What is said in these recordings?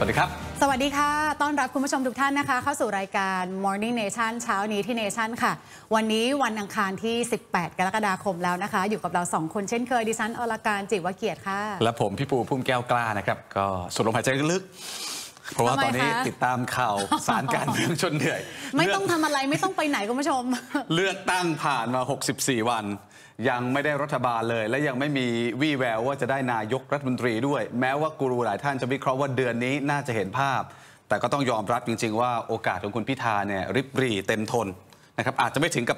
วัสดีครับสวัสดีค่ะต้อนรับคุณผู้ชมทุกท่านนะคะเข้าสู่รายการ Morning Nation เช้านี้ที่ Nation ค่ะวันนี้วันอังคารที่18กรกฎาคมแล้วนะคะอยู่กับเรา2คนเช่นเคยดิฉันอรการจิวเกียรติค่ะและผมพี่ปูพุ่มแก้วกล้านะครับก็สูดลมหายใจลึกเพราะว่าตอนนี้ติดตามข่าวสารการเมืองจนเหนื่อยไม่ต้องทำอะไรไม่ต้องไปไหนคุณผู้ชมเลือกตั้งผ่านมา64วันยังไม่ได้รัฐบาลเลยและยังไม่มีวี่แววว่าจะได้นายกรัฐมนตรีด้วยแม้ว่ากูรูหลายท่านจะวิเคราะห์ว่าเดือนนี้น่าจะเห็นภาพแต่ก็ต้องยอมรับจริงๆว่าโอกาสของคุณพิธาเนี่ยริบหรี่เต็มทนนะครับอาจจะไม่ถึงกับ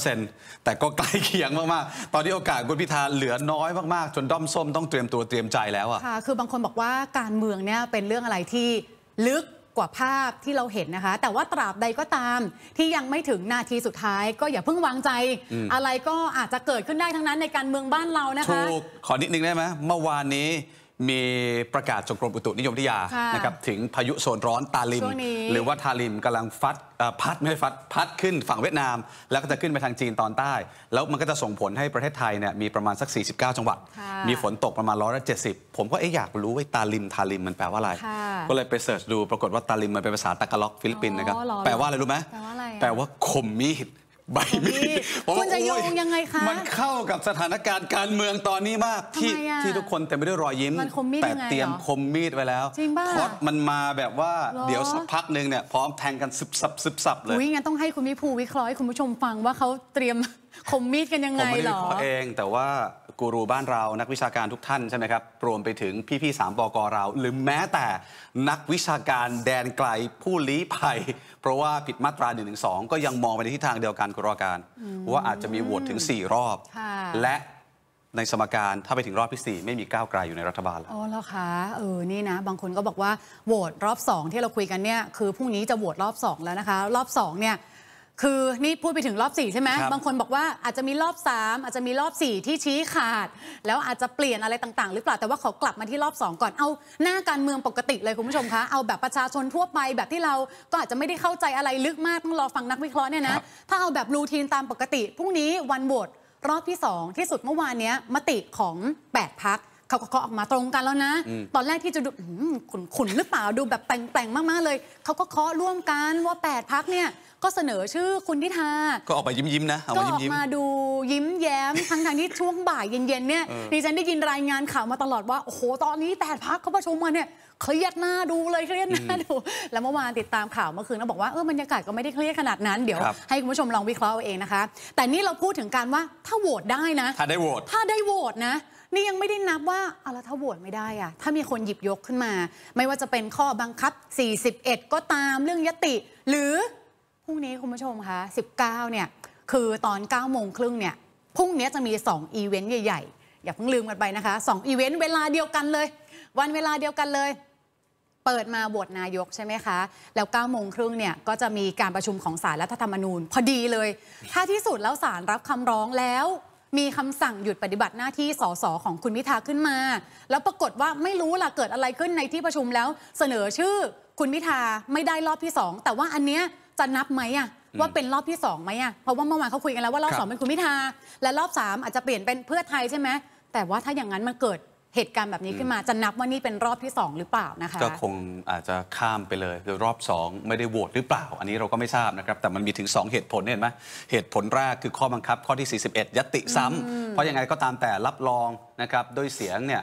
0% แต่ก็ใกล้เคียงมากๆตอนนี้โอกาสคุณพิธาเหลือน้อยมากๆจนด้อมส้มต้องเตรียมตัวเตรียมใจแล้วอะค่ะคือบางคนบอกว่าการเมืองเนี่ยเป็นเรื่องอะไรที่ลึกกว่าภาพที่เราเห็นนะคะแต่ว่าตราบใดก็ตามที่ยังไม่ถึงนาทีสุดท้ายก็อย่าเพิ่งวางใจอะไรก็อาจจะเกิดขึ้นได้ทั้งนั้นในการเมืองบ้านเรานะคะถูกขอนิดนึงได้ไหมเมื่อวานนี้มีประกาศจากกรมอุตุนิยมวิทยานะครับถึงพายุโซนร้อนตาลิมหรือว่าทาลิมกำลังพัดขึ้นฝั่งเวียดนามแล้วก็จะขึ้นไปทางจีนตอนใต้แล้วมันก็จะส่งผลให้ประเทศไทยเนี่ยมีประมาณสัก49จังหวัดมีฝนตกประมาณ170ผมก็อยากรู้ว่าทาลิมมันแปลว่าอะไรก็เลยไปเสิร์ชดูปรากฏว่าตาลิมมันเป็นภาษาตากาล็อกฟิลิปปินส์นะครับแปลว่าอะไรรู้ไหมแปลว่าคมมีดใบมีดคุณจะโยงยังไงคะมันเข้ากับสถานการณ์การเมืองตอนนี้มากที่ทุกคนเต็มไปด้วยรอยยิ้มแต่เตรียมคมมีดไว้แล้วพอดมันมาแบบว่าเดี๋ยวสักพักหนึ่งเนี่ยพร้อมแทงกันซึบซับเลยงั้นต้องให้คุณมิภูวิเคราะห์ให้คุณผู้ชมฟังว่าเขาเตรียมคมมีดกันยังไงหรอผมไม่ได้วิเคราะห์เองแต่ว่ากูรูบ้านเรานักวิชาการทุกท่านใช่ไหมครับรวมไปถึงพี่ๆ3 บก.เราหรือแม้แต่นักวิชาการแดนไกลผู้ลี้ภัยเพราะว่าผิดมาตรา112ก็ยังมองไปในทิศทางเดียวกันกุรการว่าอาจจะมีโหวตถึง4 รอบและในสมการถ้าไปถึงรอบที่4ไม่มีก้าวไกลอยู่ในรัฐบาลแล้วอ๋อแล้วคะนี่นะบางคนก็บอกว่าโหวตรอบ2ที่เราคุยกันเนี่ยคือพรุ่งนี้จะโหวตรอบ2แล้วนะคะรอบ2เนี่ยคือนี่พูดไปถึงรอบ4ใช่ไหมบางคนบอกว่าอาจจะมีรอบ3อาจจะมีรอบ4ที่ชี้ขาดแล้วอาจจะเปลี่ยนอะไรต่างๆหรือเปล่าแต่ว่าเขากลับมาที่รอบ2ก่อนเอาหน้าการเมืองปกติเลยคุณผู้ชมคะเอาแบบประชาชนทั่วไปแบบที่เราก็อาจจะไม่ได้เข้าใจอะไรลึกมากต้องรอฟังนักวิเคราะห์เนี่ยนะถ้าเอาแบบรูทีนตามปกติพรุ่งนี้วันโหวตรอบที่2ที่สุดเมื่อวานนี้มติของ8 พรรคเขาก็ออกมาตรงกันแล้วนะตอนแรกที่จะดูขุนหรือเปล่าดูแบบแต่งมากๆเลยเขาก็เคาะร่วมกันว่า8 พรรคเนี่ยก็เสนอชื่อคุณพิธาก็ออกมายิ้มนะก็ออกมาดูยิ้มแย้มทั้งที่ช่วงบ่ายเย็นๆเนี่ยดิฉันได้ยินรายงานข่าวมาตลอดว่าโอ้โหตอนนี้8 พรรคเขาประชุมมาเนี่ยเครียดหน้าดูเลยเครียดหน้าดูแล้วเมื่อวานติดตามข่าวเมื่อคืนเราบอกว่าบรรยากาศก็ไม่ได้เครียดขนาดนั้นเดี๋ยวให้คุณผู้ชมลองวิเคราะห์เอาเองนะคะแต่นี่เราพูดถึงการว่าถ้าโหวตได้นะถ้าได้โหวตนะนี่ยังไม่ได้นับว่าแล้วถ้าโหวตไม่ได้อะถ้ามีคนหยิบยกขึ้นมาไม่ว่าจะเป็นข้อบังคับ41ก็ตามเรื่องยติหรือพรุ่งนี้คุณผู้ชมคะ19เนี่ยคือตอน9 โมงครึ่งเนี่ยพรุ่งนี้จะมี2 อีเวนต์ใหญ่ๆอย่าเพิ่งลืมกันไปนะคะ2 อีเวนต์เวลาเดียวกันเลยวันเวลาเดียวกันเลยเปิดมาโหวตนายกใช่ไหมคะแล้ว9 โมงครึ่งเนี่ยก็จะมีการประชุมของศาลรัฐธรรมนูญพอดีเลยถ้าที่สุดแล้วศาลรับคำร้องแล้วมีคำสั่งหยุดปฏิบัติหน้าที่สสของคุณพิธาขึ้นมาแล้วปรากฏว่าไม่รู้ล่ะเกิดอะไรขึ้นในที่ประชุมแล้วเสนอชื่อคุณพิธาไม่ได้รอบที่2แต่ว่าอันเนี้ยจะนับไหมอะว่าเป็นรอบที่2ไหมอะเพราะว่าเมื่อวานเขาคุยกันแล้วว่ารอบ2เป็นคุณพิธาและรอบ3อาจจะเปลี่ยนเป็นเพื่อไทยใช่ไหมแต่ว่าถ้าอย่างนั้นมันเกิดเหตุการณ์แบบนี้ขึ้นมาจะนับว่านี่เป็นรอบที่2หรือเปล่านะคะก็คงอาจจะข้ามไปเลยคือรอบ2ไม่ได้โหวตหรือเปล่าอันนี้เราก็ไม่ทราบนะครับแต่มันมีถึง2 เหตุผลเห็นไหมเหตุผลแรกคือข้อบังคับข้อที่41ยติซ้ำเพราะยังไงก็ตามแต่รับรองนะครับด้วยเสียงเนี่ย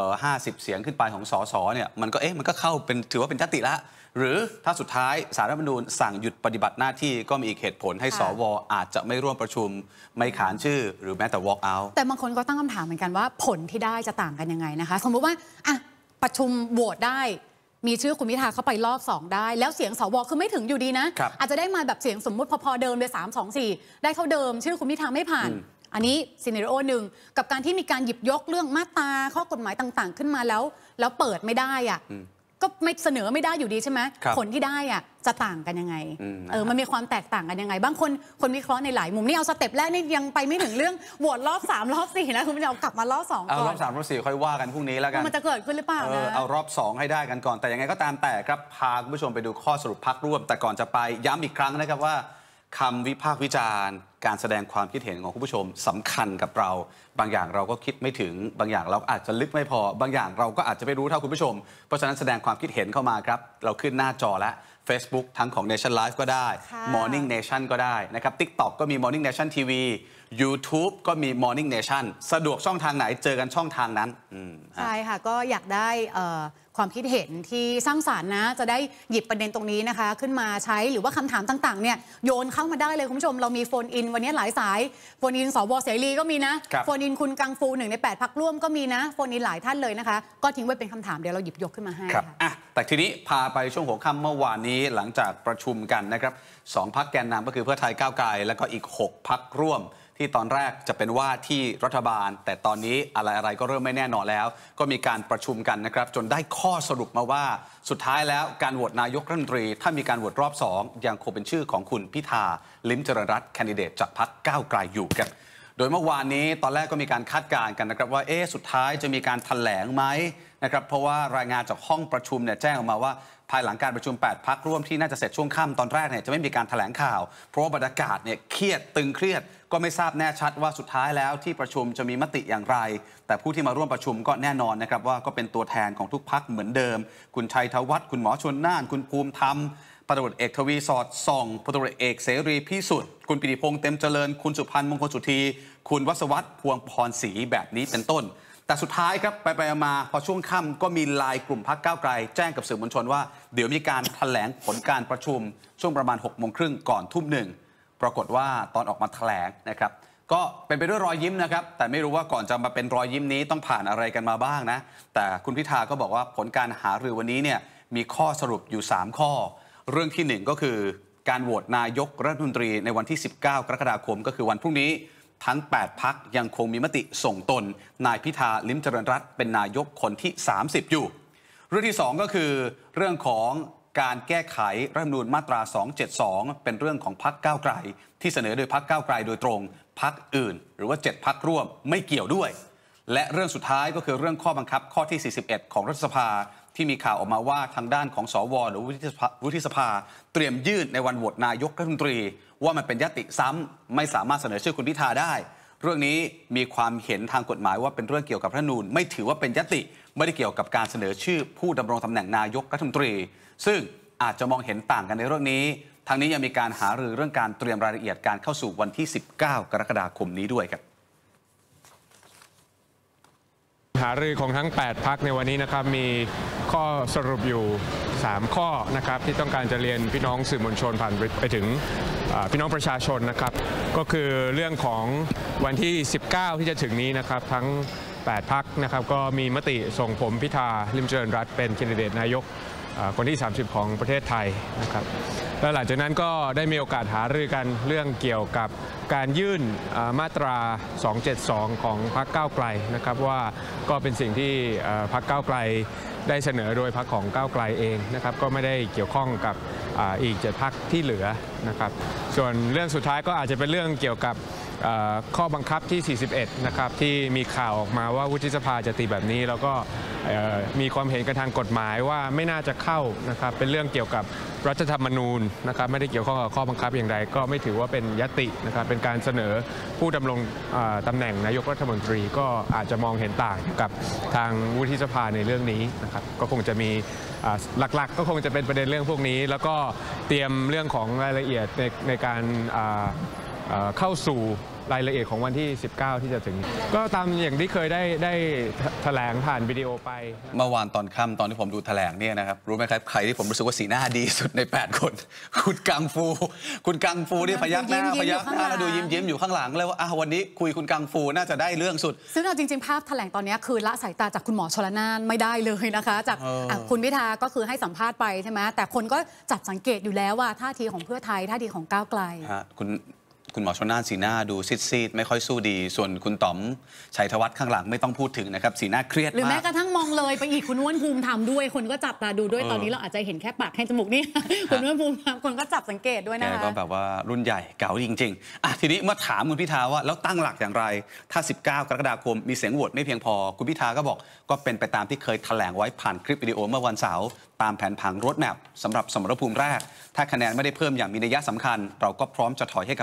50 เสียงขึ้นไปของสสเนี่ยมันก็เข้าเป็นถือว่าเป็นยติละหรือถ้าสุดท้ายศาลรัฐธรรมนูญสั่งหยุดปฏิบัติหน้าที่ก็มีอีกเหตุผลให้สวอาจจะไม่ร่วมประชุมไม่ขานชื่อหรือแม้แต่ walk out แต่บางคนก็ตั้งคำถามเหมือนกันว่าผลที่ได้จะต่างกันยังไงนะคะสมมติว่าประชุมโหวตได้มีชื่อคุณพิธาเข้าไปรอบ2ได้แล้วเสียงสวคือไม่ถึงอยู่ดีนะอาจจะได้มาแบบเสียงสมมุติพอเดิมเลย3-2-4ได้เท่าเดิมชื่อคุณพิธาไม่ผ่านอันนี้ซีเนโรหนึ่งกับการที่มีการหยิบยกเรื่องมาตราข้อกฎหมายต่างๆขึ้นมาแล้วเปิดไม่ได้ก็ไม่เสนอไม่ได้อยู่ดีใช่ไหมผลที่ได้จะต่างกันยังไงมันมีความแตกต่างกันยังไงบางคนวิเคราะห์ในหลายมุมนี่เอาสเต็ปแรกนี่ยังไปไม่ถึงเรื่องโหวตรอบ3รอบ4นะคุณผู้ชมกลับมารอบ2ก่อนเอารอบ3รอบ4ค่อยว่ากันพรุ่งนี้แล้วกันมันจะเกิดขึ้นหรือเปล่านะเอารอบ2ให้ได้กันก่อนแต่ยังไงก็ตามแต่ครับพาคุณผู้ชมไปดูข้อสรุปพรรคร่วมแต่ก่อนจะไปย้ำอีกครั้งนะครับว่าคำวิพากษ์วิจารณ์การแสดงความคิดเห็นของคุณผู้ชมสำคัญกับเราบางอย่างเราก็คิดไม่ถึงบางอย่างเราอาจจะลึกไม่พอบางอย่างเราก็อาจจะไม่รู้เท่าคุณผู้ชมเพราะฉะนั้นแสดงความคิดเห็นเข้ามาครับเราขึ้นหน้าจอแล้ว Facebook ทั้งของ Nation Live ก็ได้ Morning Nation ก็ได้นะครับ TikTok ก็มี Morning Nation TV YouTube ก็มี Morning Nation สะดวกช่องทางไหนเจอกันช่องทางนั้นใช่ค่ะก็อยากได้ความคิดเห็นที่สร้างสรรค์นะจะได้หยิบประเด็นตรงนี้นะคะขึ้นมาใช้หรือว่าคำถามต่างๆเนี่ยโยนเข้ามาได้เลยคุณผู้ชมเรามีโฟนอินวันนี้หลายสายโฟนอินสวเสรีก็มีนะโฟนอินคุณกังฟู1 ใน 8 พรรคร่วมก็มีนะโฟนอินหลายท่านเลยนะคะก็ทิ้งไว้เป็นคำถามเดี๋ยวเราหยิบยกขึ้นมาให้ค่ะแต่ทีนี้พาไปช่วงหัวค่ำเมื่อวานนี้หลังจากประชุมกันนะครับ2 พรรคแกนนำก็คือเพื่อไทยก้าวไกลแล้วก็อีก6 พรรคร่วมที่ตอนแรกจะเป็นว่าที่รัฐบาลแต่ตอนนี้อะไรก็เริ่มไม่แน่นอนแล้วก็มีการประชุมกันนะครับจนได้ข้อสรุปมาว่าสุดท้ายแล้วการโหวตนายกรัฐมนตรีถ้ามีการโหวตรอบ2ยังคงเป็นชื่อของคุณพิธาลิ้มเจริญรัตน์แคนดิเดตจากพรรคก้าวไกลอยู่ครับโดยเมื่อวานนี้ตอนแรกก็มีการคาดการณ์กันนะครับว่าสุดท้ายจะมีการแถลงไหมนะครับเพราะว่ารายงานจากห้องประชุมเนี่ยแจ้งออกมาว่าภายหลังการประชุม8 พรรคร่วมที่น่าจะเสร็จช่วงค่ำตอนแรกเนี่ยจะไม่มีการแถลงข่าวเพราะว่าบรรยากาศเนี่ยเครียดตึงเครียดก็ไม่ทราบแน่ชัดว่าสุดท้ายแล้วที่ประชุมจะมีมติอย่างไรแต่ผู้ที่มาร่วมประชุมก็แน่นอนนะครับว่าก็เป็นตัวแทนของทุกพรรคเหมือนเดิมคุณชัยธวัฒน์คุณหมอชลน่านคุณภูมิธรรมพลตำรวจเอกทวีสอดส่องพลตำรวจเอกเสรีพิสุทธิ์คุณปิติพงษ์เต็มเจริญคุณสุพันธ์มงคลสุธีคุณวัศวัฒน์พวงพรศรีแบบนี้เป็นต้นแต่สุดท้ายครับไปมาพอช่วงค่ำก็มีไลน์กลุ่มพรรคก้าวไกลแจ้งกับสื่อมวลชนว่าเดี๋ยวมีการแถลงผลการประชุมช่วงประมาณ18:30ก่อน1:00ปรากฏว่าตอนออกมาแถลงนะครับก็เป็นไปด้วยรอยยิ้มนะครับแต่ไม่รู้ว่าก่อนจะมาเป็นรอยยิ้มนี้ต้องผ่านอะไรกันมาบ้างนะแต่คุณพิธาก็บอกว่าผลการหารือวันนี้เนี่ยมีข้อสรุปอยู่3ข้อเรื่องที่1ก็คือการโหวตนายกรัฐมนตรีในวันที่19 กรกฎาคมก็คือวันพรุ่งนี้ทั้ง8 พรรคยังคงมีมติส่งตนนายพิธาลิ้มเจริญรัตน์เป็นนายกคนที่30อยู่เรื่องที่2ก็คือเรื่องของการแก้ไขรัฐธรรมนูญมาตรา272เป็นเรื่องของพรรคก้าวไกลที่เสนอโดยพรรคก้าวไกลโดยตรงพรรคอื่นหรือว่า7 พรรคร่วมไม่เกี่ยวด้วยและเรื่องสุดท้ายก็คือเรื่องข้อบังคับข้อที่41ของรัฐสภาที่มีข่าวออกมาว่าทางด้านของสวหรือวุฒิสภาเตรียมยื่นในวันโหวตนายกรัฐมนตรีว่ามันเป็นญัตติซ้ำไม่สามารถเสนอชื่อคุณพิธาได้เรื่องนี้มีความเห็นทางกฎหมายว่าเป็นเรื่องเกี่ยวกับรัฐธรรมนูญไม่ถือว่าเป็นญัตติไม่ได้เกี่ยวกับการเสนอชื่อผู้ดำรงตำแหน่งนายกรัฐมนตรีซึ่งอาจจะมองเห็นต่างกันในเรื่องนี้ทางนี้ยังมีการหารือเรื่องการเตรียมรายละเอียดการเข้าสู่วันที่19 กรกฎาคมนี้ด้วยครับหารือของทั้ง8 พรรคในวันนี้นะครับมีข้อสรุปอยู่3 ข้อนะครับที่ต้องการจะเรียนพี่น้องสื่อมวลชนผ่านไปถึงพี่น้องประชาชนนะครับก็คือเรื่องของวันที่19ที่จะถึงนี้นะครับทั้ง8 พรรคนะครับก็มีมติส่งผมพิธาลิ้มเจริญรัตน์เป็นแคนดิเดตนายกคนที่30ของประเทศไทยนะครับแล้วหลังจากนั้นก็ได้มีโอกาสหารือกันเรื่องเกี่ยวกับการยื่นมาตรา272ของพรรคก้าวไกลนะครับว่าก็เป็นสิ่งที่พรรคก้าวไกลได้เสนอโดยพรรคของก้าวไกลเองนะครับก็ไม่ได้เกี่ยวข้องกับอีก7 พรรคที่เหลือนะครับส่วนเรื่องสุดท้ายก็อาจจะเป็นเรื่องเกี่ยวกับข้อบังคับที่41นะครับที่มีข่าวออกมาว่าวุฒิสภาจะตีแบบนี้แล้วก็มีความเห็นกันทางกฎหมายว่าไม่น่าจะเข้านะครับเป็นเรื่องเกี่ยวกับรัฐธรรมนูญนะครับไม่ได้เกี่ยวข้องกับข้อบังคับอย่างใดก็ไม่ถือว่าเป็นญัตตินะครับเป็นการเสนอผู้ดำรงตำแหน่งนายกรัฐมนตรีก็อาจจะมองเห็นต่างกับทางวุฒิสภาในเรื่องนี้นะครับก็คงจะมีหลักๆก็คงจะเป็นประเด็นเรื่องพวกนี้แล้วก็เตรียมเรื่องของรายละเอียดในการเข้าสู่รายละเอียดของวันที่19ที่จะถึงก็ตามอย่างที่เคยได้แถลงผ่านวิดีโอไปเมื่อวานตอนค่ำตอนที่ผมดูแถลงเนี่ยนะครับรู้ไหมครับใครที่ผมรู้สึกว่าสีหน้าดีสุดใน8 คนคุณกังฟูนี่พยักหน้าแล้วดูยิ้มอยู่ข้างหลังเลยว่าวันนี้คุยคุณกังฟูน่าจะได้เรื่องสุดซึ่งเอาจริงๆภาพแถลงตอนนี้คือละสายตาจากคุณหมอชลน่านไม่ได้เลยนะคะจากคุณพิธาก็คือให้สัมภาษณ์ไปใช่ไหมแต่คนก็จับสังเกตอยู่แล้วว่าท่าทีของเพื่อไทยท่าทีของก้าวไกลคุณหมอชลน่านสีหน้าดูซีดๆไม่ค่อยสู้ดีส่วนคุณต๋อมชัยธวัฒน์ข้างหลังไม่ต้องพูดถึงนะครับสีหน้าเครียดมากหรือแม้กระทั่งมองเลยไปอีกคุณอ้วนภูมิธรรมด้วยคนก็จับตาดูด้วยตอนนี้เราอาจจะเห็นแค่ปากแค่จมูกนี่คุณอ้วนภูมิธรรมคนก็จับสังเกตด้วยนะคะก็แบบว่ารุ่นใหญ่เก๋าจริงๆทีนี้เมื่อถามคุณพิธาว่าแล้วตั้งหลักอย่างไรถ้า19 กรกฎาคมมีเสียงโหวตไม่เพียงพอคุณพิธาก็บอกก็เป็นไปตามที่เคยแถลงไว้ผ่านคลิปวิดีโอเมื่อวันเสาร์ตามแผนผังรถแมพสำหรับสมรภูมิแรกถ้าคะแนนไม่ได้เพิ่มอย่างมีนัยสำคัญเราก็พร้อมจะถอยให้กับประเทศช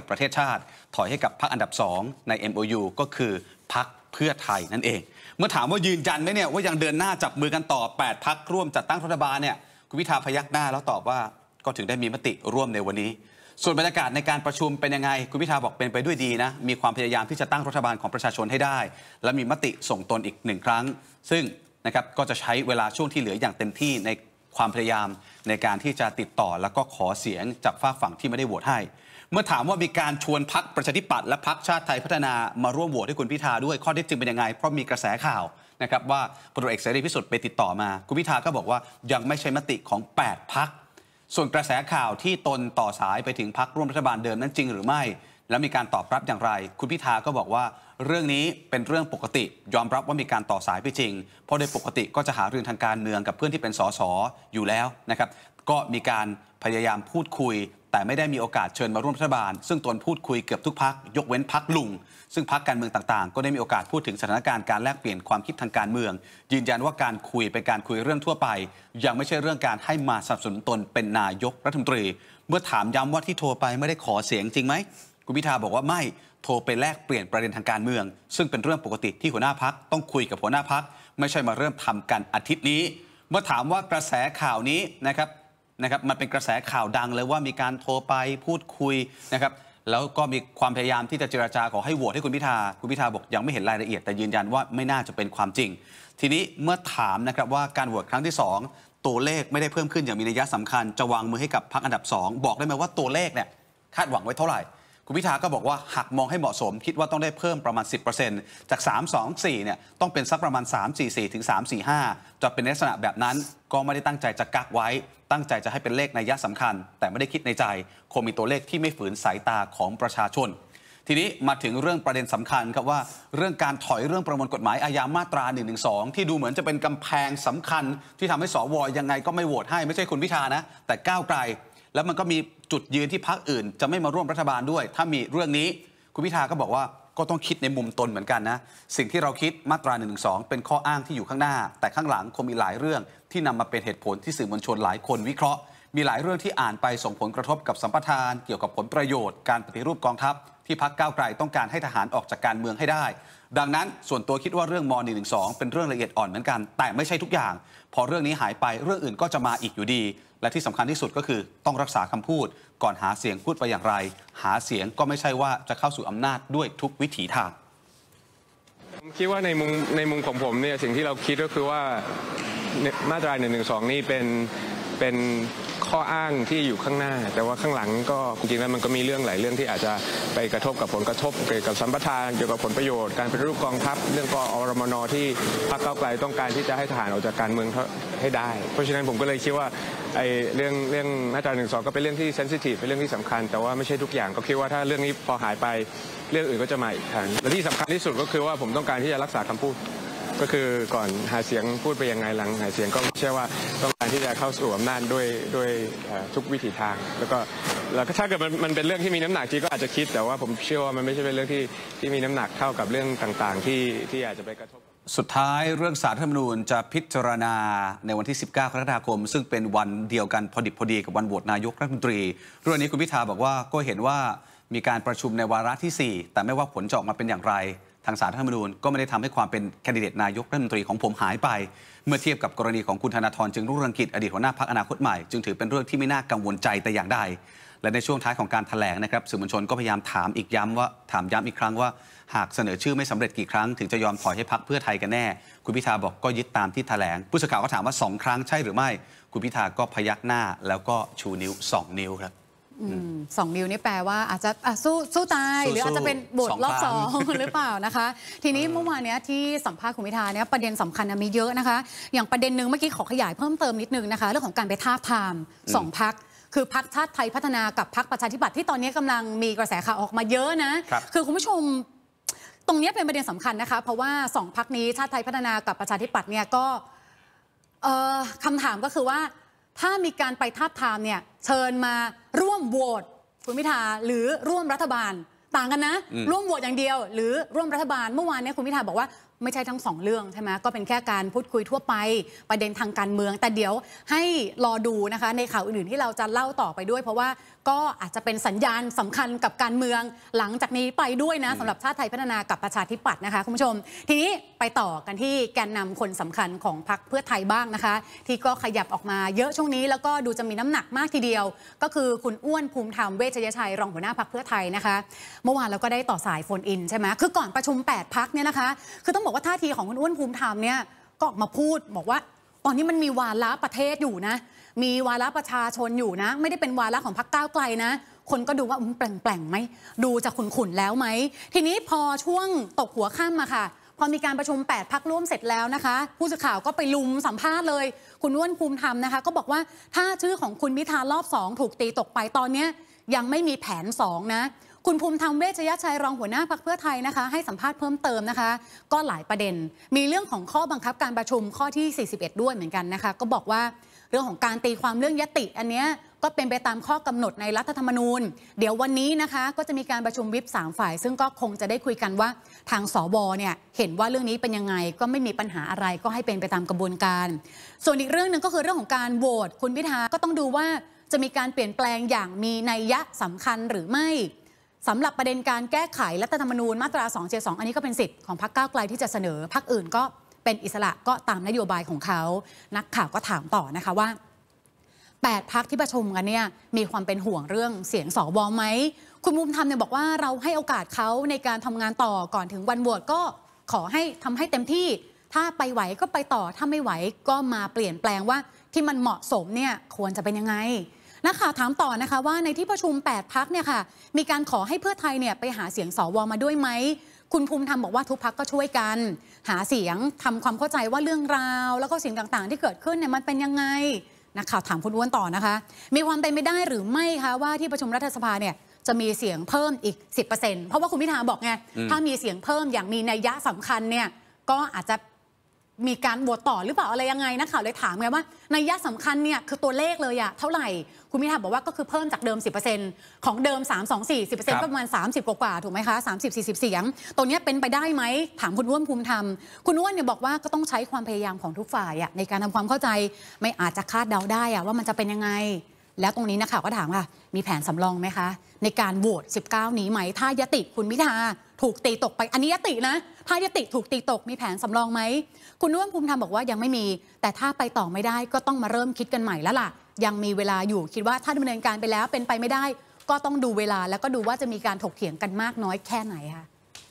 าติถอยให้กับพรรคอันดับ2ใน MOU ก็คือพรรคเพื่อไทยนั่นเองเมื่อถามว่ายืนยันไหมเนี่ยว่ายังเดินหน้าจับมือกันต่อ8พรรคร่วมจัดตั้งรัฐบาลเนี่ยคุณพิธาพยักหน้าแล้วตอบว่าก็ถึงได้มีมติร่วมในวันนี้ส่วนบรรยากาศในการประชุมเป็นยังไงคุณพิธาบอกเป็นไปด้วยดีนะมีความพยายามที่จะตั้งรัฐบาลของประชาชนให้ได้และมีมติส่งตนอีก1ครั้งซึ่งนะครับก็จะใช้เวลาช่วงที่เหลืออย่างเต็มที่ในความพยายามในการที่จะติดต่อแล้วก็ขอเสียงจากฝากฝั่งที่ไม่ได้โหวตให้เมื่อถามว่ามีการชวนพรรคประชาธิปัตย์และพรรคชาติไทยพัฒนามาร่วมโหวตให้คุณพิธาด้วยข้อเท็จจริงเป็นยังไงเพราะมีกระแสข่าวนะครับว่าพลเอกเสรีพิสุทธิ์ไปติดต่อมาคุณพิธาก็บอกว่ายังไม่ใช่มติของ8พรรคส่วนกระแสข่าวที่ตนต่อสายไปถึงพรรคร่วมรัฐบาลเดิมนั้นจริงหรือไม่และมีการตอบรับอย่างไรคุณพิธาก็บอกว่าเรื่องนี้เป็นเรื่องปกติยอมรับว่ามีการต่อสายไปจริงเพราะโดยปกติก็จะหาเรื่องทางการเมืองกับเพื่อนที่เป็นสสอยู่แล้วนะครับก็มีการพยายามพูดคุยแต่ไม่ได้มีโอกาสเชิญมาร่วมรัฐบาลซึ่งตนพูดคุยเกือบทุกพรรคยกเว้นพรรคลุงซึ่งพรรคการเมืองต่างๆก็ได้มีโอกาสพูดถึงสถานการณ์การแลกเปลี่ยนความคิดทางการเมืองยืนยันว่าการคุยเป็นการคุยเรื่องทั่วไปยังไม่ใช่เรื่องการให้มาสนับสนุนตนเป็นนายกรัฐมนตรีเมื่อถามย้ำว่าที่โทรไปไม่ได้ขอเสียงจริงไหมคุณพิธาบอกว่าไม่โทรไปแลกเปลี่ยนประเด็นทางการเมืองซึ่งเป็นเรื่องปกติที่หัวหน้าพรรคต้องคุยกับหัวหน้าพรรคไม่ใช่มาเริ่มทำกันอาทิตย์นี้เมื่อถามว่ากระแสข่าวนี้นะครับมันเป็นกระแสข่าวดังเลยว่ามีการโทรไปพูดคุยนะครับแล้วก็มีความพยายามที่จะเจรจาขอให้โหวตให้คุณพิธาบอกยังไม่เห็นรายละเอียดแต่ยืนยันว่าไม่น่าจะเป็นความจริงทีนี้เมื่อถามนะครับว่าการโหวตครั้งที่2ตัวเลขไม่ได้เพิ่มขึ้นอย่างมีนัยสำคัญจะวางมือให้กับพรรคอันดับ2บอกได้ไหมว่าตัวเลขเนี่ยคาดหวังไว้เท่าไหร่คุณพิธาก็บอกว่าหากมองให้เหมาะสมคิดว่าต้องได้เพิ่มประมาณ 10% จาก 324 เนี่ยต้องเป็นสักประมาณ 344 ถึง 345 จะเป็นลักษณะแบบนั้นก็ไม่ได้ตั้งใจจะกักไว้ตั้งใจจะให้เป็นเลขนัยสำคัญแต่ไม่ได้คิดในใจคงมีตัวเลขที่ไม่ฝืนสายตาของประชาชนทีนี้มาถึงเรื่องประเด็นสำคัญครับว่าเรื่องการถอยเรื่องประมวลกฎหมายอาญามาตรา 112 ที่ดูเหมือนจะเป็นกำแพงสำคัญที่ทำให้สวยังไงก็ไม่โหวตให้ไม่ใช่คุณพิธานะแต่ก้าวไกลแล้วมันก็มีจุดยืนที่พรรคอื่นจะไม่มาร่วมรัฐบาลด้วยถ้ามีเรื่องนี้คุณพิธาก็บอกว่าก็ต้องคิดในมุมตนเหมือนกันนะสิ่งที่เราคิดมาตรา 112 เป็นข้ออ้างที่อยู่ข้างหน้าแต่ข้างหลังคงมีหลายเรื่องที่นำมาเป็นเหตุผลที่สื่อมวลชนหลายคนวิเคราะห์มีหลายเรื่องที่อ่านไปส่งผลกระทบกับสัมปทานเกี่ยวกับผลประโยชน์การปฏิรูปกองทัพที่พรรคก้าวไกลต้องการให้ทหารออกจากการเมืองให้ได้ดังนั้นส่วนตัวคิดว่าเรื่องม.112 เป็นเรื่องละเอียดอ่อนเหมือนกันแต่ไม่ใช่ทุกอย่างพอเรื่องนี้หายไปเรื่องอื่นก็จะมาอีกอยู่ดีและที่สำคัญที่สุดก็คือต้องรักษาคำพูดก่อนหาเสียงพูดไปอย่างไรหาเสียงก็ไม่ใช่ว่าจะเข้าสู่อำนาจด้วยทุกวิถีทางผมคิดว่าในมุมของผมเนี่ยสิ่งที่เราคิดก็คือว่ามาตรา 112 นี่เป็นข้ออ้างที่อยู่ข้างหน้าแต่ว่าข้างหลังก็จริงๆแล้วมันก็มีเรื่องหลายเรื่องที่อาจจะไปกระทบกับผลกระทบเกี่ยวกับสัมปทานเกี่ยวกับผลประโยชน์การปฏิรูปกองทัพเรื่องกอรมนที่พรรคก้าวไกลต้องการที่จะให้ทหารออกจากการเมืองให้ได้เพราะฉะนั้นผมก็เลยคิดว่าเรื่องมาตรา 112 ก็เป็นเรื่องที่เซนซิทีฟเป็นเรื่องที่สำคัญแต่ว่าไม่ใช่ทุกอย่างก็คิดว่าถ้าเรื่องนี้พอหายไปเรื่องอื่นก็จะมาอีกทางและที่สำคัญที่สุดก็คือว่าผมต้องการที่จะรักษาคำพูดก็คือก่อนหาเสียงพูดไปยังไงหลังหาเสียงก็ไม่ใช่ว่าต้องการที่จะเข้าสู่อำนาจด้วยทุกวิถีทางแล้วก็ถ้าเกิดมันเป็นเรื่องที่มีน้ำหนักจริงก็อาจจะคิดแต่ว่าผมเชื่อว่ามันไม่ใช่เป็นเรื่องที่มีน้ำหนักเท่ากับเรื่องต่างๆที่อาจจะไปกระทบสุดท้ายเรื่องศาลรัฐธรรมนูญจะพิจารณาในวันที่ 19 กรกฎาคมซึ่งเป็นวันเดียวกันพอดิบพอดีกับวันโหวตนายกรัฐมนตรีเรื่องนี้คุณพิธาบอกว่าก็เห็นว่ามีการประชุมในวาระที่ 4แต่ไม่ว่าผลจะออกมาเป็นอย่างไรทางศาลรัฐธรรมนูญก็ไม่ได้ทำให้ความเป็นแคนดิเดตนายกรัฐมนตรีของผมหายไปเมื่อเทียบกับกรณีของคุณธนาธรจึงรุ่งเรืองกิจอดีตหัวหน้าพรรคอนาคตใหม่จึงถือเป็นเรื่องที่ไม่น่ากังวลใจแต่อย่างใดและในช่วงท้ายของการแถลงนะครับสื่อมวลชนก็พยายามถามย้ำอีกครั้งว่าหากเสนอชื่อไม่สำเร็จกี่ครั้งถึงจะยอมถอยให้พรรคเพื่อไทยกันแน่คุณพิธาบอกก็ยึดตามที่แถลงผู้สื่อข่าวก็ถามว่า2 ครั้งใช่หรือไม่คุณพิธาก็พยักหน้าแล้วก็ชูนิ้ว2 นิ้วครับ 2 นิ้วนี่แปลว่าอาจจะสู้ตายหรืออาจจะเป็นบทรอบ2หรือเปล่านะคะทีนี้เมื่อวานนี้ที่สัมภาษณ์คุณพิธาเนี่ยประเด็นสำคัญมีเยอะนะคะอย่างประเด็นหนึ่งเมื่อกี้ขอขยายเพิ่มเติมนิดนึงนะคะเรื่องของการไปทาบทาม2 พรรคคือพรรคชาติไทยพัฒนากับพรรคประชาธิปัตย์ที่ตอนนี้กำลังมีกระแสข่าวออกมาเยอะนะคือคุณผู้ชมตรงนี้เป็นประเด็นสำคัญนะคะเพราะว่า2 พรรคนี้ชาติไทยพัฒนากับประชาธิปัตย์เนี่ยก็คำถามก็คือว่าถ้ามีการไปทาบทามเนี่ยเชิญมาร่วมโหวตคุณพิธาหรือร่วมรัฐบาลต่างกันนะร่วมโหวตอย่างเดียวหรือร่วมรัฐบาลเมื่อวานนี้คุณพิธาบอกว่าไม่ใช่ทั้ง2เรื่องใช่ไหมก็เป็นแค่การพูดคุยทั่วไปประเด็นทางการเมืองแต่เดี๋ยวให้รอดูนะคะในข่าวอื่นๆที่เราจะเล่าต่อไปด้วยเพราะว่าก็อาจจะเป็นสัญญาณสำคัญกับการเมืองหลังจากนี้ไปด้วยนะสำหรับชาติไทยพัฒนากับประชาธิปัตย์นะคะคุณผู้ชมทีนี้ไปต่อกันที่แกนนำคนสำคัญของพรรคเพื่อไทยบ้างนะคะที่ก็ขยับออกมาเยอะช่วงนี้แล้วก็ดูจะมีน้ำหนักมากทีเดียวก็คือคุณอ้วนภูมิธรรมเวชยชัยรองหัวหน้าพรรคเพื่อไทยนะคะเมื่อวานเราก็ได้ต่อสายโฟนอินใช่ไหมคือก่อนประชุม8 พรรคเนี่ยนะคะคือต้องบอกว่าท่าทีของคุณอ้วนภูมิธรรมเนี่ยก็ออกมาพูดบอกว่าตอนนี้มันมีวาระประเทศอยู่นะมีวาระประชาชนอยู่นะไม่ได้เป็นวาระของพรรคก้าวไกลนะคนก็ดูว่าแปลงๆไหมดูจะขุ่นๆแล้วไหมทีนี้พอช่วงตกหัวค่ำมาค่ะพอมีการประชุม8 พรรคร่วมเสร็จแล้วนะคะผู้สื่อข่าวก็ไปลุมสัมภาษณ์เลยคุณอ้วนภูมิธรรมนะคะก็บอกว่าถ้าชื่อของคุณพิธารอบ2ถูกตีตกไปตอนนี้ยังไม่มีแผน2นะคุณภูมิธรรมเวชยชัยรองหัวหน้าพรรคเพื่อไทยนะคะให้สัมภาษณ์เพิ่มเติมนะคะก็หลายประเด็นมีเรื่องของข้อบังคับการประชุมข้อที่41ด้วยเหมือนกันนะคะก็บอกว่าเรื่องของการตีความเรื่องยติอันเนี้ยก็เป็นไปตามข้อกำหนดในรัฐธรรมนูญเดี๋ยววันนี้นะคะก็จะมีการประชุมวิป3 ฝ่ายซึ่งก็คงจะได้คุยกันว่าทางสวเนี่ยเห็นว่าเรื่องนี้เป็นยังไงก็ไม่มีปัญหาอะไรก็ให้เป็นไปตามกระบวนการส่วนอีกเรื่องหนึ่งก็คือเรื่องของการโหวตคุณพิธาก็ต้องดูว่าจะมีการเปลี่ยนแปลงอย่างมีนัยยะสำคัญหรือไม่สำหรับประเด็นการแก้ไขรัฐธรรมนูญมาตรา272อันนี้ก็เป็นสิทธิ์ของพรรคก้าวไกลที่จะเสนอพรรคอื่นก็เป็นอิสระก็ตามนโยบายของเขานักข่าวก็ถามต่อนะคะว่า8 พรรคที่ประชุมกันเนี่ยมีความเป็นห่วงเรื่องเสียงสวไหมคุณภูมิธรรมเนี่ยบอกว่าเราให้โอกาสเขาในการทำงานต่อก่อนถึงวันโหวตก็ขอให้ทำให้เต็มที่ถ้าไปไหวก็ไปต่อถ้าไม่ไหวก็มาเปลี่ยนแปลงว่าที่มันเหมาะสมเนี่ยควรจะเป็นยังไงนักข่าวถามต่อนะคะว่าในที่ประชุม8 พรรคเนี่ยค่ะมีการขอให้เพื่อไทยเนี่ยไปหาเสียงสวมาด้วยไหมคุณภูมิธรรมบอกว่าทุกพรรคก็ช่วยกันหาเสียงทำความเข้าใจว่าเรื่องราวแล้วก็สิ่งต่างๆที่เกิดขึ้นเนี่ยมันเป็นยังไงนักข่าวถามคุณอ้วนต่อนะคะมีความเป็นไปได้หรือไม่คะว่าที่ประชุมรัฐสภาเนี่ยจะมีเสียงเพิ่มอีก 10% เพราะว่าคุณพิธาบอกไงถ้ามีเสียงเพิ่มอย่างมีนัยยะสำคัญเนี่ยก็อาจจะมีการโหวตต่อหรือเปล่าอะไรยังไงนักข่าวเลยถามไงว่านัยยะสำคัญเนี่ยคือตัวเลขเลยอะเท่าไหร่คุณพิธาบอกว่าก็คือเพิ่มจากเดิม 10% ของเดิม324 10%ก็ประมาณ30กว่าถูกไหมคะ30-40 เสียงตรงนี้เป็นไปได้ไหมถามคุณอ้วนภูมิธรรมคุณอ้วนเนี่ยบอกว่าก็ต้องใช้ความพยายามของทุกฝ่ายอะในการทำความเข้าใจไม่อาจจะคาดเดาได้อะว่ามันจะเป็นยังไงแล้วตรงนี้นักข่าวก็ถามค่ะมีแผนสำรองไหมคะในการโหวต19นี้ไหมถ้ายติคุณพิธาถูกตีตกไปอันนี้ยตินะถ้ายติถูกตีตกมีแผนสำรองไหมคุณอ้วนภูมิธรรมบอกว่ายังไม่มีแต่ถ้าไปต่อไม่ได้ก็ต้องมาเริ่มคิดกันใหม่แล้วล่ะยังมีเวลาอยู่คิดว่าถ้าดำเนินการไปแล้วเป็นไปไม่ได้ก็ต้องดูเวลาแล้วก็ดูว่าจะมีการถกเถียงกันมากน้อยแค่ไหนค่ะ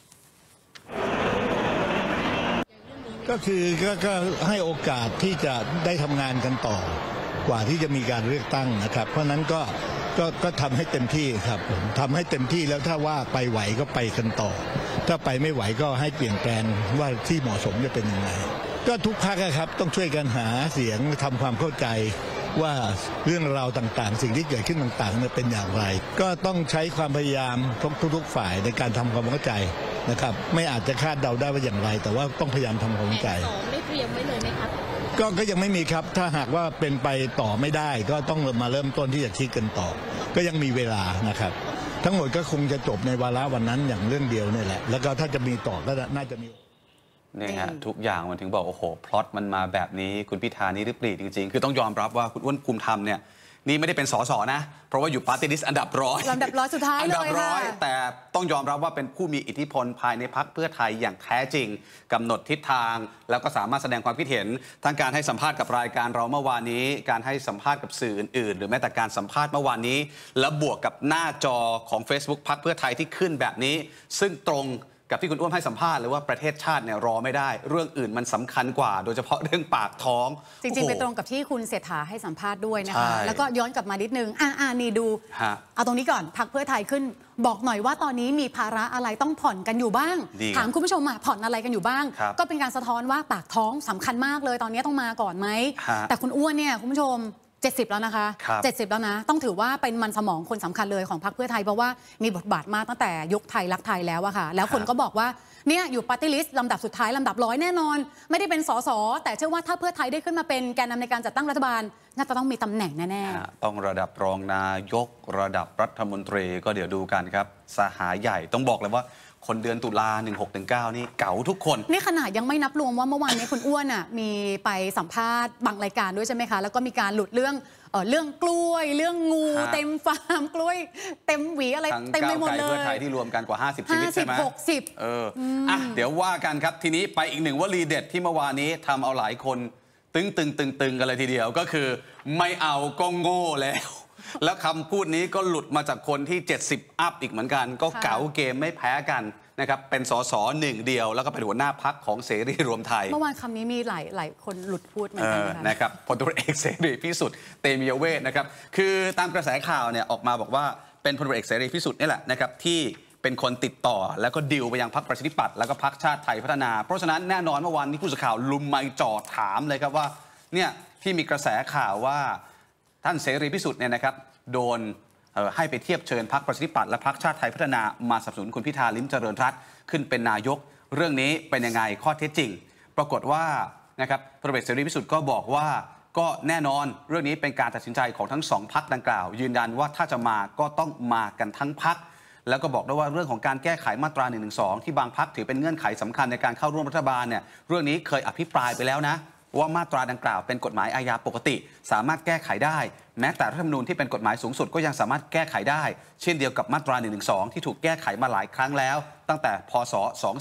ก็คือก็ให้โอกาสที่จะได้ทำงานกันต่อกว่าที่จะมีการเลือกตั้งนะครับเพราะนั้นก็ทำให้เต็มที่ครับผมทำให้เต็มที่แล้วถ้าว่าไปไหวก็ไปกันต่อถ้าไปไม่ไหวก็ให้เปลี่ยนแปลงว่าที่เหมาะสมจะเป็นยังไงก็ทุกพรรคครับต้องช่วยกันหาเสียงทำความเข้าใจว่าเรื่องราวต่างๆสิ่งที่เกิดขึ้นต่างๆเป็นอย่างไรก็ต้องใช้ความพยายามทุกฝ่ายในการทำความเข้าใจนะครับไม่อาจจะคาดเดาได้ว่าอย่างไรแต่ว่าต้องพยายามทำความเข้าใจได้เตรียมไว้เลยไหมครับก็ยังไม่มีครับถ้าหากว่าเป็นไปต่อไม่ได้ก็ต้องมาเริ่มต้นที่จะคิดกันต่อก็ยังมีเวลานะครับทั้งหมดก็คงจะจบในวาระวันนั้นอย่างเรื่องเดียวนี่แหละแล้วก็ถ้าจะมีต่อก็น่าจะมีนี่ฮะทุกอย่างมันถึงบอกโอ้โหพล็อตมันมาแบบนี้คุณพิธานี่ริบหรี่จริงๆคือต้องยอมรับว่าคุณอ้วนภูมิธรรมเนี่ยนี่ไม่ได้เป็นสสนะเพราะว่าอยู่ปาร์ตี้ลิสต์อันดับ100 ลำดับ100สุดท้ายเลยอันดับ100แต่ต้องยอมรับว่าเป็นผู้มีอิทธิพลภายในพรรคเพื่อไทยอย่างแท้จริงกำหนดทิศทางแล้วก็สามารถแสดงความคิดเห็นทั้งการให้สัมภาษณ์กับรายการเราเมื่อวานนี้การให้สัมภาษณ์กับสื่ออื่นๆหรือแม้แต่การสัมภาษณ์เมื่อวานนี้แล้วบวกกับหน้าจอของ Facebook พรรคเพื่อไทยที่ขึ้นแบบนี้ซึ่งตรงกับที่คุณอ้วนให้สัมภาษณ์เลยว่าประเทศชาติเนี่ยรอไม่ได้เรื่องอื่นมันสำคัญกว่าโดยเฉพาะเรื่องปากท้องจริงๆไปตรงกับที่คุณเศรษฐาให้สัมภาษณ์ด้วยนะคะแล้วก็ย้อนกลับมานิดนึงนี่ดูเอาตรงนี้ก่อนพรรคเพื่อไทยขึ้นบอกหน่อยว่าตอนนี้มีภาระอะไรต้องผ่อนกันอยู่บ้างถามคุณผู้ชมผ่อนอะไรกันอยู่บ้างก็เป็นการสะท้อนว่าปากท้องสำคัญมากเลยตอนนี้ต้องมาก่อนไหมแต่คุณอ้วนเนี่ยคุณผู้ชม70แล้วนะคะ70แล้วนะต้องถือว่าเป็นมันสมองคนสำคัญเลยของพรรคเพื่อไทยเพราะว่ามีบทบาทมากตั้งแต่ยุคไทยรักไทยแล้วอะค่ะแล้วคนก็บอกว่าเนี่ยอยู่ปาร์ตี้ลิสต์ลำดับสุดท้ายลำดับ100แน่นอนไม่ได้เป็นสสแต่เชื่อว่าถ้าเพื่อไทยได้ขึ้นมาเป็นแกนนำในการจัดตั้งรัฐบาลน่าจะต้องมีตำแหน่งแน่ๆต้องระดับรองนายกระดับรัฐมนตรีก็เดี๋ยวดูกันครับสหายใหญ่ต้องบอกเลยว่าคนเดือนตุลา16-19นี่เก๋าทุกคนนี่ขนาดยังไม่นับรวมว่าเมื่อวานนี้คุณอ้วนอ่ะมีไปสัมภาษณ์บางรายการด้วยใช่ไหมคะแล้วก็มีการหลุดเรื่องกล้วยเรื่องงูเต็มฟาร์มกล้วยเต็มหวีอะไรเต็มไปหมดเลยเพื่อไทยที่รวมกันกว่า50ชีวิตใช่ไหม 50-60 เดี๋ยวว่ากันครับทีนี้ไปอีกหนึ่งวลีเด็ดที่เมื่อวานนี้ทำเอาหลายคนตึงกันเลยทีเดียวก็คือไม่เอาก็โง่แล้วแล้วคำพูดนี้ก็หลุดมาจากคนที่70อัพอีกเหมือนกันก็เก๋าเกมไม่แพ้กันนะครับเป็นสสหนึ่งเดียวแล้วก็เป็นหัวหน้าพรรคของเสรีรวมไทยเมื่อวานคำนี้มีหลายคนหลุดพูดเหมือนกันนะครับพลตำรวจเอกเสรีพิสุทธิ์เตมียเวทนะครับคือตามกระแสข่าวเนี่ยออกมาบอกว่าเป็นพลตำรวจเอกเสรีพิสุทธิ์นี่แหละนะครับที่เป็นคนติดต่อแล้วก็ดีลไปยังพรรคประชาธิปัตย์แล้วก็พรรคชาติไทยพัฒนาเพราะฉะนั้นแน่นอนเมื่อวานนี้ผู้สื่อข่าวลุมไมค์จ่อถามเลยครับว่าเนี่ยที่มีกระแสข่าวว่าท่านเสรีพิสุทธิ์เนี่ยนะครับโดนให้ไปเทียบเชิญพรรคประชาธิปัตย์และพรรคชาติไทยพัฒนามาสนับสนุนคุณพิธาลิ้มเจริญรัตน์ขึ้นเป็นนายกเรื่องนี้เป็นยังไงข้อเท็จจริงปรากฏว่านะครับพลเอกเสรีพิสุทธิ์ก็บอกว่าก็แน่นอนเรื่องนี้เป็นการตัดสินใจของทั้งสองพรรคดังกล่าวยืนยันว่าถ้าจะมาก็ต้องมากันทั้งพรรคแล้วก็บอกด้วยว่าเรื่องของการแก้ไขมาตรา112ที่บางพรรคถือเป็นเงื่อนไขสำคัญในการเข้าร่วมรัฐบาลเนี่ยเรื่องนี้เคยอภิปรายไปแล้วนะว่ามาตราดังกล่าวเป็นกฎหมายอาญาปกติสามารถแก้ไขได้แม้แต่รัฐธรรมนูญที่เป็นกฎหมายสูงสุดก็ยังสามารถแก้ไขได้เช่นเดียวกับมาตรา112ที่ถูกแก้ไขมาหลายครั้งแล้วตั้งแต่พศ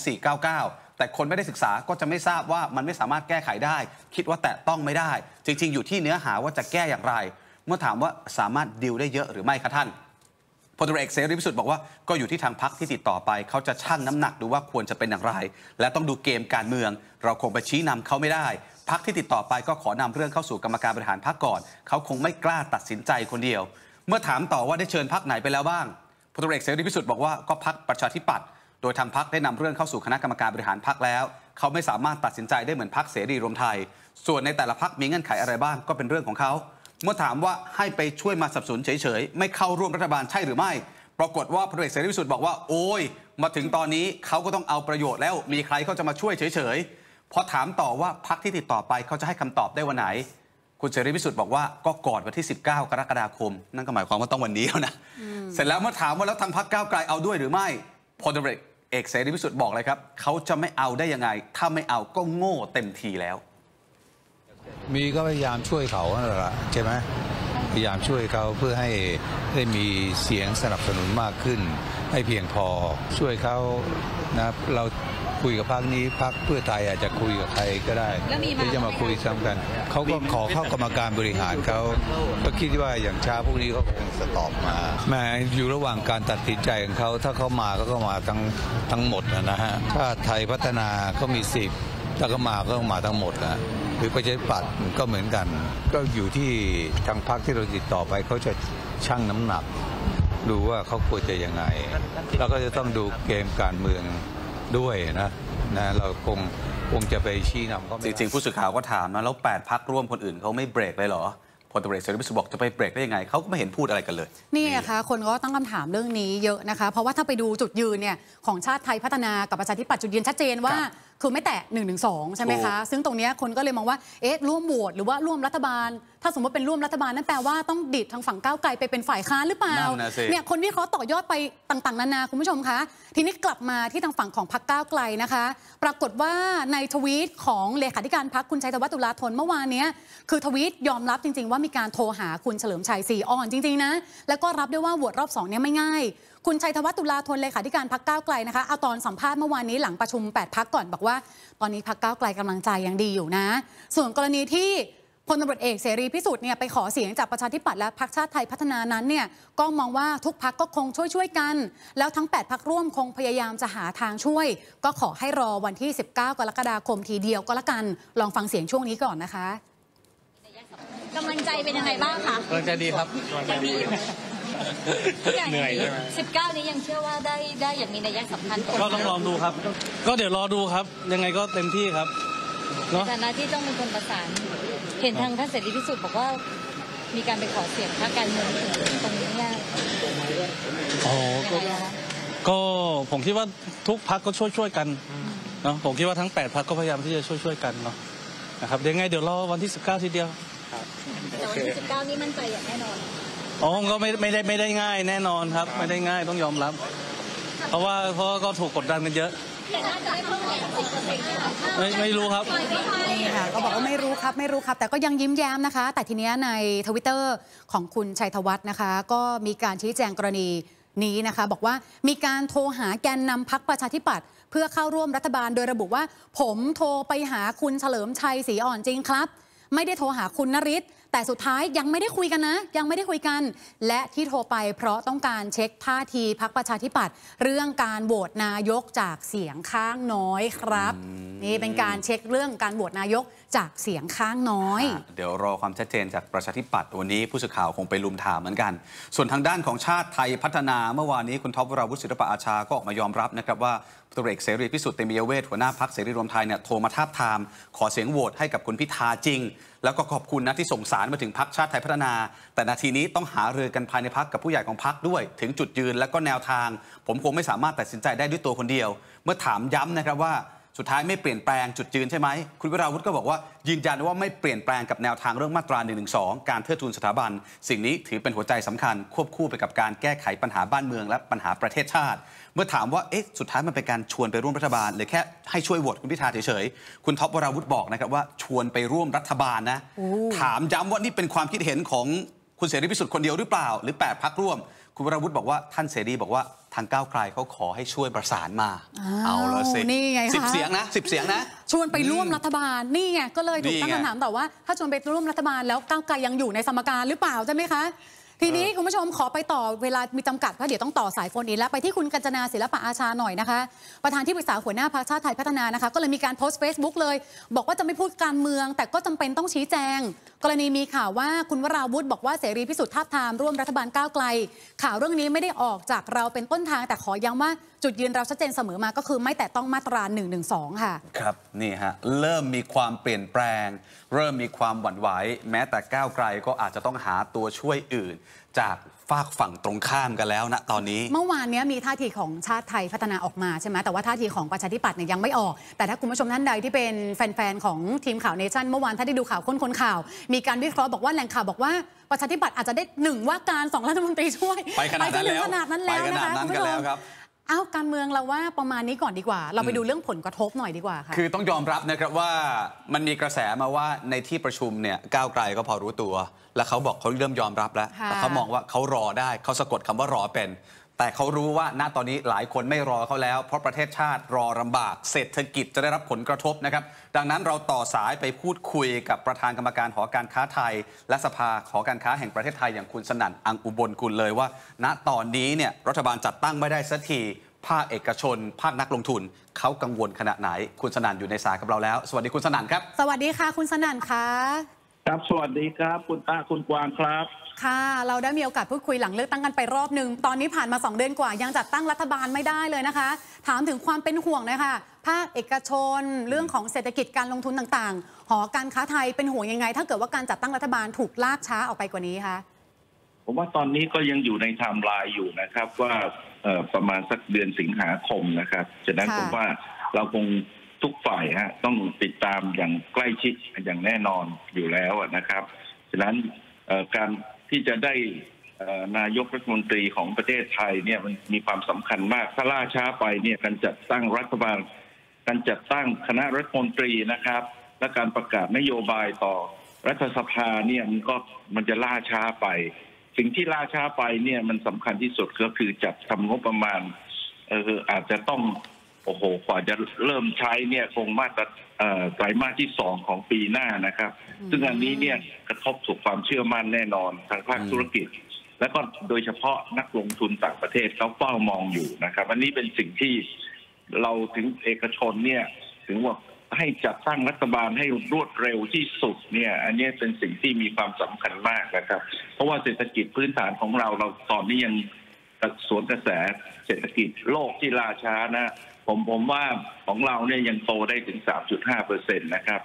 2499แต่คนไม่ได้ศึกษาก็จะไม่ทราบว่ามันไม่สามารถแก้ไขได้คิดว่าแตะต้องไม่ได้จริงๆอยู่ที่เนื้อหาว่าจะแก้อย่างไรเมื่อถามว่าสามารถดีลได้เยอะหรือไม่คะท่านพลตำรวจเอกเสรีพิสุทธิ์บอกว่าก็อยู่ที่ทางพรรคที่ติดต่อไปเขาจะชั่งน้ำหนักดูว่าควรจะเป็นอย่างไรและต้องดูเกมการเมืองเราคงไปชี้นำเขาไม่ได้พรรคที่ติดต่อไปก็ขอนำเรื่องเข้าสู่กรรมการบริหารพรรคก่อนเขาคงไม่กล้าตัดสินใจคนเดียวเมื่อถามต่อว่าได้เชิญพรรคไหนไปแล้วบ้างพลตำรวจเอกเสรีพิสุทธิ์บอกว่าก็พรรคประชาธิปัตย์โดยทางพรรคได้นำเรื่องเข้าสู่คณะกรรมการบริหารพรรคแล้วเขาไม่สามารถตัดสินใจได้เหมือนพรรคเสรีรวมไทยส่วนในแต่ละพรรคมีเงื่อนไขอะไรบ้างก็เป็นเรื่องของเขาเมื่อถามว่าให้ไปช่วยมาสนับสนุนเฉยๆไม่เข้าร่วมรัฐบาลใช่หรือไม่ปรากฏว่าพลเอกเสรีพิสุทธิ์บอกว่าโอ้ยมาถึงตอนนี้เขาก็ต้องเอาประโยชน์แล้วมีใครเขาจะมาช่วยเฉยๆพอถามต่อว่าพรรคที่ติดต่อไปเขาจะให้คำตอบได้วันไหนคุณเสรีพิสุทธิ์บอกว่าก็ก่อนวันที่19กรกฎาคมนั่นก็หมายความว่าต้องวันนี้แล้วนะเสร็จแล้วเมื่อถามว่าแล้วทางพรรคก้าวไกลเอาด้วยหรือไม่พลเอกเสรีพิสุทธิ์บอกเลยครับเขาจะไม่เอาได้ยังไงถ้าไม่เอาก็โง่เต็มทีแล้วมีก็พยายามช่วยเขานั่นแหละใช่ไหมพยายามช่วยเขาเพื่อให้ได้มีเสียงสนับสนุนมากขึ้นให้เพียงพอช่วยเขานะเราคุยกับพรรคนี้พรรคเพื่อไทยอาจจะคุยกับใครก็ได้ที่จะมาคุยซ้ำกันเขาก็ขอเข้ากรรมการบริหารเขาก็คิดว่าอย่างช้าพวกนี้เขาคงจะตอบมาแม้อยู่ระหว่างการตัดสินใจของเขาถ้าเขามาก็มาทั้งหมดนะฮะถ้าไทยพัฒนาเขามี10ถ้าเขามาก็มาทั้งหมดนะหรือประชาธิปัตย์ก็เหมือนกันก็อยู่ที่ทางพรรคที่เราติดต่อไปเขาจะชั่งน้ำหนักดูว่าเขาควรจะยังไงเราก็จะต้องดูเกมการเมืองด้วยนะเราคงจะไปชี้นำเขาจริงๆผู้สื่อข่าวก็ถามนะแล้ว8พรรคร่วมคนอื่นเขาไม่เบรกเลยเหรอพลตำรวจเอกเสรีพิสุทธิ์บอกจะไปเบรกได้ยังไงเขาก็ไม่เห็นพูดอะไรกันเลยนี่นะคะคนก็ตั้งคำถามเรื่องนี้เยอะนะคะเพราะว่าถ้าไปดูจุดยืนเนี่ยของชาติไทยพัฒนากับประชาธิปัตย์จุดยืนชัดเจนว่าคือไม่แตะ112ใช่ไหมคะซึ่งตรงนี้คนก็เลยมองว่าร่วมโหวตหรือว่าร่วมรัฐบาลถ้าสมมติเป็นร่วมรัฐบาลนั่นแปลว่าต้องดิดทางฝั่งก้าวไกลไปเป็นฝ่ายค้านหรือเปล่าเนี่ยคนที่เขาต่อยอดไปต่างๆนานาคุณผู้ชมคะทีนี้กลับมาที่ทางฝั่งของพรรคก้าวไกลนะคะปรากฏว่าในทวีตของเลขาธิการพรรคคุณชัยธวัฒน์ตุลาธนเมื่อวานนี้คือทวีตยอมรับจริงๆว่ามีการโทรหาคุณเฉลิมชัยศรีอ่อนจริงๆนะแล้วก็รับด้วยว่าโหวตรอบ2เนี่ยไม่ง่ายคุณชัยธวัฒน์ตุลาธนเลขาธิการพรรคก้าวไกลนะคะเอาตอนสัมภาษณ์เมื่อวานนี้หลังประชุม8พรรคก่อนบอกว่าตอนนี้พรรคก้าวไกลกำลังใจยังดีอยู่นะส่วนกรณีที่พลตำรวจเอกเสรีพิสุทธิ์เนี่ยไปขอเสียงจากประชาธิปัตย์และพรรคชาติไทยพัฒนานั้นเนี่ยก็มองว่าทุกพรรคก็คงช่วยกันแล้วทั้ง8พรรคร่วมคงพยายามจะหาทางช่วยก็ขอให้รอวันที่19กรกฎาคมทีเดียวก็แล้วกันลองฟังเสียงช่วงนี้ก่อนนะคะกำลังใจเป็นยังไงบ้างคะกำลังใจดีครับเหนื่อยใช่ไหม19นี้ยังเชื่อว่าได้อย่างมีนัยสำคัญก็ต้องลองดูครับก็เดี๋ยวรอดูครับยังไงก็เต็มที่ครับในฐานะที่ต้องเป็นคนประสานเห็นทางท่านเสรีพิสุทธิ์บอกว่ามีการไปขอเสียงพรรคการเมืองตรงนี้เนี่ยก็ผมคิดว่าทุกพรรคก็ช่วยกันเนาะผมคิดว่าทั้ง8พรรคก็พยายามที่จะช่วยกันเนาะนะครับเดี๋ยวไงเดี๋ยวรอวันที่19ทีเดียวแต่วันที่19นี้มั่นใจอย่างแน่นอนก็ไม่ได้ง่ายแน่นอนครับไม่ได้ง่ายต้องยอมรับถเพราะว่าก็ถูกกดดันกันเยอะไม่รู้ครับนี่ค่ะก็บอกว่าไม่รู้ครับแต่ก็ยังยิ้มแย้มนะคะ แต่ทีเนี้ยใน Twitter ของคุณชัยธวัฒน์นะคะก็มีการชี้แจงกรณีนี้นะคะบอกว่ามีการโทรหาแกนนำพรรคประชาธิปัตย์เพื่อเข้าร่วมรัฐบาลโดยระบุว่าผมโทรไปหาคุณเฉลิมชัยศรีอ่อนจริงครับไม่ได้โทรหาคุณนฤทธิ์แต่สุดท้ายยังไม่ได้คุยกันนะยังไม่ได้คุยกันและที่โทรไปเพราะต้องการเช็คท่าทีพรรคประชาธิปัตย์เรื่องการโหวตนายกจากเสียงข้างน้อยครับนี่เป็นการเช็คเรื่องการโหวตนายกจากเสียงข้างน้อยเดี๋ยวรอความชัดเจนจากประชาธิปัตย์วันนี้ผู้สื่อข่าวคงไปลุมถามเหมือนกันส่วนทางด้านของชาติไทยพัฒนาเมื่อวานนี้คุณท็อปวราวุฒิศิลปะอาชาก็ออกมายอมรับนะครับว่าพลเอกเสรีพิสุทธิ์เตมียเวทหัวหน้าพรรคเสรีรวมไทยเนี่ยโทรมาทาบทามขอเสียงโหวตให้กับคุณพิธาจริงแล้วก็ขอบคุณนะที่ส่งสารมาถึงพรรคชาติไทยพัฒนาแต่นาทีนี้ต้องหารือกันภายในพรรคกับผู้ใหญ่ของพรรคด้วยถึงจุดยืนและก็แนวทางผมคงไม่สามารถตัดสินใจได้ด้วยตัวคนเดียวเมื่อถามย้ำนะครับว่าสุดท้ายไม่เปลี่ยนแปลงจุดยืนใช่ไหมคุณวราวุฒิก็บอกว่ายืนยันว่าไม่เปลี่ยนแปลงกับแนวทางเรื่องมาตรา 112 การเทิดทูนสถาบันสิ่งนี้ถือเป็นหัวใจสำคัญควบคู่ไปกับการแก้ไขปัญหาบ้านเมืองและปัญหาประเทศชาติเมื่อถามว่าสุดท้ายมันเป็นการชวนไปร่วมรัฐบาลหรือแค่ให้ช่วยโหวตคุณพิธาเฉยๆคุณท็อปวราวุฒิบอกนะครับว่าชวนไปร่วมรัฐบาลนะถามย้ำว่านี่เป็นความคิดเห็นของคุณเสรีพิสุทธิ์คนเดียวหรือเปล่าหรือ8 พรรคร่วมคุณวราวุฒิบอกว่าท่านเสรีบอกว่าทางก้าวไกลเขาขอให้ช่วยประสานมาเอาละสินี่ไงคะ 10 เสียงนะ10 เสียงนะชวนไปร่วมรัฐบาลนี่ไงก็เลยถูกตั้งคำถามต่อว่าถ้าชวนไปร่วมรัฐบาลแล้วก้าวไกลยังอยู่ในสมการหรือเปล่าใช่ไหมคะทีนี้คุณผู้ชมขอไปต่อเวลามีจำกัดเพราะเดี๋ยวต้องต่อสายโฟนอินแล้วไปที่คุณกัญจนาศิลปะอาชาหน่อยนะคะประธานที่ปรึกษาหัวหน้าพรรคชาติไทยพัฒนานะคะก็เลยมีการโพสต์ Facebook เลยบอกว่าจะไม่พูดการเมืองแต่ก็จำเป็นต้องชี้แจงกรณีมีข่าวว่าคุณวราวุฒิบอกว่าเสรีพิสุทธิ์ทาบทามร่วมรัฐบาลก้าวไกลข่าวเรื่องนี้ไม่ได้ออกจากเราเป็นต้นทางแต่ขอย้ำว่าจุดยืนเราชัดเจนเสมอมาก็คือไม่แตะต้องมาตรา 112 ค่ะครับนี่ฮะเริ่มมีความเปลี่ยนแปลงเริ่มมีความหวั่นไหวแม้แต่ก้าวไกลก็อาจจะต้องหาตัวช่วยอื่นจากฝากฝั่งตรงข้ามกันแล้วนะตอนนี้เมื่อวานนี้มีท่าทีของชาติไทยพัฒนาออกมาใช่ไหมแต่ว่าท่าทีของประชาธิปัตย์เนี่ยยังไม่ออกแต่ถ้าคุณผู้ชมท่านใดที่เป็นแฟนๆของทีมข่าวเนชั่นเมื่อวานถ้าได้ดูข่าวคนข่าวมีการวิเคราะห์บอกว่าแหล่งข่าวบอกว่าประชาธิปัตย์อาจจะได้1ว่าการ2รัฐมนตรีช่วยไปขนาดนั้นแล้วนะคะคุณผู้ชมเอาการเมืองเราว่าประมาณนี้ก่อนดีกว่าเราไปดูเรื่องผลกระทบหน่อยดีกว่าค่ะคือต้องยอมรับนะครับว่ามันมีกระแสมาว่าในที่ประชุมเนี่ยก้าวไกลก็พอรู้ตัวแล้วเขาบอกเขาเริ่มยอมรับแล้วแต่เขามองว่าเขารอได้เขาสะกดคำว่ารอเป็นแต่เขารู้ว่าณตอนนี้หลายคนไม่รอเขาแล้วเพราะประเทศชาติรอลำบากเศรษฐกิจจะได้รับผลกระทบนะครับดังนั้นเราต่อสายไปพูดคุยกับประธานกรรมการหอการค้าไทยและสภาหอการค้าแห่งประเทศไทยอย่างคุณสนั่นอังอุบลกุลเลยว่าณตอนนี้เนี่ยรัฐบาลจัดตั้งไม่ได้สักทีภาคเอกชนภาคนักลงทุนเขากังวลขนาดไหนคุณสนั่นอยู่ในสายกับเราแล้วสวัสดีคุณสนั่นครับสวัสดีค่ะคุณสนั่นค่ะครับสวัสดีครับคุณตาคุณกวางครับค่ะเราได้มีโอกาสพูดคุยหลังเลือกตั้งกันไปรอบหนึ่งตอนนี้ผ่านมา2 เดือนกว่ายังจัดตั้งรัฐบาลไม่ได้เลยนะคะถามถึงความเป็นห่วงเลยค่ะภาคเอกชนเรื่องของเศรษฐกิจการลงทุนต่างๆหอการค้าไทยเป็นห่วงยังไงถ้าเกิดว่าการจัดตั้งรัฐบาลถูกลากช้าออกไปกว่านี้คะผมว่าตอนนี้ก็ยังอยู่ในไทม์ไลน์อยู่นะครับว่าประมาณสักเดือนสิงหาคมนะครับฉะนั้นผมว่าเราคงทุกฝ่ายต้องติดตามอย่างใกล้ชิดอย่างแน่นอนอยู่แล้วนะครับฉะนั้นการที่จะได้นายกรัฐมนตรีของประเทศไทยเนี่ยมันมีความสำคัญมากถ้าล่าช้าไปเนี่ยการจัดตั้งรัฐบาลการจัดตั้งคณะรัฐมนตรีนะครับและการประกาศนโยบายต่อรัฐสภาเนี่ยมันจะล่าช้าไปสิ่งที่ล่าช้าไปเนี่ยมันสำคัญที่สุดก็คือจัดทำงบประมาณอาจจะต้องกว่าจะเริ่มใช้เนี่ยคงไตรมาสที่2ของปีหน้านะครับซึ่งอันนี้เนี่ยกระทบถูกความเชื่อมั่นแน่นอนทางภาคธุรกิจและก็โดยเฉพาะนักลงทุนต่างประเทศเขาเฝ้ามองอยู่นะครับอันนี้เป็นสิ่งที่เราถึงเอกชนเนี่ยถึงว่าให้จัดตั้งรัฐบาลให้รวดเร็วที่สุดเนี่ยอันนี้เป็นสิ่งที่มีความสำคัญมากนะครับเพราะว่าเศรษฐกิจพื้นฐานของเราตอนนี้ยังสวนกระแสเศรษฐกิจโลกที่ล่าช้านะผมว่าของเราเนี่ยยังโตได้ถึง 3.5% นะครับ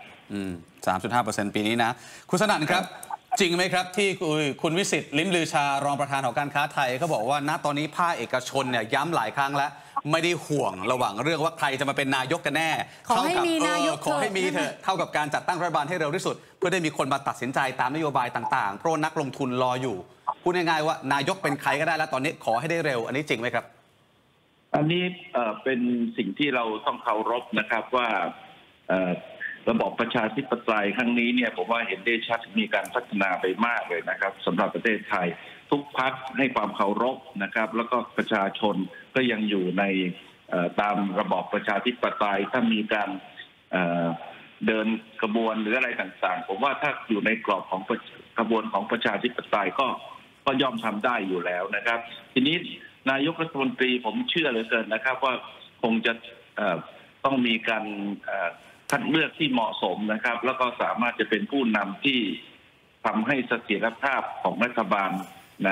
3.5% ปีนี้นะคุณสนั่นครับจริงไหมครับที่คุณวิสิทธิ์ลิ้มลือชารองประธานหอการค้าไทยเขาบอกว่าณตอนนี้ภาคเอกชนเนี่ยย้ำหลายครั้งแล้วไม่ได้ห่วงระหว่างเรื่องว่าใครจะมาเป็นนายกกันแน่ขอให้มีนายกขอให้มีเถอะเท่ากับการจัดตั้งรัฐบาลให้เร็วที่สุดเพื่อได้มีคนมาตัดสินใจตามนโยบายต่างๆเพราะนักลงทุนรออยู่พูดง่ายๆว่านายกเป็นใครก็ได้แล้วตอนนี้ขอให้ได้เร็วอันนี้จริงไหมครับอันนี้เป็นสิ่งที่เราต้องเคารพนะครับว่าระบอบประชาธิปไตยครั้งนี้เนี่ยผมว่าเห็นได้ชัดมีการพัฒนาไปมากเลยนะครับสำหรับประเทศไทยทุกพรรคให้ความเคารพนะครับแล้วก็ประชาชนก็ยังอยู่ในตามระบอบประชาธิปไตยถ้ามีการเดินกระบวนหรืออะไรต่างๆผมว่าถ้าอยู่ในกรอบของกระบวนของประชาธิปไตยก็ย่อมทำได้อยู่แล้วนะครับทีนี้นายกรัฐมนตรีผมเชื่อเหลือเกินนะครับว่าคงจะต้องมีการคัดเลือกที่เหมาะสมนะครับแล้วก็สามารถจะเป็นผู้นำที่ทำให้เสถียรภาพของรัฐบาลนะ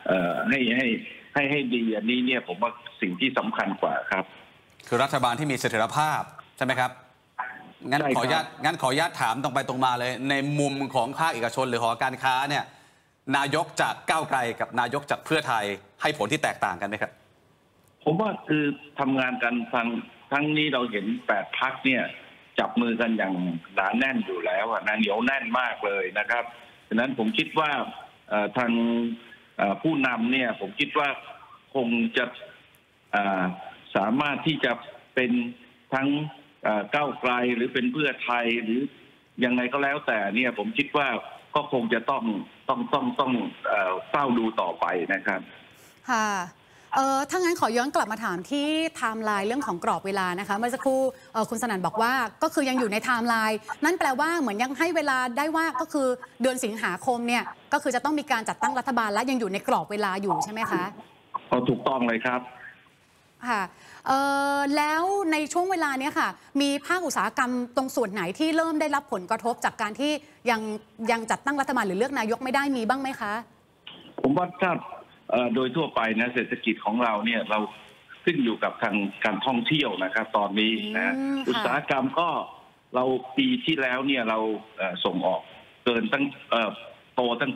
ให้ดีอันนี้เนี่ยผมว่าสิ่งที่สำคัญกว่าครับคือรัฐบาลที่มีเสถียรภาพใช่ไหมครับงั้นขออนุญาตถามตรงไปตรงมาเลยในมุมของภาคเอกชนหรือหอการค้าเนี่ยนายกจากก้าวไกลกับนายกจากเพื่อไทยให้ผลที่แตกต่างกันไหมครับผมว่าคือทำงานกันทั้งนี้เราเห็น8 พรรคเนี่ยจับมือกันอย่างหนาแน่นอยู่แล้วนะเหนียวแน่นมากเลยนะครับฉะนั้นผมคิดว่าทางผู้นำเนี่ยผมคิดว่าคงจะสามารถที่จะเป็นทั้งก้าวไกลหรือเป็นเพื่อไทยหรือยังไงก็แล้วแต่เนี่ยผมคิดว่าก็คงจะต้องเฝ้าดูต่อไปนะครับค่ะถ้างั้นขอย้อนกลับมาถามที่ไทม์ไลน์เรื่องของกรอบเวลานะคะเมื่อสักครู่คุณสนั่นบอกว่าก็คือยังอยู่ในไทม์ไลน์นั่นแปลว่าเหมือนยังให้เวลาได้ว่าก็คือเดือนสิงหาคมเนี่ยก็คือจะต้องมีการจัดตั้งรัฐบาลและยังอยู่ในกรอบเวลาอยู่ใช่ไหมคะถูกต้องเลยครับค่ะแล้วในช่วงเวลานี้ค่ะมีภาคอุตสาหกรรมตรงส่วนไหนที่เริ่มได้รับผลกระทบจากการที่ยังจัดตั้งรัฐบาลหรือเลือกนายกไม่ได้มีบ้างไหมคะผมว่าถ้าโดยทั่วไปนะเศรษฐกิจของเราเนี่ยเราขึ้นอยู่กับทางการท่องเที่ยวนะครับตอนนี้นะอุตสาหกรรมก็เราปีที่แล้วเนี่ยเราส่งออกเกินตั้งโตตั้ง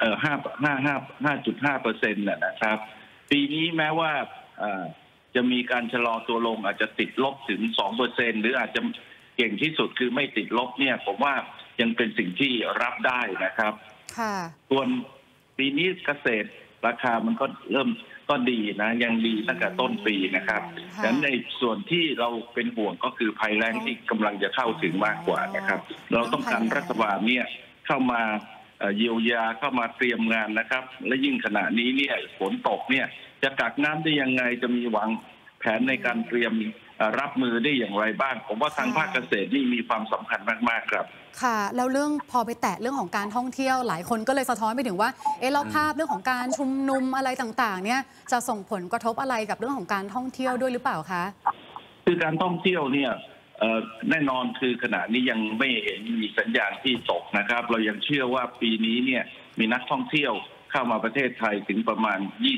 5.5% นะครับปีนี้แม้ว่าจะมีการชะลอตัวลงอาจจะติดลบถึง 2% หรืออาจจะเก่งที่สุดคือไม่ติดลบเนี่ยผมว่ายังเป็นสิ่งที่รับได้นะครับส่วนปีนี้เกษตรราคามันก็เริ่มก็ดีนะยังดีตั้งแต่ต้นปีนะครับดังนั้นในส่วนที่เราเป็นห่วงก็คือภัยแล้งที่กำลังจะเข้าถึงมากกว่านะครับเราต้องการรัฐบาลเนี่ยเข้ามาเยียวยาเข้ามาเตรียมงานนะครับและยิ่งขณะนี้เนี่ยฝนตกเนี่ยจะกักน้ำได้ยังไงจะมีวางแผนในการเตรียมรับมือได้อย่างไรบ้างผมว่าทางภาคเกษตรนี่มีความสำคัญมากๆครับค่ะแล้วเรื่องพอไปแตะเรื่องของการท่องเที่ยวหลายคนก็เลยสะท้อนไปถึงว่าแล้วภาพเรื่องของการชุมนุมอะไรต่างๆเนี่ยจะส่งผลกระทบอะไรกับเรื่องของการท่องเที่ยวด้วยหรือเปล่าคะคือการท่องเที่ยวเนี่ยแน่นอนคือขณะนี้ยังไม่เห็นมีสัญญาณที่ตกนะครับเรายังเชื่อว่าปีนี้เนี่ยมีนักท่องเที่ยวเข้ามาประเทศไทยถึงประมาณ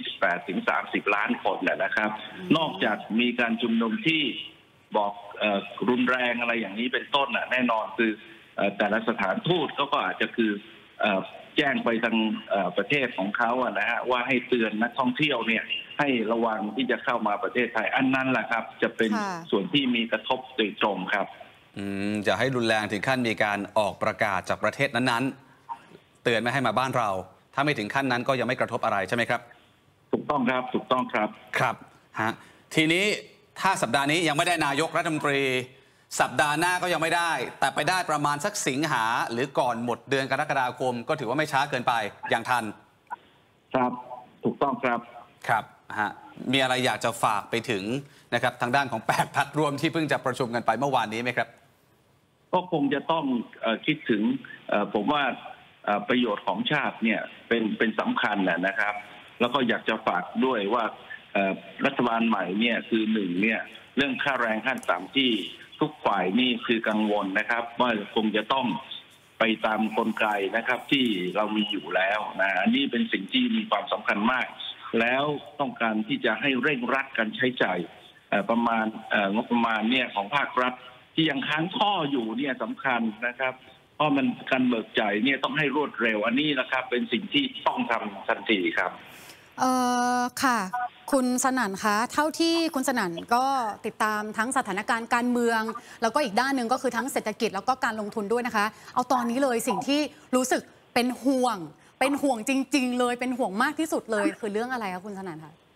28-30 ล้านคนนะครับนอกจากมีการชุมนุมที่บอกรุนแรงอะไรอย่างนี้เป็นต้นแน่นอนคือแต่ละสถานทูตก็อาจจะคือแจ้งไปทางประเทศของเขานะฮะว่าให้เตือนนักท่องเที่ยวเนี่ยให้ระวังที่จะเข้ามาประเทศไทยอันนั้นแหละครับจะเป็นส่วนที่มีกระทบโดยตรงครับจะให้รุนแรงถึงขั้นมีการออกประกาศจากประเทศนั้นๆเตือนไม่ให้มาบ้านเราถ้าไม่ถึงขั้นนั้นก็ยังไม่กระทบอะไรใช่ไหมครับถูกต้องครับถูกต้องครับครับฮะทีนี้ถ้าสัปดาห์นี้ยังไม่ได้นายกรัฐมนตรีสัปดาห์หน้าก็ยังไม่ได้แต่ไปได้ประมาณสักสิงหาหรือก่อนหมดเดือนกรกฎาคมก็ถือว่าไม่ช้าเกินไปอย่างทันครับถูกต้องครับครับฮะมีอะไรอยากจะฝากไปถึงนะครับทางด้านของ8 พรรคร่วมที่เพิ่งจะประชุมกันไปเมื่อวานนี้ไหมครับก็คงจะต้องคิดถึงผมว่าประโยชน์ของชาติเนี่ยเป็นสำคัญนะครับแล้วก็อยากจะฝากด้วยว่ารัฐบาลใหม่เนี่ยคือ1เนี่ยเรื่องค่าแรงขั้นต่ำที่ทุกฝ่ายนี่คือกังวลนะครับว่าคงจะต้องไปตามกลไกนะครับที่เรามีอยู่แล้วนะอันนี้เป็นสิ่งที่มีความสำคัญมากแล้วต้องการที่จะให้เร่งรัดการใช้จ่ายประมาณงบประมาณเนี่ยของภาครัฐที่ยังค้างท่ออยู่เนี่ยสำคัญนะครับเพราะมันการเบิกจ่ายเนี่ยต้องให้รวดเร็วอันนี้นะครับเป็นสิ่งที่ต้องทำทันทีครับค่ะคุณสนั่นคะเท่าที่คุณสนั่นก็ติดตามทั้งสถานการณ์การเมืองแล้วก็อีกด้านหนึ่งก็คือทั้งเศรษฐกิจแล้วก็การลงทุนด้วยนะคะเอาตอนนี้เลยสิ่งที่รู้สึกเป็นห่วงจริงๆเลยเป็นห่วงมากที่สุดเลยคือเรื่องอะไรคะคุณสนั่นคะ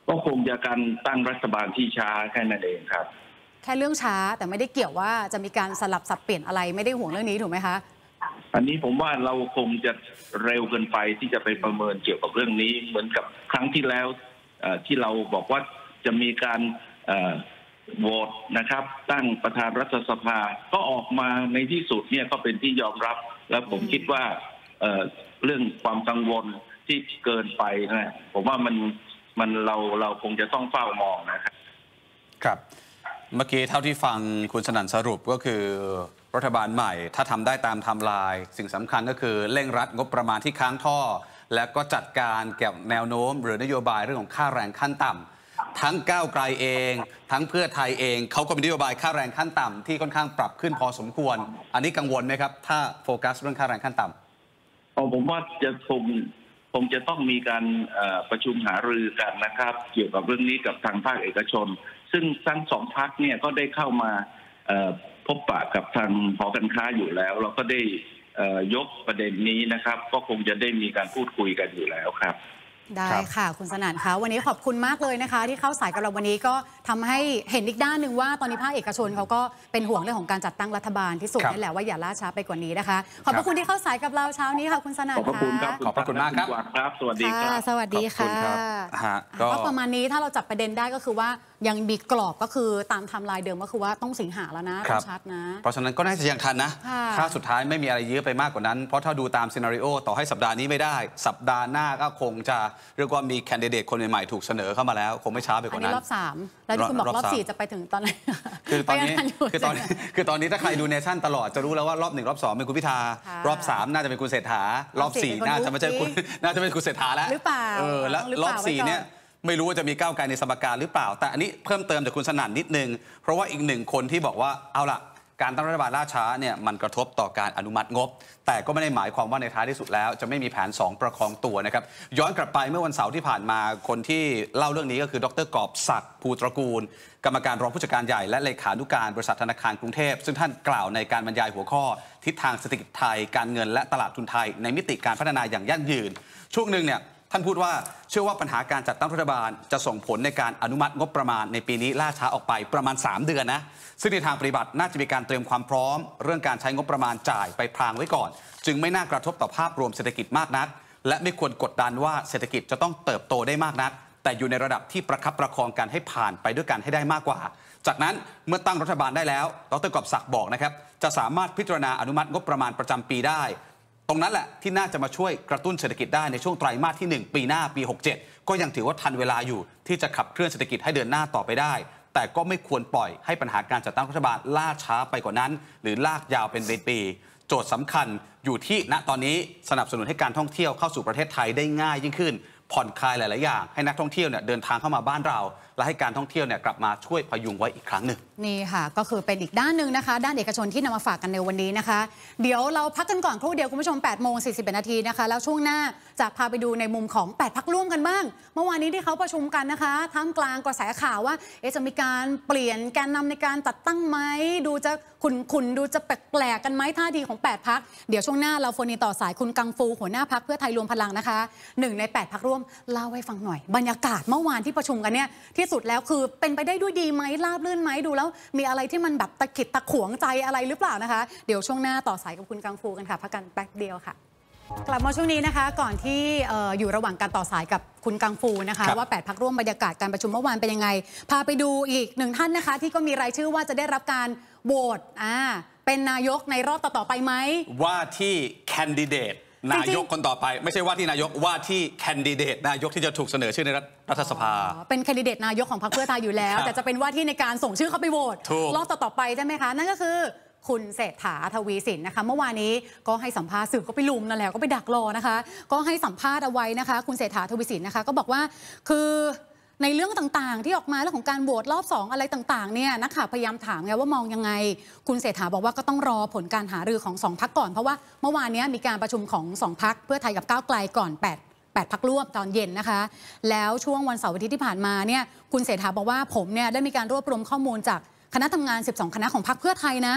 ก็คงจะการตั้งรัฐบาลที่ช้าแค่นั้นเองครับแค่เรื่องช้าแต่ไม่ได้เกี่ยวว่าจะมีการสลับสับเปลี่ยนอะไรไม่ได้ห่วงเรื่องนี้ถูกไหมคะอันนี้ผมว่าเราคงจะเร็วเกินไปที่จะไปประเมินเกี่ยวกับเรื่องนี้เหมือนกับครั้งที่แล้วที่เราบอกว่าจะมีการโหวตนะครับตั้งประธานรัฐสภาก็ออกมาในที่สุดเนี่ยก็เป็นที่ยอมรับแล้วผมคิดว่าเรื่องความกังวลที่เกินไปนะผมว่ามันเราคงจะต้องเฝ้ามองนะครับครับเมื่อกี้เท่าที่ฟังคุณสนั่นสรุปก็คือรัฐบาลใหม่ถ้าทำได้ตามไทม์ไลน์สิ่งสำคัญก็คือเร่งรัดงบประมาณที่ค้างท่อและก็จัดการเกี่ยวกับแนวโน้มหรือนโยบายเรื่องของค่าแรงขั้นต่ำทั้งก้าวไกลเองทั้งเพื่อไทยเองเขาก็มีนโยบายค่าแรงขั้นต่ำที่ค่อนข้างปรับขึ้นพอสมควรอันนี้กังวลไหมครับถ้าโฟกัสเรื่องค่าแรงขั้นต่ำผมว่าจะคงจะต้องมีการประชุมหารือกันนะครับเกี่ยวกับเรื่องนี้กับทางภาคเอกชนซึ่งทั้งสองพรรคเนี่ยก็ได้เข้ามาพบปะกับทางหอการค้าอยู่แล้วเราก็ได้ยกประเด็นนี้นะครับก็คงจะได้มีการพูดคุยกันอยู่แล้วครับได้ค่ะคุณสนั่นคะวันนี้ขอบคุณมากเลยนะคะที่เข้าสายกับเราวันนี้ก็ทำให้เห็นอีกด้านหนึ่งว่าตอนนี้ภาคเอกชนเขาก็เป็นห่วงเรื่องของการจัดตั้งรัฐบาลที่สุดนั่นแหละว่าอย่าล่าช้าไปกว่านี้นะคะขอบพระคุณที่เข้าสายกับเราเช้านี้ค่ะคุณสนั่นค่ะขอบพระคุณมากครับสวัสดีครับสวัสดีค่ะก็ประมาณนี้ถ้าเราจับประเด็นได้ก็คือว่ายังมีกรอบก็คือตามไทม์ไลน์เดิมก็คือว่าต้องสิงหาแล้วนะต้องชัดนะเพราะฉะนั้นก็น่าจะยังทันนะถ้าสุดท้ายไม่มีอะไรยื้อไปมากกว่านั้นเพราะถ้าดูตามซีนาริโอต่อให้สัปดาห์นี้ไม่ได้สัปดาห์หน้าก็คงจะเรียกว่ามีแคนดิเดตคนใหม่ๆถูกเสนอเข้ามาแล้วคงไม่ช้าไปกว่านั้นรอบ3แล้วที่คุณบอกรอบ4จะไปถึงตอนไหนคือตอนนี้ถ้าใครดูเนชั่นตลอดจะรู้แล้วว่ารอบ1รอบ2เป็นคุณพิธารอบ3น่าจะเป็นคุณเศรษฐารอบ4น่าจะไม่ใช่คุณน่าจะเป็นคุณเศรษฐาแล้วหรือเปล่าแล้วรอบ4เนี่ยไม่รู้ว่าจะมีก้าวไกลในสมการหรือเปล่าแต่อันนี้เพิ่มเติมจากคุณสนั่นนิดนึงเพราะว่าอีกหนึ่งคนที่บอกว่าเอาล่ะการตั้งรัฐบาลล่าช้าเนี่ยมันกระทบต่อการอนุมัติงบแต่ก็ไม่ได้หมายความว่าในท้ายที่สุดแล้วจะไม่มีแผน2ประคองตัวนะครับย้อนกลับไปเมื่อวันเสาร์ที่ผ่านมาคนที่เล่าเรื่องนี้ก็คือดร.กอบศักดิ์ภูตระกูลกรรมการรองผู้จัดการใหญ่และเลขานุการบริษัทธนาคารกรุงเทพซึ่งท่านกล่าวในการบรรยายหัวข้อทิศทางเศรษฐกิจไทยการเงินและตลาดทุนไทยในมิติการพัฒนาอย่างยั่งยืนช่วงหนึ่งเนี่ยท่านพูดว่าเชื่อว่าปัญหาการจัดตั้งรัฐบาลจะส่งผลในการอนุมัติงบประมาณในปีนี้ล่าช้าออกไปประมาณ3เดือนนะซึ่งในทางปฏิบัติน่าจะมีการเตรียมความพร้อมเรื่องการใช้งบประมาณจ่ายไปพรางไว้ก่อนจึงไม่น่ากระทบต่อภาพรวมเศรษฐกิจมากนักและไม่ควรกดดันว่าเศรษฐกิจจะต้องเติบโตได้มากนักแต่อยู่ในระดับที่ประคับประคองกันให้ผ่านไปด้วยกันให้ได้มากกว่าจากนั้นเมื่อตั้งรัฐบาลได้แล้วดร.กอบศักดิ์บอกนะครับจะสามารถพิจารณาอนุมัติงบประมาณประจำปีได้ตรงนั้นแหละที่น่าจะมาช่วยกระตุ้นเศรษฐกิจได้ในช่วงไตรมาสที่1ปีหน้าปี67ก็ยังถือว่าทันเวลาอยู่ที่จะขับเคลื่อนเศรษฐกิจให้เดินหน้าต่อไปได้แต่ก็ไม่ควรปล่อยให้ปัญหาการจัดตั้งรัฐบาลล่าช้าไปกว่านั้นหรือลากยาวเป็นปีโจทย์สำคัญอยู่ที่ณตอนนี้สนับสนุนให้การท่องเที่ยวเข้าสู่ประเทศไทยได้ง่ายยิ่งขึ้นผ่อนคลายหลายๆอย่างให้นักท่องเที่ยวเนี่ยเดินทางเข้ามาบ้านเราและให้การท่องเที่ยวเนี่ยกลับมาช่วยพยุงไว้อีกครั้งหนึ่งนี่ค่ะก็คือเป็นอีกด้านหนึ่งนะคะด้านเอกชนที่นำมาฝากกันในวันนี้นะคะเดี๋ยวเราพักกันก่อนครู่เดียวคุณผู้ชม8:41 นาทีนะคะแล้วช่วงหน้าจะพาไปดูในมุมของ8พรรคร่วมกันบ้างเมื่อวานนี้ที่เขาประชุมกันนะคะท่ามกลางกระแสข่าวว่าจะมีการเปลี่ยนแกนนำในการจัดตั้งไหมดูจะขุ่นดูจะแปลกๆกันไหมท่าทีของ8พรรคเดี๋ยวช่วงหน้าเราโฟนต่อสายคุณกังฟูหัวหน้าพรรคเพื่อไทยรวมพลังนะคะ1ใน8พรรคร่วมเล่าให้ฟังหน่อยบรรยากาศเมื่อวานที่ประชุมกันเนี่ยที่สุดแล้วคือเป็นไปได้ด้วยดีไหมราบรื่นไหมดูแล้วมีอะไรที่มันแบบตะขิดตะขวงใจอะไรหรือเปล่านะคะเดี๋ยวช่วงหน้าต่อสายกับคุณกังฟูกันค่ะพักกันแป๊บเดียวค่ะกลับมาช่วงนี้นะคะก่อนที่อยู่ระหว่างการต่อสายกับคุณกังฟูนะคะว่า8พรรคร่วมบรรยากาศการประชุมเมื่อวานเป็นยังไงพาไปดูอีก1ท่านนะคะที่ก็มีรายชื่อว่าจะได้รับการโหวตเป็นนายกในรอบต่อไปไหมว่าที่แคนดิเดตนายกคนต่อไปไม่ใช่ว่าที่นายกว่าที่แคนดิเดตนายกที่จะถูกเสนอชื่อในรัฐสภาเป็นแคนดิเดตนายกของพรรคเพื่อไทยอยู่แล้วแต่จะเป็นว่าที่ในการส่งชื่อเข้าไปโหวตรอบต่อไปใช่ไหมคะนั่นก็คือคุณเศรษฐาทวีสินนะคะเมื่อวานนี้ก็ให้สัมภาษณ์สื่อก็ไปลุมนั่นแหละก็ไปดักรอนะคะก็ให้สัมภาษณ์เอาไว้นะคะคุณเศรษฐาทวีสินนะคะก็บอกว่าคือในเรื่องต่างๆที่ออกมาเรื่องของการโหวตรอบ2อะไรต่างๆเนี่ยนักข่าวพยายามถามไงว่ามองยังไงคุณเศรษฐาบอกว่าก็ต้องรอผลการหารือของ2พรรคก่อนเพราะว่าเมื่อวานนี้มีการประชุมของ2พรรคเพื่อไทยกับก้าวไกลก่อน8พรรคร่วมตอนเย็นนะคะแล้วช่วงวันเสาร์อาทิตย์ที่ผ่านมาเนี่ยคุณเศรษฐาบอกว่าผมเนี่ยได้มีการรวบรวมข้อมูลจากคณะทำงาน12คณะของพรรคเพื่อไทยนะ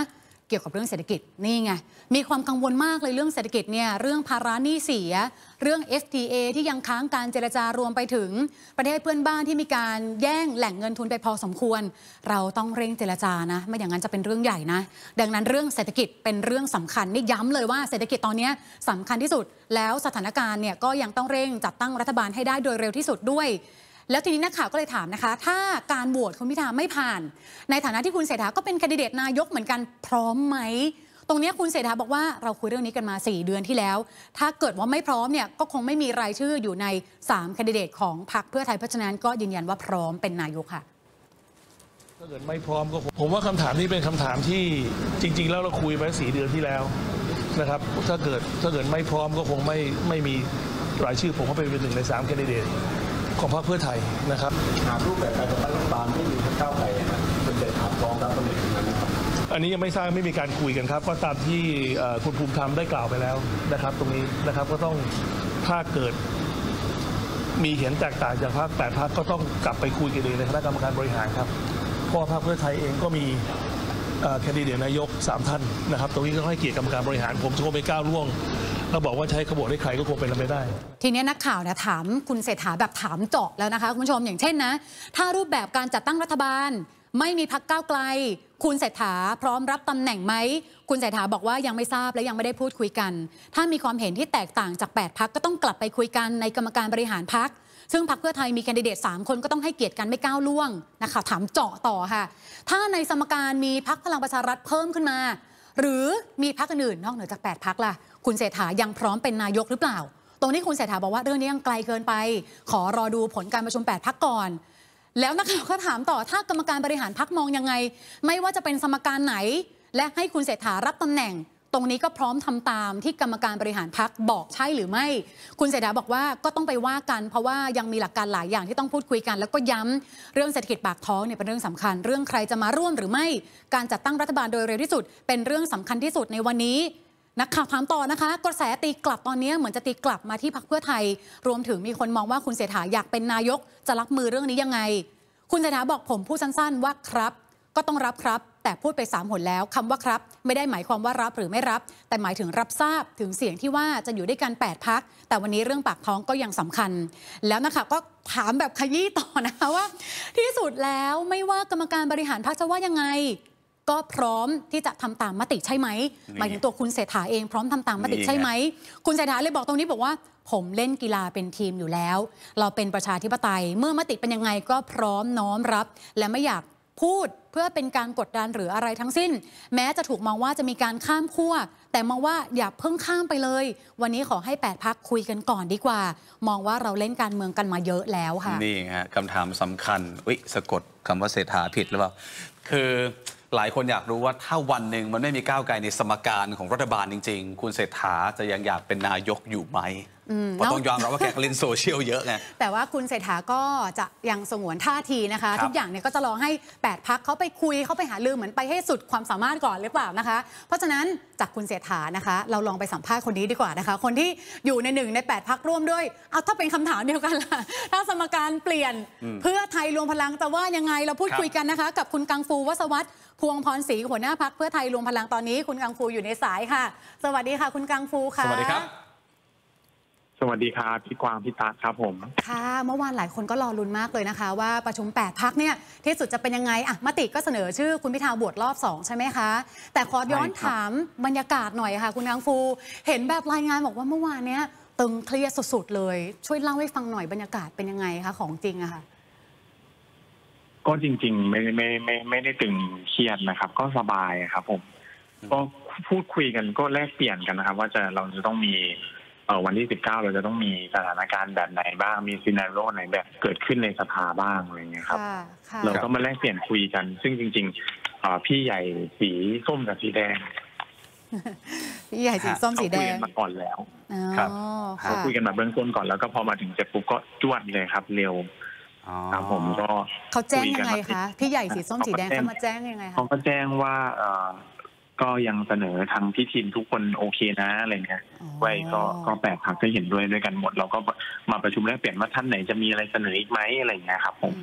เกี่ยวกับเรื่องเศรษฐกิจนี่ไงมีความกังวลมากเลยเรื่องเศรษฐกิจเนี่ยเรื่องภาระหนี้เสียเรื่อง FTA ที่ยังค้างการเจรจารวมไปถึงประเทศเพื่อนบ้านที่มีการแย่งแหล่งเงินทุนไปพอสมควรเราต้องเร่งเจรจานะไม่อย่างนั้นจะเป็นเรื่องใหญ่นะดังนั้นเรื่องเศรษฐกิจเป็นเรื่องสำคัญนี่ย้ำเลยว่าเศรษฐกิจตอนนี้สำคัญที่สุดแล้วสถานการณ์เนี่ยก็ยังต้องเร่งจัดตั้งรัฐบาลให้ได้โดยเร็วที่สุดด้วยแล้วทีนี้นักข่าวก็เลยถามนะคะถ้าการโหวตคุณพิธาไม่ผ่านในฐานะที่คุณเศรษฐาก็เป็นแคนดิเดตนายกเหมือนกันพร้อมไหมตรงนี้คุณเศรษฐาบอกว่าเราคุยเรื่องนี้กันมา4 เดือนที่แล้วถ้าเกิดว่าไม่พร้อมเนี่ยก็คงไม่มีรายชื่ออยู่ใน3แคนดิเดตของพรรคเพื่อไทยเพราะฉะนั้นก็ยืนยันว่าพร้อมเป็นนายกค่ะถ้าเกิดไม่พร้อมก็ผมว่าคำถามนี้เป็นคำถามที่จริงๆแล้วเราคุยไว้4 เดือนที่แล้วนะครับถ้าเกิดไม่พร้อมก็คงไม่มีรายชื่อผมก็เป็น1 ใน 3แคนดิเดตของพรรคเพื่อไทยนะครับหารูปแบบการจัดตั้งรัฐบาลไม่มีพรรคก้าวไกลนะเป็นเด็ดขาดพร้อมรับตำแหน่งนั้นนะครับอันนี้ยังไม่ทราบไม่มีการคุยกันครับก็ตามที่คุณภูมิธรรมได้กล่าวไปแล้วนะครับตรงนี้นะครับก็ต้องถ้าเกิดมีเห็นแตกต่างจากพรรค8 พรรคก็ต้องกลับไปคุยกันเองในคณะกรรมการบริหารครับเพราะพรรคเพื่อไทยเองก็มีแคนดิเดตนายก3 ท่านนะครับตรงนี้ก็ให้เกียรติกรรมการบริหารผมจะคงไปก้าวล่วงแล้วบอกว่าใช้ขบวนให้ใครก็คงเป็นไปไม่ได้ทีนี้นักข่าวเนี่ยถามคุณเศรษฐาแบบถามเจาะแล้วนะคะคุณผู้ชมอย่างเช่นนะถ้ารูปแบบการจัดตั้งรัฐบาลไม่มีพรรคก้าวไกลคุณเศรษฐาพร้อมรับตำแหน่งไหมคุณเศรษฐาบอกว่ายังไม่ทราบและยังไม่ได้พูดคุยกันถ้ามีความเห็นที่แตกต่างจาก8 พรรคก็ต้องกลับไปคุยกันในกรรมการบริหารพรรคซึ่งพรรคเพื่อไทยมีแคนดิเดต3 คนก็ต้องให้เกียรติกันไม่ก้าวล่วงนะคะถามเจาะต่อค่ะถ้าในสมการมีพรรคพลังประชารัฐเพิ่มขึ้นมาหรือมีพรรคอื่นนอกเหนือจาก8 พรรคล่ะคุณเศรษฐายังพร้อมเป็นนายกหรือเปล่าตรงนี้คุณเศรษฐาบอกว่าเรื่องนี้ยังไกลเกินไปขอรอดูผลการประชุม8 พรรคก่อนแล้วนักข่าวก็ถามต่อถ้ากรรมการบริหารพรรคมองยังไงไม่ว่าจะเป็นสมการไหนและให้คุณเศรษฐารับตำแหน่งตรงนี้ก็พร้อมทำตามที่กรรมการบริหารพรรคบอกใช่หรือไม่คุณเศรษฐาบอกว่าก็ต้องไปว่ากันเพราะว่ายังมีหลักการหลายอย่างที่ต้องพูดคุยกันแล้วก็ย้ำเรื่องเศรษฐกิจปากท้องเนี่ยเป็นเรื่องสำคัญเรื่องใครจะมาร่วมหรือไม่การจัดตั้งรัฐบาลโดยเร็วที่สุดเป็นเรื่องสำคัญที่สุดในวันนี้นักข่าวถามต่อนะคะกระแสตีกลับตอนนี้เหมือนจะตีกลับมาที่พรรคเพื่อไทยรวมถึงมีคนมองว่าคุณเศรษฐาอยากเป็นนายกจะรับมือเรื่องนี้ยังไงคุณเศรษฐาบอกผมพูดสั้นๆว่าครับก็ต้องรับครับแต่พูดไป3 หนแล้วคำว่าครับไม่ได้หมายความว่ารับหรือไม่รับแต่หมายถึงรับทราบถึงเสียงที่ว่าจะอยู่ด้วยกัน8 พรรคแต่วันนี้เรื่องปากท้องก็ยังสำคัญแล้วนะคะก็ถามแบบขยี้ต่อนะคะว่าที่สุดแล้วไม่ว่ากรรมการบริหารพรรคจะว่ายังไงก็พร้อมที่จะทำตามมติใช่ไหมหมายถึงตัวคุณเศรษฐาเองพร้อมทำตามมติใช่ไหมคุณเศรษฐาเลยบอกตรงนี้บอกว่าผมเล่นกีฬาเป็นทีมอยู่แล้วเราเป็นประชาธิปไตยเมื่อมติเป็นยังไงก็พร้อมน้อมรับและไม่อยากพูดเพื่อเป็นการกดดันหรืออะไรทั้งสิ้นแม้จะถูกมองว่าจะมีการข้ามขั้วแต่มองว่าอย่าเพิ่งข้ามไปเลยวันนี้ขอให้8 พรรคคุยกันก่อนดีกว่ามองว่าเราเล่นการเมืองกันมาเยอะแล้วค่ะนี่ฮะคำถามสำคัญสะกดคำว่าเศรษฐาผิดหรือเปล่าคือหลายคนอยากรู้ว่าถ้าวันหนึ่งมันไม่มีก้าวไกลในสมการของรัฐบาลจริงๆคุณเศรษฐาจะยังอยากเป็นนายกอยู่ไหมเพราะต้องยอมรับว่าแกเล่นโซเชียลเยอะไงแต่ว่าคุณเศรษฐาก็จะยังสงวนท่าทีนะคะทุกอย่างเนี่ยก็จะรอให้8 พรรคเขาไปคุยเขาไปหาลือเหมือนไปให้สุดความสามารถก่อนหรือเปล่านะคะเพราะฉะนั้นจากคุณเศรษฐานะคะเราลองไปสัมภาษณ์คนนี้ดีกว่านะคะคนที่อยู่ใน1 ใน 8 พรรคร่วมด้วยเอาถ้าเป็นคำถามเดียวกันล่ะถ้าสมการเปลี่ยนเพื่อไทยรวมพลังจะว่ายังไงเราพูดคุยกันนะคะกับคุณกังฟูวสวัฒน์พวงพรศรีหัวหน้าพรรคเพื่อไทยรวมพลังตอนนี้คุณกังฟูอยู่ในสายค่ะสวัสดีค่ะคุณกังฟูค่ะสวัสดีครับสวัสดีครับพี่กวางพี่ตาครับผมค่ะเมื่อวานหลายคนก็รอลุ้นมากเลยนะคะว่าประชุม8 พรรคเนี่ยที่สุดจะเป็นยังไงอ่ะมติก็เสนอชื่อคุณพิธาบวชรอบ2ใช่ไหมคะแต่ขอย้อนถามบรรยากาศหน่อยค่ะคุณกังฟูเห็นแบบรายงานบอกว่าเมื่อวานเนี้ยตึงเครียดสุดๆเลยช่วยเล่าให้ฟังหน่อยบรรยากาศเป็นยังไงคะของจริงอะค่ะก็จริงๆไม่ได้ตึงเครียดนะครับก็สบายครับผมก็พูดคุยกันก็แลกเปลี่ยนกันนะครับว่าเราจะต้องมีวันที่19เราจะต้องมีสถานการณ์แบบไหนบ้างมีซีนาริโอไหนแบบเกิดขึ้นในสภาบ้างอะไรเงี้ยครับเราก็มาแลกเปลี่ยนคุยกันซึ่งจริงๆพี่ใหญ่สีส้มกับสีแดงพี่ใหญ่สีส้มสีแดงมาก่อนแล้วครับเขาคุยกันมาเบื้องต้นก่อนแล้วก็พอมาถึงเสร็จปุ๊บก็จวดเลยครับเร็วครับผมก็เขาแจ้งยังไงคะพี่ใหญ่สีส้มสีแดงเขามาแจ้งยังไงคะเขาก็แจ้งว่าก็ยังเสนอทางที่ทีมทุกคนโอเคนะอะไรเงี้ยไว้ก็8 พรรคก็เห็นด้วยกันหมดเราก็มาประชุมแลกเปลี่ยนว่าท่านไหนจะมีอะไรเสนออีกไหมอะไรเงี้ยครับผม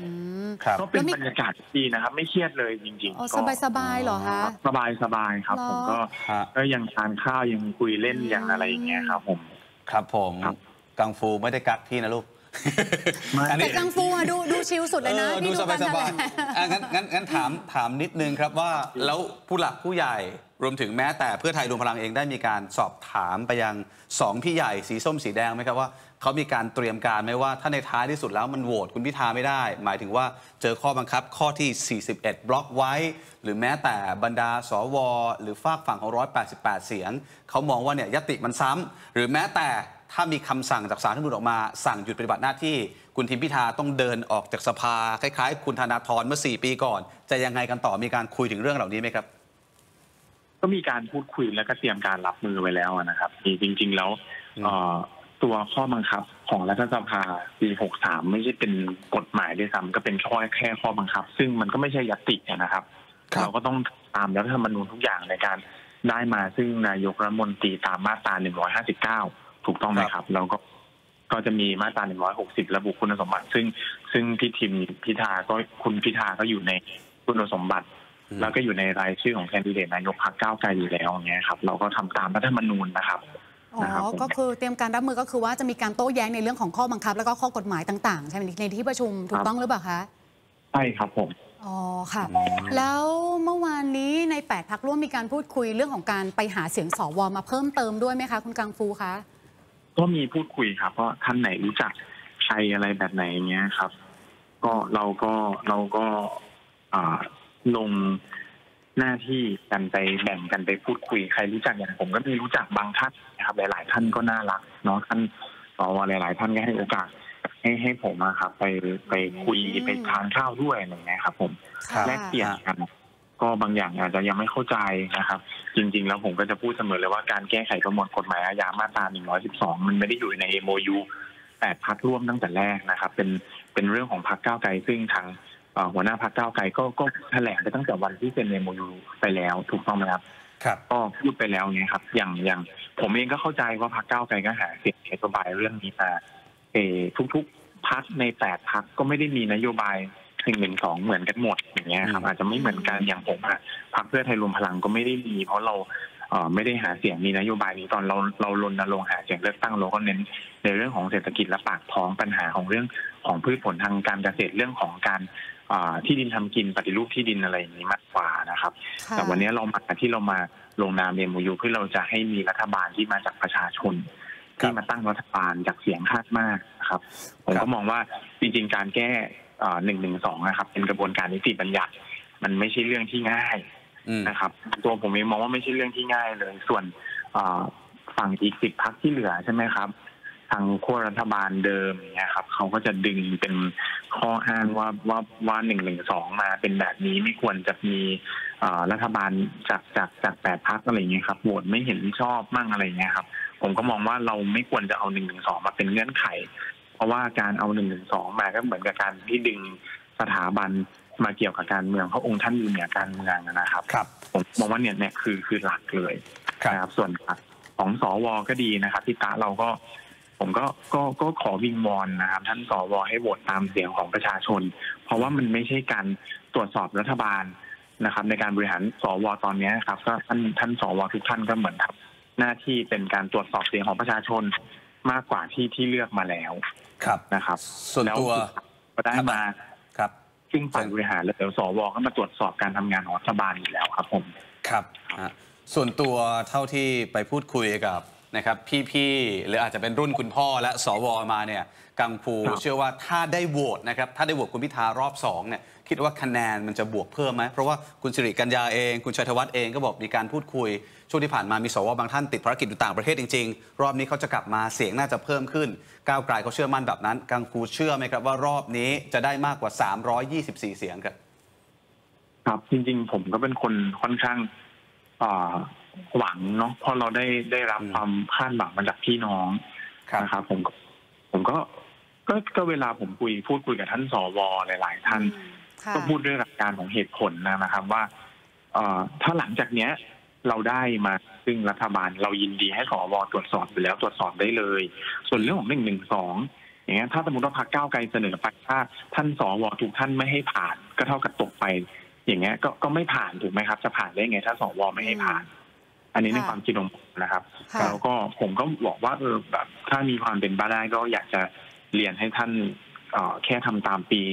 ก็เป็นบรรยากาศดีนะครับไม่เครียดเลยจริงๆสบายๆเหรอคะสบายครับผมก็ยังทานข้าวยังคุยเล่นยังอะไรอย่างเงี้ยครับผมครับผมกังฟูไม่ได้กักพี่นะลูกแต่กังฟูดูชิลสุดเลยนะดูสบายๆงั้นถามนิดนึงครับว่าแล้วผู้หลักผู้ใหญ่รวมถึงแม้แต่เพื่อไทยรวมพลังเองได้มีการสอบถามไปยัง2พี่ใหญ่สีส้มสีแดงไหมครับว่าเขามีการเตรียมการไหมว่าถ้าในท้ายที่สุดแล้วมันโหวตคุณพิธาไม่ได้หมายถึงว่าเจอข้อบังคับข้อที่41บล็อกไว้หรือแม้แต่บรรดาสวหรือฝากฝั่งของ188เสียงเขามองว่าเนี่ยยติมันซ้ำหรือแม้แต่ถ้ามีคำสั่งจากศาลรัฐธรรมนูญออกมาสั่งหยุดปฏิบัติหน้าที่คุณทิมพิธาต้องเดินออกจากสภาคล้ายๆคุณธนาธรเมื่อ4ปีก่อนจะยังไงกันต่อมีการคุยถึงเรื่องเหล่านี้ไหมครับก็มีการพูดคุยแล้วก็เตรียมการรับมือไว้แล้วนะครับจริงๆแล้วตัวข้อบังคับของรัฐสภาปี63ไม่ใช่เป็นกฎหมายด้วยซ้ำก็เป็นแค่ข้อบังคับซึ่งมันก็ไม่ใช่ญัตตินะครับเราก็ต้องตามรัฐธรรมนูญทุกอย่างในการได้มาซึ่งนายกรัฐมนตรีตามมาตรา159ถูกต้องไหมครับแล้วก็จะมีมาตรา160ระบุคุณสมบัติซึ่งพี่ทิมพิธาก็คุณพิธาก็อยู่ในคุณสมบัติแล้วก็อยู่ในรายชื่อของแคนดิเดตนายกพรรคก้าวไกลอยู่แล้วเงี้ยครับเราก็ทำตามรัฐธรรมนูญนะครับก็คือเตรียมการรับมือก็คือว่าจะมีการโต้แย้งในเรื่องของข้อบังคับแล้วก็ข้อกฎหมายต่างๆใช่ไหมในที่ประชุมถูกต้องหรือเปล่าคะใช่ครับผมอ๋อค่ะแล้วเมื่อวานนี้ใน8พรรคร่วมมีการพูดคุยเรื่องของการไปหาเสียงสวมาเพิ่มเติมด้วยไหมคะคุณกังฟูคะก็มีพูดคุยครับเพราะท่านไหนรู้จักใครอะไรแบบไหนเงี้ยครับก็เราก็ลงหน้าที่กันไปแบ่งกันไปพูดคุยใครรู้จักอย่างผมก็มีรู้จักบางท่านนะครับหลายๆท่านก็น่ารักเนาะท่านสวหลายๆท่านก็ให้โอกาสให้ผมนะครับไปคุยไปทานข้าวด้วยอะไรเงี้ยครับผมแลกเปลี่ยนกันก็บางอย่างอาจจะยังไม่เข้าใจนะครับจริงๆแล้วผมก็จะพูดเสมอเลยว่าการแก้ไขประมวลกฎหมายอาญามาตรา112มันไม่ได้อยู่ใน MOU 8พรรคร่วมตั้งแต่แรกนะครับเป็นเรื่องของพรรคก้าวไกลซึ่งทางหัวหน้าพรรคก้าวไกลก็แถลงไปตั้งแต่วันที่เป็น MOU ไปแล้วถูกต้องไหมครับก็พูดไปแล้วไงครับอย่างผมเองก็เข้าใจว่าพรรคก้าวไกลก็หาเสียงนโยบายเรื่องนี้มาทุกพรรคใน8พรรคก็ไม่ได้มีนโยบาย112เหมือนกันหมดอย่างเงี้ยครับอาจจะไม่เหมือนกันอย่างผมพรรคเพื่อไทยรวมพลังก็ไม่ได้มีเพราะเราไม่ได้หาเสียงมีนโยบายนี้ตอนเรารณรงค์หาเสียงเลือกตั้งเราก็เน้นในเรื่องของเศรษฐกิจและปากท้องปัญหาของเรื่องของพืชผลทางการเกษตรเรื่องของการที่ดินทำกินปฏิรูปที่ดินอะไรอย่างนี้มากกว่านะครับแต่วันนี้เรามาลงนาม MOU เพื่อเราจะให้มีรัฐบาลที่มาจากประชาชนที่มาตั้งรัฐบาลจากเสียงข้างมากนะครับผมก็มองว่าจริงๆการแก้112นะครับเป็นกระบวนการนิติบัญญัติมันไม่ใช่เรื่องที่ง่ายนะครับตัวผมเองมองว่าไม่ใช่เรื่องที่ง่ายเลยส่วนฝั่งอีก10พรรคที่เหลือใช่ไหมครับทางขั้วรัฐบาลเดิมเนี่ยครับเขาก็จะดึงเป็นข้ออ้างว่า112มาเป็นแบบนี้ไม่ควรจะมีรัฐบาลจาก8พรรคอะไรเงี้ยครับโหวตไม่เห็นชอบมั่งอะไรเงี้ยครับผมก็มองว่าเราไม่ควรจะเอา112มาเป็นเงื่อนไขเพราะว่าการเอา112มาก็เหมือนกับการที่ดึงสถาบันมาเกี่ยวกับการเมืองเพราะองค์ท่านอยู่เหนือการเมืองนะครับผมมองว่าเนี่ยคือหลักเลยนะครับส่วนของสวก็ดีนะครับที่ตาผมก็ขอวิงวอนนะครับท่านสวให้โหวตตามเสียงของประชาชนเพราะว่ามันไม่ใช่การตรวจสอบรัฐบาลนะครับในการบริหารสวตอนนี้ครับก็ท่านสวทุกท่านก็เหมือนครับหน้าที่เป็นการตรวจสอบเสียงของประชาชนมากกว่าที่เลือกมาแล้วนะครับส่วนตัวก็ได้มาครับซึ่งฝ่ายบริหารแล้วสวก็มาตรวจสอบการทำงานของรัฐบาลอยู่แล้วครับผมครับส่วนตัวเท่าที่ไปพูดคุยกับนะครับพี่ๆหรืออาจจะเป็นรุ่นคุณพ่อและสวมาเนี่ยกังฟูเชื่อว่าถ้าได้โหวตนะครับถ้าได้โหวตคุณพิธารอบ2เนี่ยคิดว่าคะแนนมันจะบวกเพิ่มไหมเพราะว่าคุณสิริกัญญาเองคุณชัยธวัฒน์เองก็บอกมีการพูดคุยช่วงที่ผ่านมามีสวบางท่านติดภารกิจอยู่ต่างประเทศจริงๆรอบนี้เขาจะกลับมาเสียงน่าจะเพิ่มขึ้นก้าวไกลเขาเชื่อมั่นแบบนั้นกังฟูเชื่อไหมครับว่ารอบนี้จะได้มากกว่า324เสียงครับจริงๆผมก็เป็นคนค่อนข้างหวังเนาะเพราะเราได้รับความคาดหวังมาจากพี่น้องนะครับผมก็เวลาผมพูดคุยกับท่านสวหลายๆท่านก็พูดด้วยหลักการของเหตุผลนะครับว่าถ้าหลังจากเนี้ยเราได้มาซึ่งรัฐบาลเรายินดีให้สวตรวจสอบอยู่แล้วตรวจสอบได้เลยส่วนเรื่องของ112 อย่างเงี้ยถ้าสมมติว่าพรรคก้าวไกลเสนอไปถ้าท่านสวทุกท่านไม่ให้ผ่านก็เท่ากับตกไปอย่างเงี้ยก็ไม่ผ่านถูกไหมครับจะผ่านได้ไงถ้าสวไม่ให้ผ่านอันนี้ในความคิดของผมนะครับแล้วก็ผมก็บอกว่าแบบถ้ามีความเป็นไปได้ก็อยากจะเรียนให้ท่านแค่ทำตามปี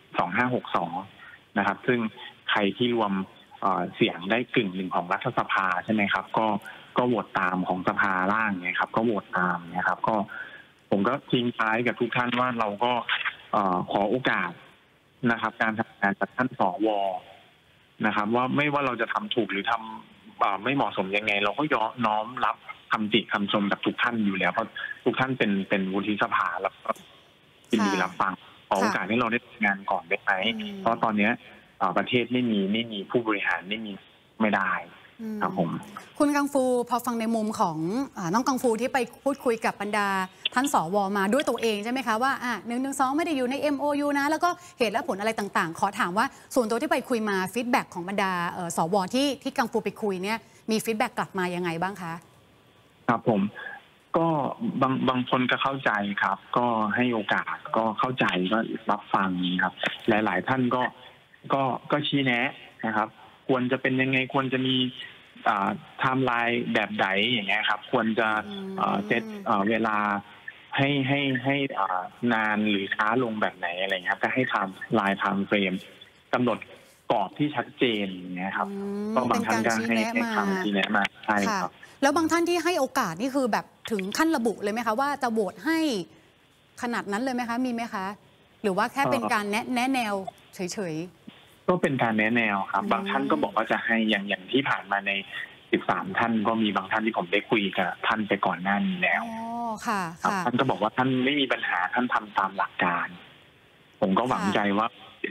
2562นะครับซึ่งใครที่รวมเสียงได้กึ่งหนึ่งของรัฐสภาใช่ไหมครับก็โหวตตามของสภาล่างไงครับก็โหวตตามนะครับก็ผมก็ทิ้งท้ายกับทุกท่านว่าเราก็ขอโอกาสนะครับการทำงานจากท่านสวนะครับว่าไม่ว่าเราจะทำถูกหรือทำไม่เหมาะสมยังไงเราก็น้อมรับคำติคำชมจากทุกท่านอยู่แล้วเพราะทุกท่านเป็นวุฒิสภาแล้วก็ยินดีรับฟังขอโอกาสให้เราได้ทำงานก่อนได้ไหมเพราะตอนนี้ประเทศไม่มีผู้บริหารไม่ได้ครับผมคุณกังฟูพอฟังในมุมของน้องกังฟูที่ไปพูดคุยกับบรรดาท่านสวมาด้วยตัวเองใช่ไหมคะว่า112ไม่ได้อยู่ใน MOU นะแล้วก็เหตุและผลอะไรต่างๆขอถามว่าส่วนตัวที่ไปคุยมาฟีดแบ็กของบรรดาสวที่กังฟูไปคุยเนี่ยมีฟีดแบ็กกลับมายังไงบ้างคะครับผมก็บางคนก็เข้าใจครับก็ให้โอกาสก็เข้าใจก็รับฟังครับหลายๆท่านก็ชี้แนะนะครับควรจะเป็นยังไงควรจะมีไทม์ไลน์แบบไหนอย่างเงี้ยครับควรจะเซตเวลาให้นานหรือช้าลงแบบไหนอะไรเงี้ยก็ให้ไทม์เฟรมกำหนดกรอบที่ชัดเจนอย่างเงี้ยครับก็บางท่านก็ให้คำชี้แนะมาใช่ครับแล้วบางท่านที่ให้โอกาสนี่คือแบบถึงขั้นระบุเลยไหมคะว่าจะโหวตให้ขนาดนั้นเลยไหมคะมีไหมคะหรือว่าแค่เป็นการแนะแนวเฉยๆก็เป็นการแนะแนวครับบางท่านก็บอกว่าจะให้อย่างที่ผ่านมาใน13ท่านก็มีบางท่านที่ผมได้คุยกับท่านไปก่อนหน้านี้แล้วท่านก็บอกว่าท่านไม่มีปัญหาท่านทำตามหลักการผมก็หวังใจว่า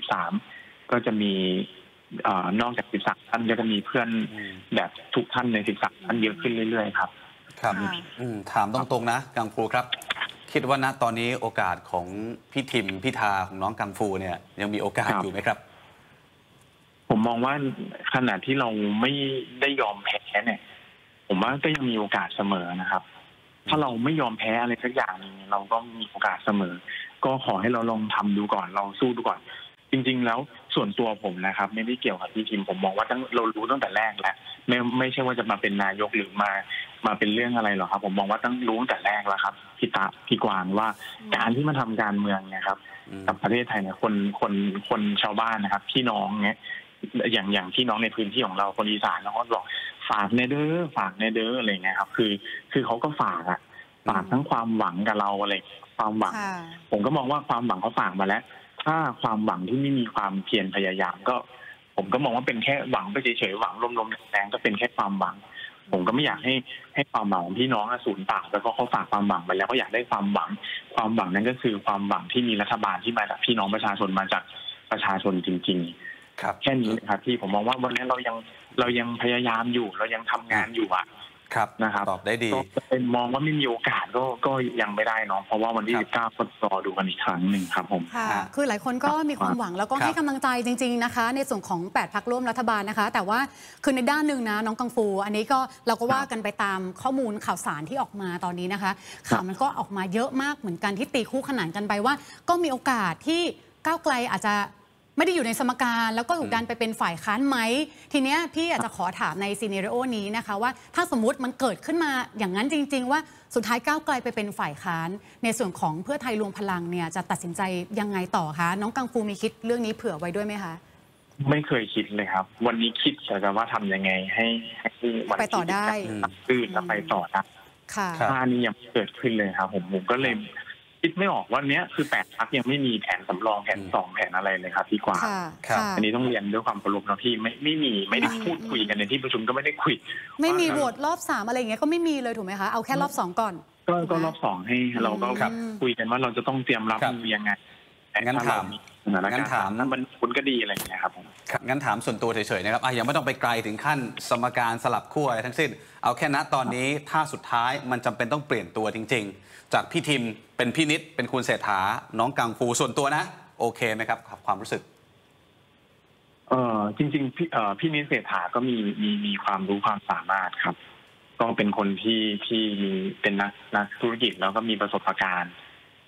13ก็จะมีนอกจาก13ท่านก็จะมีเพื่อนแบบทุกท่านใน13ท่านเยอะขึ้นเรื่อยๆครับครับถามตรงๆนะกังฟูครับคิดว่าณตอนนี้โอกาสของพี่ทิมพิธาของน้องกังฟูเนี่ยยังมีโอกาสอยู่ไหมครับผมมองว่าขณะที่เราไม่ได้ยอมแพ้เนี่ยผมว่าก็ยังมีโอกาสเสมอนะครับถ้าเราไม่ยอมแพ้อะไรสักอย่างนึงเราก็มีโอกาสเสมอก็ขอให้เราลองทำดูก่อนเราสู้ดูก่อนจริงๆแล้วส่วนตัวผมนะครับไม่ได้เกี่ยวกับพี่ทิมผมมองว่าเรารู้ตั้งแต่แรกแล้วไม่ใช่ว่าจะมาเป็นนายกหรือมาเป็นเรื่องอะไรหรอกครับผมมองว่าต้องรู้ตั้งแต่แรกแล้วครับพี่กวางว่าการที่มาทำการเมืองนะครับกับประเทศไทยเนี่ยคนชาวบ้านนะครับพี่น้องเนี่ยอย่างพี่น้องในพื้นที่ของเราคนอีสานเขาก็บอกฝากในเด้ออะไรเงี้ยครับคือเขาก็ฝากทั้งความหวังกับเราอะไรความหวังผมก็มองว่าความหวังเขาฝากมาแล้วถ้าความหวังที่ไม่มีความเพียรพยายามก็ผมก็มองว่าเป็นแค่หวังไปเฉยๆหวังลมๆแรงก็เป็นแค่ความหวังผมก็ไม่อยากให้ความหวังของพี่น้องสูญเปล่าแล้วก็เขาฝากความหวังไปแล้วก็อยากได้ความหวังนั้นก็คือความหวังที่มีรัฐบาลที่มาจากพี่น้องประชาชนมาจากประชาชนจริงๆแค่นี้นะครับที่ผมมองว่าวันนี้เรายังพยายามอยู่เรายังทำงานอยู่นะครับตอบได้ดีก็เป็นมองว่าไม่มีโอกาสก็ยังไม่ได้เนาะเพราะว่าวันที่19ก็รอดูกันอีกครั้งหนึ่งครับผมคือหลายคนก็มีความหวังแล้วก็ให้กำลังใจจริงๆนะคะในส่วนของ8พรรคร่วมรัฐบาลนะคะแต่ว่าคือในด้านหนึ่งนะน้องกังฟูอันนี้ก็เราก็ว่ากันไปตามข้อมูลข่าวสารที่ออกมาตอนนี้นะคะข่าวมันก็ออกมาเยอะมากเหมือนกันที่ตีคู่ขนานกันไปว่าก็มีโอกาสที่ก้าวไกลอาจจะไม่ได้อยู่ในสมการแล้วก็ถูกดันไปเป็นฝ่ายค้านไหมทีเนี้ยพี่อยากจะขอถามในซีเนริโอนี้นะคะว่าถ้าสมมุติมันเกิดขึ้นมาอย่างนั้นจริงๆว่าสุดท้ายก้าวไกลไปเป็นฝ่ายค้านในส่วนของเพื่อไทยรวมพลังเนี่ยจะตัดสินใจยังไงต่อคะน้องกังฟูมีคิดเรื่องนี้เผื่อไว้ด้วยไหมคะไม่เคยคิดเลยครับวันนี้คิดแต่ว่าทำยังไงให้วันไปต่อได้ตื่นแล้วไปต่อได้ถ้านี้ยังเกิดขึ้นเลยครับผมก็เลยคิดไม่ออกว่าเนี้ยคือ8พรรคยังไม่มีแผนสำรองแผน2แผนอะไรเลยครับพี่กวางอันนี้ต้องเรียนด้วยความเคารพนะพี่ไม่ได้พูดคุยกันในที่ประชุมก็ไม่ได้คุยไม่มีโหวตรอบ3อะไรอย่างเงี้ยก็ไม่มีเลยถูกไหมคะเอาแค่รอบ2ก่อนก็รอบ2ให้เราก็คุยกันว่าเราจะต้องเตรียมรับมือยังไงงั้นถามมันคุณก็ดีอะไรอย่างเงี้ยครับผมงั้นถามส่วนตัวเฉยๆนะครับยังไม่ต้องไปไกลถึงขั้นสมการสลับขั้วอะไรทั้งสิ้นเอาแค่ณตอนนี้ถ้าสุดท้ายมันจำเป็นต้องเปลี่ยนตัวจริงๆจากพี่ทิมเป็นพี่นิดเป็นคุณเศรษฐาน้องกังฟูส่วนตัวนะโอเคไหมครับความรู้สึกจริงๆพี่นิดเศรษฐาก็มีความรู้ความสามารถครับก็เป็นคนที่มีเป็นนักธุรกิจแล้วก็มีประสบการณ์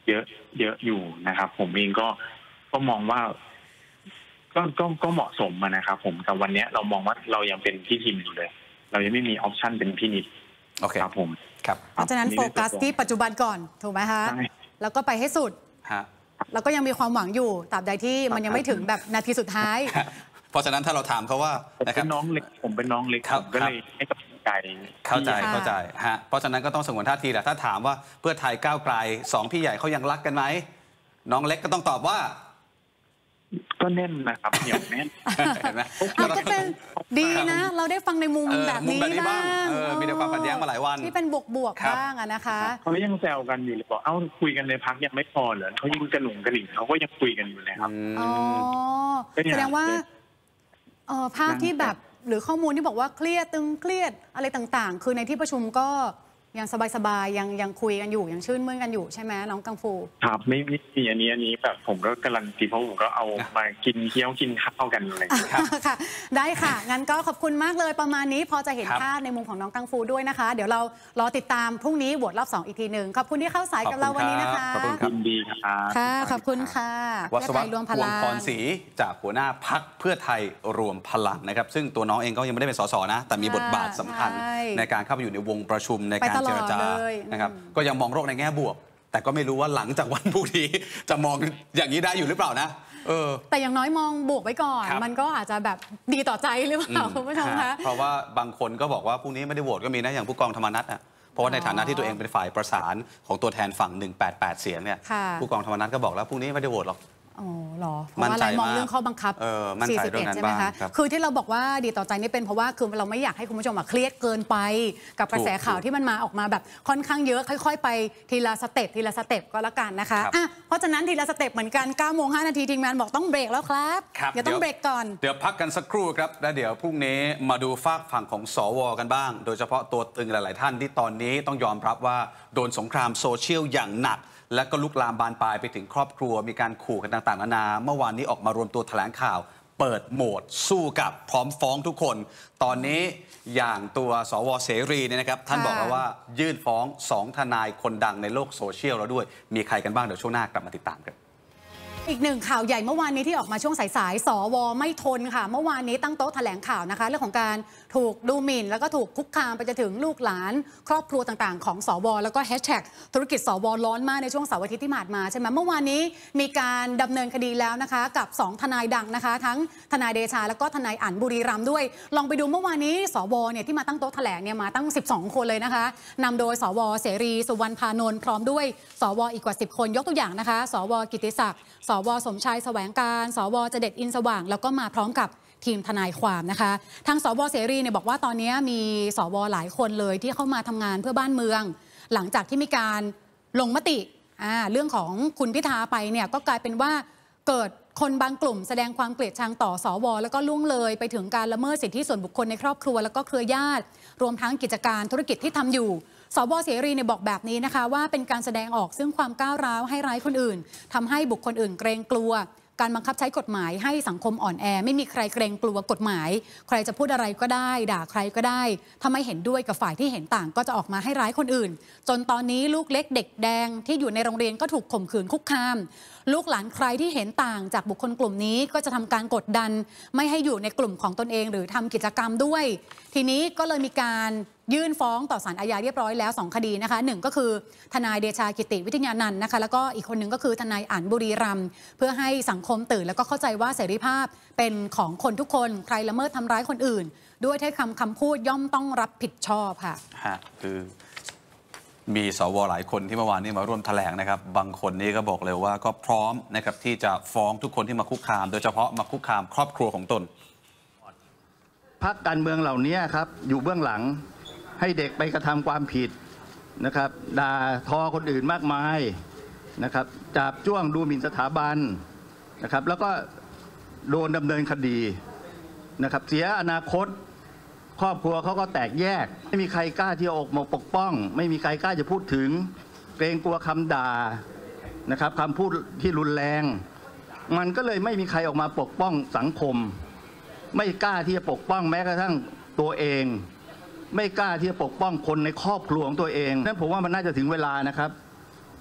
เยอะอยู่นะครับ ผมเองก็มองว่าก็เหมาะสมนะครับผมแต่วันนี้เรามองว่าเรายังเป็นพี่ทิมอยู่เลยเรายังไม่มีออปชันเป็นพี่นิดครับผมครับเพราะฉะนั้นโฟกัสที่ปัจจุบันก่อนถูกไหมคะแล้วก็ไปให้สุดแล้วก็ยังมีความหวังอยู่ตราบใดที่มันยังไม่ถึงแบบนาทีสุดท้ายเพราะฉะนั้นถ้าเราถามเขาว่าผมเป็นน้องเล็กก็เลยให้กำลังใจเข้าใจฮะเพราะฉะนั้นก็ต้องสงวนท่าทีแหละถ้าถามว่าเพื่อไทยก้าวไกล2พี่ใหญ่เขายังรักกันไหมน้องเล็กก็ต้องตอบว่าก็แน่นนะครับเหนียวแน่นเห็นไหมก็เป็นดีนะเราได้ฟังในมุมแบบนี้บ้างมีแต่ความขัดแย้งมาหลายวันที่เป็นบวกบ้างนะคะเขายังแซวกันอยู่เลยบอกเอ้าคุยกันในพักยังไม่พอเหรอเขายิ่งกระหนุ่งกระหลิ่งเขาก็ยังคุยกันอยู่เลยครับอ๋อแสดงว่าภาพที่แบบหรือข้อมูลที่บอกว่าเครียดตึงเครียดอะไรต่างๆคือในที่ประชุมก็ยังสบายๆยังคุยกันอยู่ยังชื่นมื่นกันอยู่ใช่ไหมน้องกังฟูครับไม่มีอันนี้แบบผมก็กำลังเพราะผมก็เอามากินเคี้ยวกินข้าวกันอะไรค่ะได้ค่ะงั้นก็ขอบคุณมากเลยประมาณนี้พอจะเห็นภาพในมุมของน้องกังฟูด้วยนะคะเดี๋ยวเรารอติดตามพรุ่งนี้โหวตรอบ2อีกทีหนึ่งขอบคุณที่เข้าสายกับเราวันนี้นะคะขอบคุณครับดีครับค่ะขอบคุณค่ะวัศวัฒน์ พวงพรศรีจากหัวหน้าพรรคเพื่อไทยรวมพลังนะครับซึ่งตัวน้องเองก็ยังไม่ได้เป็นสสนะแต่มีบทบาทสำคัญในการเข้าไปอยู่ในวงประชุมในการเจรจานะครับก็ยังมองโลกในแง่บวกแต่ก็ไม่รู้ว่าหลังจากวันพรุ่งนี้จะมองอย่างนี้ได้อยู่หรือเปล่านะแต่อย่างน้อยมองบวกไว้ก่อนมันก็อาจจะแบบดีต่อใจหรือเปล่าคุณผู้ชมคะเพราะว่าบางคนก็บอกว่าพรุ่งนี้ไม่ได้โหวตก็มีนะอย่างผู้กองธรรมนัสอ่ะเพราะว่าในฐานะที่ตัวเองเป็นฝ่ายประสานของตัวแทนฝั่ง188เสียงเนี่ยผู้กองธรรมนัสก็บอกแล้วพรุ่งนี้ไม่ได้โหวตหรอกอ๋อหรอเพราะว่าอะไรมองเรื่องข้อบังคับ41ใช่ไหมคะคือที่เราบอกว่าดีต่อใจนี่เป็นเพราะว่าคือเราไม่อยากให้คุณผู้ชมเครียดเกินไปกับกระแสข่าวที่มันมาออกมาแบบค่อนข้างเยอะค่อยๆไปทีละสเต็ปก็แล้วกันนะคะเพราะฉะนั้นทีละสเต็ปเหมือนกัน9:05 นาทีทีมงานบอกต้องเบรกแล้วครับเดี๋ยวต้องเบรกก่อนเดี๋ยวพักกันสักครู่ครับแล้วเดี๋ยวพรุ่งนี้มาดูฝากฝั่งของสวกันบ้างโดยเฉพาะตัวตึงหลายๆท่านที่ตอนนี้ต้องยอมรับว่าโดนสงครามโซเชียลอย่างหนักและก็ลุกลามบานปลายไปถึงครอบครัวมีการขู่กันต่างๆนานาเมื่อวานนี้ออกมารวมตัวแถลงข่าวเปิดโหมดสู้กับพร้อมฟ้องทุกคนตอนนี้อย่างตัวสว.เสรีเนี่ยนะครับท่านบอกแล้วว่ายื่นฟ้อง2ทนายคนดังในโลกโซเชียลแล้วด้วยมีใครกันบ้างเดี๋ยวช่วงหน้ากลับมาติดตามกันอีกหนึ่งข่าวใหญ่เมื่อวานนี้ที่ออกมาช่วงสายๆสว.ไม่ทนค่ะเมื่อวานนี้ตั้งโต๊ะแถลงข่าวนะคะเรื่องของการถูกดูหมิ่นแล้วก็ถูกคุกคามไปจนถึงลูกหลานครอบครัวต่างๆของสว.แล้วก็แฮชแท็กธุรกิจสว.ร้อนมากในช่วงเสาร์อาทิตย์ที่ผ่านมาใช่ไหมเมื่อวานนี้มีการดำเนินคดีแล้วนะคะกับ2ทนายดังนะคะทั้งทนายเดชาแล้วก็ทนายอั๋นบุรีรัมย์ด้วยลองไปดูเมื่อวานนี้สว.เนี่ยที่มาตั้งโต๊ะแถลงเนี่ยมาตั้ง12คนเลยนะคะนำโดยสว.เสรีสุวรรณพานนท์พร้อมด้วยสว.อีกกว่า10คนยกตัวอย่างนะคะสว.กิติศักดิ์สว.สมชายแสวงการสว.เจเด็ดอินสว่างแล้วก็มาพร้อมกับทีมทนายความนะคะทางสว.เสรีเนี่ยบอกว่าตอนนี้มีสว.หลายคนเลยที่เข้ามาทำงานเพื่อบ้านเมืองหลังจากที่มีการลงมติเรื่องของคุณพิธาไปเนี่ยก็กลายเป็นว่าเกิดคนบางกลุ่มแสดงความเกลียดชังต่อสว.แล้วก็ล่วงเลยไปถึงการละเมิดสิทธิส่วนบุคคลในครอบครัวแล้วก็เครือญาติรวมทั้งกิจการธุรกิจที่ทำอยู่สว.เสรีเนี่ยบอกแบบนี้นะคะว่าเป็นการแสดงออกซึ่งความก้าวร้าวให้ร้ายคนอื่นทำให้บุคคลอื่นเกรงกลัวการบังคับใช้กฎหมายให้สังคมอ่อนแอไม่มีใครเกรงกลัวกฎหมายใครจะพูดอะไรก็ได้ด่าใครก็ได้ถ้าไม่เห็นด้วยกับฝ่ายที่เห็นต่างก็จะออกมาให้ร้ายคนอื่นจนตอนนี้ลูกเล็กเด็กแดงที่อยู่ในโรงเรียนก็ถูกข่มขืนคุกคามลูกหลานใครที่เห็นต่างจากบุคคลกลุ่มนี้ก็จะทำการกดดันไม่ให้อยู่ในกลุ่มของตนเองหรือทำกิจกรรมด้วยทีนี้ก็เลยมีการยื่นฟ้องต่อศาลอาญาเรียบร้อยแล้ว2คดีนะคะ1ก็คือทนายเดชากิติวิทยานันท์นะคะแล้วก็อีกคนหนึ่งก็คือทนายอั๋นบุรีรัมย์เพื่อให้สังคมตื่นแล้วก็เข้าใจว่าเสรีภาพเป็นของคนทุกคนใครละเมิดทำร้ายคนอื่นด้วยถ้อยคำพูดย่อมต้องรับผิดชอบค่ะคือมีสว.หลายคนที่เมื่อวานนี้มาร่วมแถลงนะครับบางคนนี้ก็บอกเลยว่าก็พร้อมนะครับที่จะฟ้องทุกคนที่มาคุกคามโดยเฉพาะมาคุกคามครอบครัวของตนพรรคการเมืองเหล่านี้ครับอยู่เบื้องหลังให้เด็กไปกระทำความผิดนะครับด่าทอคนอื่นมากมายนะครับจับจ้วงดูหมิ่นสถาบันนะครับแล้วก็โดนดำเนินคดีนะครับเสียอนาคตครอบครัวเขาก็แตกแยกไม่มีใครกล้าที่จะออกมาปกป้องไม่มีใครกล้าจะพูดถึงเกรงกลัวคำด่านะครับคำพูดที่รุนแรงมันก็เลยไม่มีใครออกมาปกป้องสังคมไม่กล้าที่จะปกป้องแม้กระทั่งตัวเองไม่กล้าที่จะปกป้องคนในครอบครัวของตัวเองนั้นผมว่ามันน่าจะถึงเวลานะครับ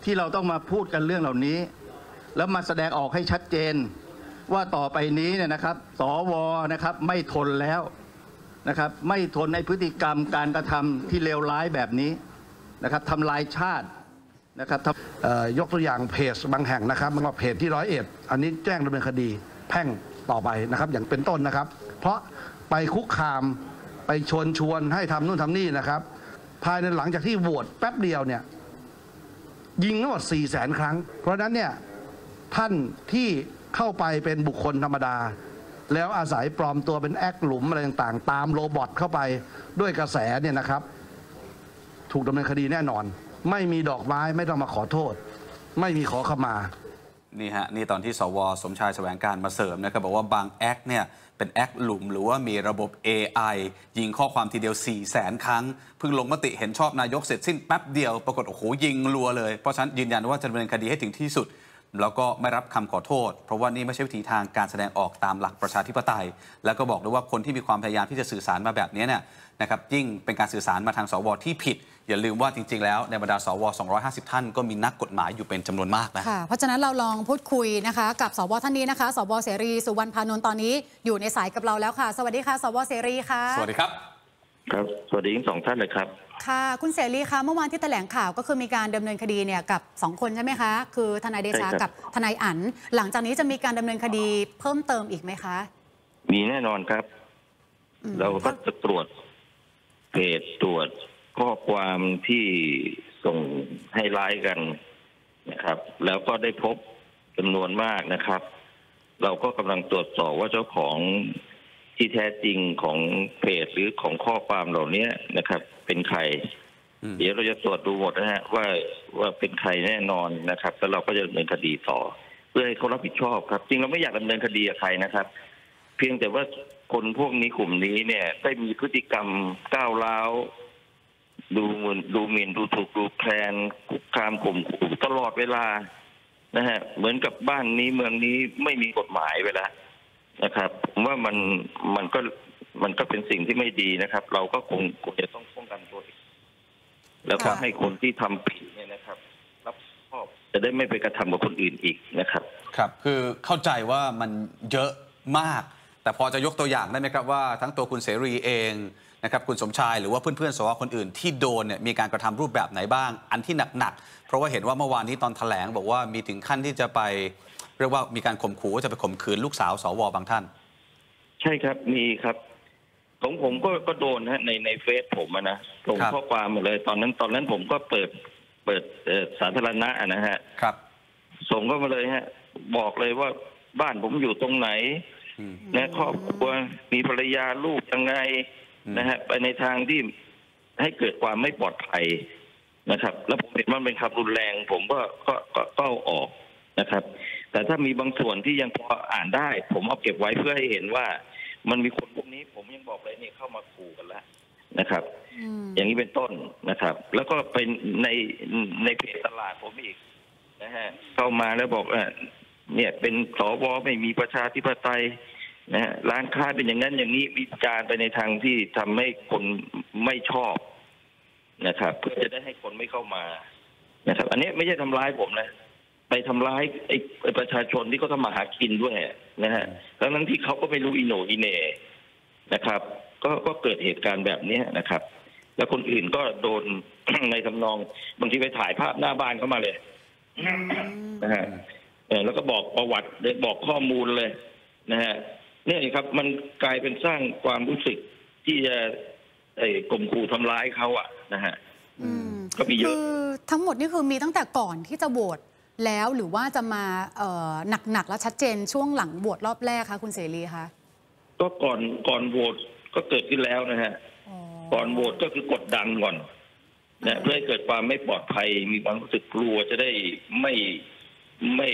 ที่เราต้องมาพูดกันเรื่องเหล่านี้ แล้วมาแสดงออกให้ชัดเจนว่าต่อไปนี้เนี่ยนะครับสวนะครับไม่ทนแล้วนะครับไม่ทนในพฤติกรรมการกระทำที่เลวร้ายแบบนี้นะครับทำลายชาตินะครับยกตัวอย่างเพจบางแห่งนะครับบางเพจที่101อันนี้แจ้งดำเนินคดีแพ่งต่อไปนะครับอย่างเป็นต้นนะครับเพราะไปคุกคามไปชวนให้ทำนู่นทำนี่นะครับภายในหลังจากที่โหวตแป๊บเดียวเนี่ยยิงทั้งหมด400,000 ครั้งเพราะฉะนั้นเนี่ยท่านที่เข้าไปเป็นบุคคลธรรมดาแล้วอาศัยปลอมตัวเป็นแอคหลุมอะไรต่างๆตามโรบอทเข้าไปด้วยกระแสเนี่ยนะครับถูกดำเนินคดีแน่นอนไม่มีดอกไม้ไม่ต้องมาขอโทษไม่มีขอขมานี่ฮะนี่ตอนที่สวสมชายแสวงการมาเสริมนะครับบอกว่าบางแอคเนี่ยเป็นแอคหลุมหรือว่ามีระบบ AI ยิงข้อความทีเดียว 400,000 ครั้งเพิ่งลงมติเห็นชอบนายกเสร็จสิ้นแป๊บเดียวปรากฏโอ้โหยิงรัวเลยเพราะฉะนั้นยืนยันว่าจะดำเนินคดีให้ถึงที่สุดแล้วก็ไม่รับคำขอโทษเพราะว่านี่ไม่ใช่วิธีทางการแสดงออกตามหลักประชาธิปไตยแล้วก็บอกด้วยว่าคนที่มีความพยายามที่จะสื่อสารมาแบบนี้เนี่ยนะครับยิ่งเป็นการสื่อสารมาทางสวที่ผิดอย่าลืมว่าจริงๆแล้วในบรรดาสว250 ท่านก็มีนักกฎหมายอยู่เป็นจำนวนมากนะเพราะฉะนั้นเราลองพูดคุยนะคะกับสวท่านนี้นะคะสวเสรีสุวรรณพานนท์ตอนนี้อยู่ในสายกับเราแล้วค่ะสวัสดีค่ะสวเสรีค่ะสวัสดีครับครับสวัสดีทั้ง2 ท่านเลยครับค่ะคุณเสรีคะเมื่อวานที่แถลงข่าวก็คือมีการดำเนินคดีเนี่ยกับ2 คนใช่ไหมคะคือทนายเดชากับทนายอั๋นหลังจากนี้จะมีการดำเนินคดีเพิ่มเติมอีกไหมคะมีแน่นอนครับเราก็จะตรวจเพจตรวจข้อความที่ส่งให้ร้ายกันนะครับแล้วก็ได้พบจำนวนมากนะครับเราก็กำลังตรวจสอบว่าเจ้าของที่แท้จริงของเพจหรือของข้อความเหล่านี้นะครับเป็นใครเดี๋ยวเราจะตรวจดูหมดนะฮะว่าเป็นใครแน่นอนนะครับแล้วเราก็จะดำเนินคดีต่อเพื่อให้เขารับผิดชอบครับจริงเราไม่อยากดำเนินคดีกับใครนะครับเพียงแต่ว่าคนพวกนี้กลุ่มนี้เนี่ยได้มีพฤติกรรมก้าวร้าวดูหมิ่นดูถูกดูแคลนคุกคามข่มขู่ตลอดเวลานะฮะเหมือนกับบ้านนี้เมืองนี้ไม่มีกฎหมายไปแล้วนะครับผมว่ามันก็เป็นสิ่งที่ไม่ดีนะครับ เราก็คงจะต้องป้องกันตัวเองแล้วก็ให้คนที่ทำผิดเนี่ยนะครับรับผิดชอบจะได้ไม่ไปกระทำกับคนอื่นอีกนะครับครับคือเข้าใจว่ามันเยอะมากแต่พอจะยกตัวอย่างได้ไหมครับว่าทั้งตัวคุณเสรีเองนะครับคุณสมชายหรือว่าเพื่อนๆสวคนอื่นที่โดนเนี่ยมีการกระทำรูปแบบไหนบ้างอันที่หนักๆเพราะว่าเห็นว่าเมื่อวานนี้ตอนแถลงบอกว่ามีถึงขั้นที่จะไปเรียกว่ามีการข่มขู่ว่าจะไปข่มขืนลูกสาวสวบางท่านใช่ครับมีครับของผมก็โดนฮะในเฟซผมนะส่งข้อความมาเลยตอนนั้นผมก็เปิดสาธารณะนะฮะครับส่งเข้ามาเลยฮะบอกเลยว่าบ้านผมอยู่ตรงไหนนะครอบครัวมีภรรยาลูกยังไงนะฮะไปในทางที่ให้เกิดความไม่ปลอดภัยนะครับแล้วผมเห็นว่าเป็นคำรุนแรงผมก็เอาออกนะครับแต่ถ้ามีบางส่วนที่ยังพออ่านได้ผมเอาเก็บไว้เพื่อให้เห็นว่ามันมีคนพวกนี้ผมยังบอกเลยนี่เข้ามาขู่กันแล้วนะครับอย่างนี้เป็นต้นนะครับแล้วก็เป็นในเพจตลาดผมอีกนะฮะเข้ามาแล้วบอกเนี่ยเป็นสวไม่มีประชาธิปไตยนะฮะร้านค้าเป็นอย่างนั้นอย่างนี้วิจารณ์ไปในทางที่ทำให้คนไม่ชอบนะครับเพื่อจะได้ให้คนไม่เข้ามานะครับอันนี้ไม่ใช่ทำร้ายผมนะไปทำร้ายไอ้ประชาชนที่เขาทำมาหากินด้วยนะฮะทั้งที่เขาก็ไม่รู้อีโหนอีเหน่นะครับก็เกิดเหตุการณ์แบบนี้นะครับแล้วคนอื่นก็โดน ในทำนองบางทีไปถ่ายภาพหน้าบ้านเข้ามาเลยนะฮะแล้วก็บอกประวัติบอกข้อมูลเลยนะฮะเนี่ยครับมันกลายเป็นสร้างความรู้สึกที่จะข่มขู่ทำร้ายเขาอ่ะนะฮะก็มีเยอะคือทั้งหมดนี่คือมีตั้งแต่ก่อนที่จะโหวตแล้วหรือว่าจะมาหนักๆแล้วชัดเจนช่วงหลังโหวตรอบแรกคะคุณเสรีคะก็ก่อนโหวตก็เกิดขึ้นแล้วนะฮะก่อนโหวตก็คือกดดันก่อนนะเพื่อให้เกิดความไม่ปลอดภัยมีความรู้สึกกลัวจะได้ไม่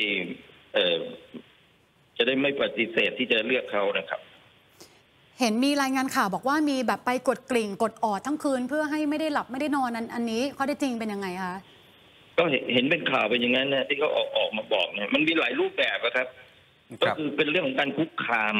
จะได้ไม่ปฏิเสธที่จะเลือกเขานะครับเห็นมีรายงานข่าวบอกว่ามีแบบไปกดกริ่งกดออดทั้งคืนเพื่อให้ไม่ได้หลับไม่ได้นอนอันนี้ข้อเท็จจริงเป็นยังไงคะก็เห็นเป็นข่าวเป็นอย่างนั้นนะที่เขาออกมาบอกเนี่ยมันมีหลายรูปแบบครับก็คือเป็นเรื่องของการคุกคาม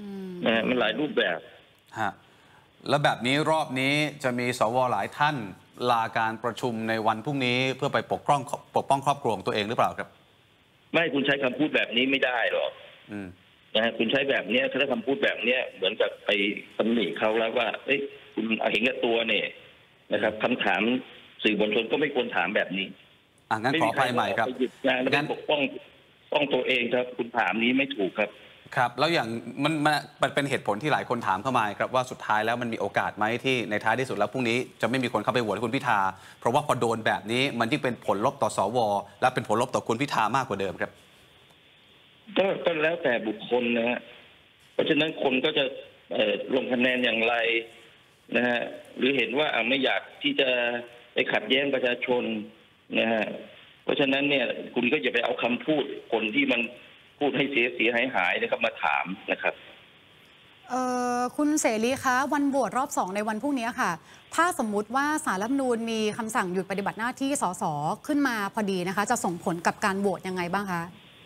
มันหลายรูปแบบฮะแล้วแบบนี้รอบนี้จะมีสวหลายท่านลาการประชุมในวันพรุ่งนี้เพื่อไปปกป้องครอบครัวของตัวเองหรือเปล่าครับไม่คุณใช้คำพูดแบบนี้ไม่ได้หรอกนะฮะคุณใช้แบบนี้ถ้าคำพูดแบบนี้เหมือนกับไปตำหนิเขาแล้วว่าเอ้ยคุณเห็นแก่ตัวเนี่ยนะครับคำถามสื่อมวลชนก็ไม่ควรถามแบบนี้งั้นขอไปใหม่ครับหยุดงานแล้วปกป้องตัวเองครับคุณถามนี้ไม่ถูกครับครับแล้วอย่างมันเป็นเหตุผลที่หลายคนถามเข้ามาครับว่าสุดท้ายแล้วมันมีโอกาสไหมที่ในท้ายที่สุดแล้วพรุ่งนี้จะไม่มีคนเข้าไปโหวตให้คุณพิธาเพราะว่าพอโดนแบบนี้มันยิ่งเป็นผลลบต่อสวและเป็นผลลบต่อคุณพิธามากกว่าเดิมครับก็แล้วแต่บุคคลนะฮะเพราะฉะนั้นคนก็จะลงคะแนนอย่างไรนะฮะหรือเห็นว่าไม่อยากที่จะไปขัดแย้งประชาชนนะฮะเพราะฉะนั้นเนี่ยคุณก็อย่าไปเอาคำพูดคนที่มันพูดให้เสียหายนะครับมาถามนะครับคุณเสรีคะวันโหวตรอบ2ในวันพรุ่งนี้ค่ะถ้าสมมุติว่าศาลรัฐธรรมนูญมีคำสั่งหยุดปฏิบัติหน้าที่สสขึ้นมาพอดีนะคะจะส่งผลกับการโหวตยังไงบ้างคะ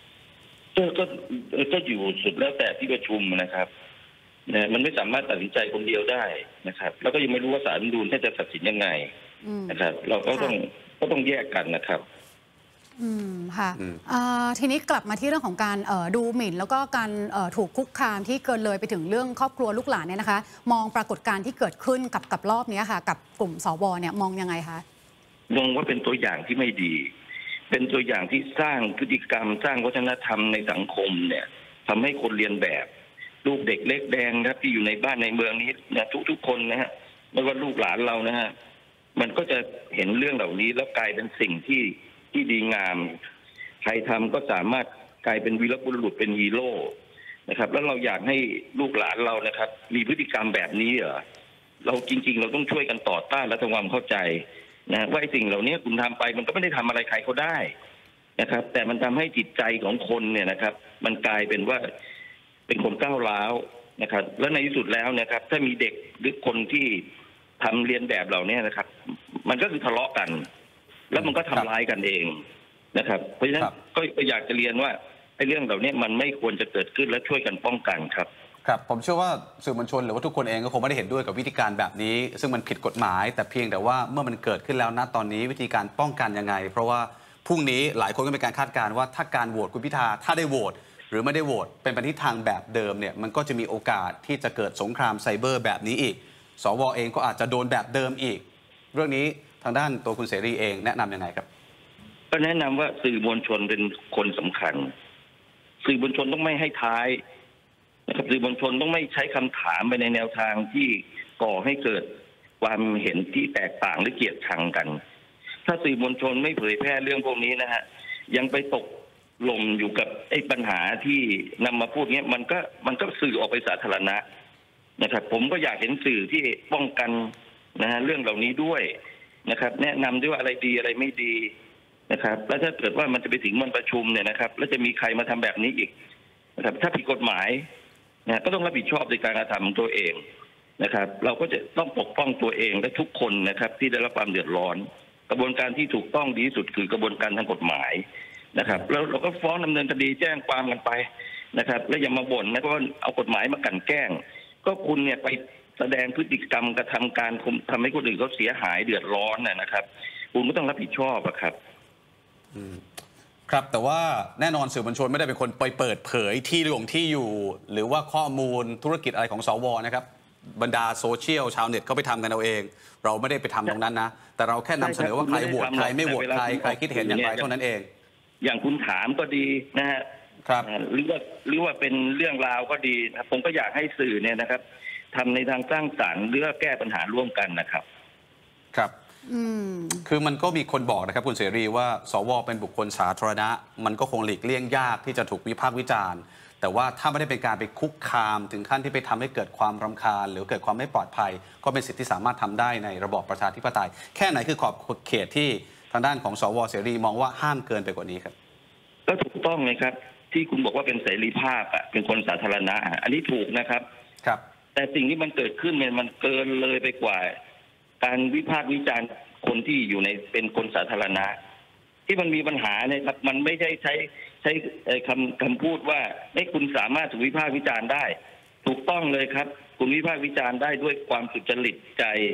ก็อยู่สุดแล้วแต่ที่ประชุมนะครับนะมันไม่สามารถตัดสินใจคนเดียวได้นะครับแล้วก็ยังไม่รู้ว่าศาลรัฐธรรมนูญจะตัดสินยังไงนะครับเราก็ต้องแยกกันนะครับค่ะทีนี้กลับมาที่เรื่องของการดูหมิ่นแล้วก็การถูกคุกคามที่เกินเลยไปถึงเรื่องครอบครัวลูกหลานเนี่ยนะคะมองปรากฏการณ์ที่เกิดขึ้นกับรอบนี้ค่ะกับกลุ่มสวเนี่ยมองยังไงคะมองว่าเป็นตัวอย่างที่ไม่ดีเป็นตัวอย่างที่สร้างพฤติกรรมสร้างวัฒนธรรมในสังคมเนี่ยทำให้คนเรียนแบบลูกเด็กเล็กแดงครับที่อยู่ในบ้านในเมืองนี้นะทุกคนนะฮะไม่ว่าลูกหลานเรานะฮะมันก็จะเห็นเรื่องเหล่านี้แล้วกลายเป็นสิ่งที่ดีงามใครทำก็สามารถกลายเป็นวีรบุรุษเป็นฮีโร่นะครับแล้วเราอยากให้ลูกหลานเรานะครับมีพฤติกรรมแบบนี้เหรอเราจริงๆเราต้องช่วยกันต่อต้านและทำความเข้าใจนะว่าไอ้สิ่งเหล่านี้คุณทำไปมันก็ไม่ได้ทำอะไรใครเขาได้นะครับแต่มันทำให้จิตใจของคนเนี่ยนะครับมันกลายเป็นว่าเป็นคนก้าวร้าวนะครับแล้วในที่สุดแล้วนะครับถ้ามีเด็กหรือคนที่ทำเรียนแบบเหล่านี้นะครับมันก็คือทะเลาะกันแล้วมันก็ทำร้ายกันเองนะครับเพราะฉะนั้นก็อยากจะเรียนว่าไอ้เรื่องเหล่านี้มันไม่ควรจะเกิดขึ้นและช่วยกันป้องกันครับครับผมเชื่อว่าสื่อมวลชนหรือว่าทุกคนเองก็คงไม่ได้เห็นด้วยกับวิธีการแบบนี้ซึ่งมันผิดกฎหมายแต่เพียงแต่ว่าเมื่อมันเกิดขึ้นแล้วณตอนนี้วิธีการป้องกันยังไงเพราะว่าพรุ่งนี้หลายคนก็มีการคาดการณ์ว่าถ้าการโหวตคุณพิธาถ้าได้โหวตหรือไม่ได้โหวตเป็นไปทิศทางแบบเดิมเนี่ยมันก็จะมีโอกาสที่จะเกิดสงครามไซเบอร์แบบนี้อีกสวเองก็อาจจะโดนแบบเดิมอีกเรื่องนี้ทางด้านตัวคุณเสรีเองแนะนำยังไงครับก็แนะนำว่าสื่อมวลชนเป็นคนสำคัญสื่อมวลชนต้องไม่ให้ท้ายนะครับสื่อมวลชนต้องไม่ใช้คำถามไปในแนวทางที่ก่อให้เกิดความเห็นที่แตกต่างหรือเกลียดชังกันถ้าสื่อมวลชนไม่เผยแพร่เรื่องพวกนี้นะฮะยังไปตกหล่มอยู่กับไอ้ปัญหาที่นำมาพูดเนี้ยมันก็สื่อออกไปสาธารณะนะครับผมก็อยากเห็นสื่อที่ป้องกันนะฮะเรื่องเหล่านี้ด้วยนะครับแนะนำด้วยว่าอะไรดีอะไรไม่ดีนะครับแล้วถ้าเกิดว่ามันจะไปถึงวันประชุมเนี่ยนะครับแล้วจะมีใครมาทำแบบนี้อีกนะครับถ้าผิดกฎหมายนะก็ต้องรับผิดชอบในการกระทำของตัวเองนะครับเราก็จะต้องปกป้องตัวเองและทุกคนนะครับที่ได้รับความเดือดร้อนกระบวนการที่ถูกต้องดีที่สุดคือกระบวนการทางกฎหมายนะครับแล้วเราก็ฟ้องดำเนินคดีแจ้งความกันไปนะครับแล้วอย่ามาบ่นนะว่าเอากฎหมายมากลั่นแกล้งก็คุณเนี่ยไปแสดงพฤติกรรมกระทำการทำให้คนอื่นเขาเสียหายเดือดร้อนนะครับคุณก็ต้องรับผิดชอบครับครับแต่ว่าแน่นอนสื่อมวลชนไม่ได้เป็นคนไปเปิดเผยที่อยู่หรือว่าข้อมูลธุรกิจอะไรของสวนะครับบรรดาโซเชียลชาวเน็ตเขาไปทำกันเอาเองเราไม่ได้ไปทำตรงนั้นนะแต่เราแค่นำเสนอว่าใครโหวตใครไม่โหวตใครคิดเห็นอย่างไรเท่านั้นเองอย่างคุณถามก็ดีนะฮะหรือว่าเป็นเรื่องราวก็ดีผมก็อยากให้สื่อเนี่ยนะครับทำในทางสร้างสรรค์หรือแก้ปัญหาร่วมกันนะครับครับคือมันก็มีคนบอกนะครับคุณเสรีว่าสวเป็นบุคคลสาธารณะมันก็คงหลีกเลี่ยงยากที่จะถูกวิพากษ์วิจารณ์แต่ว่าถ้าไม่ได้เป็นการไปคุกคามถึงขั้นที่ไปทำให้เกิดความรำคาญหรือเกิดความไม่ปลอดภัยก็เป็นสิทธิที่สามารถทำได้ในระบอบประชาธิปไตยแค่ไหนคือขอบเขตที่ทางด้านของสวเสรีมองว่าห้ามเกินไปกว่านี้ครับก็ถูกต้องเลยครับที่คุณบอกว่าเป็นเสรีภาพเป็นคนสาธารณะอันนี้ถูกนะครับครับแต่สิ่งที่มันเกิดขึ้นมันเกินเลยไปกว่าการวิพากษ์วิจารณ์คนที่อยู่ในเป็นคนสาธารณะที่มันมีปัญหาเนี่ยครับมันไม่ใช่ใช้คำพูดว่าคุณสามารถถูกวิพากษ์วิจารณ์ได้ถูกต้องเลยครับคุณวิพากษ์วิจารณ์ได้ด้วยความสุจริตใจ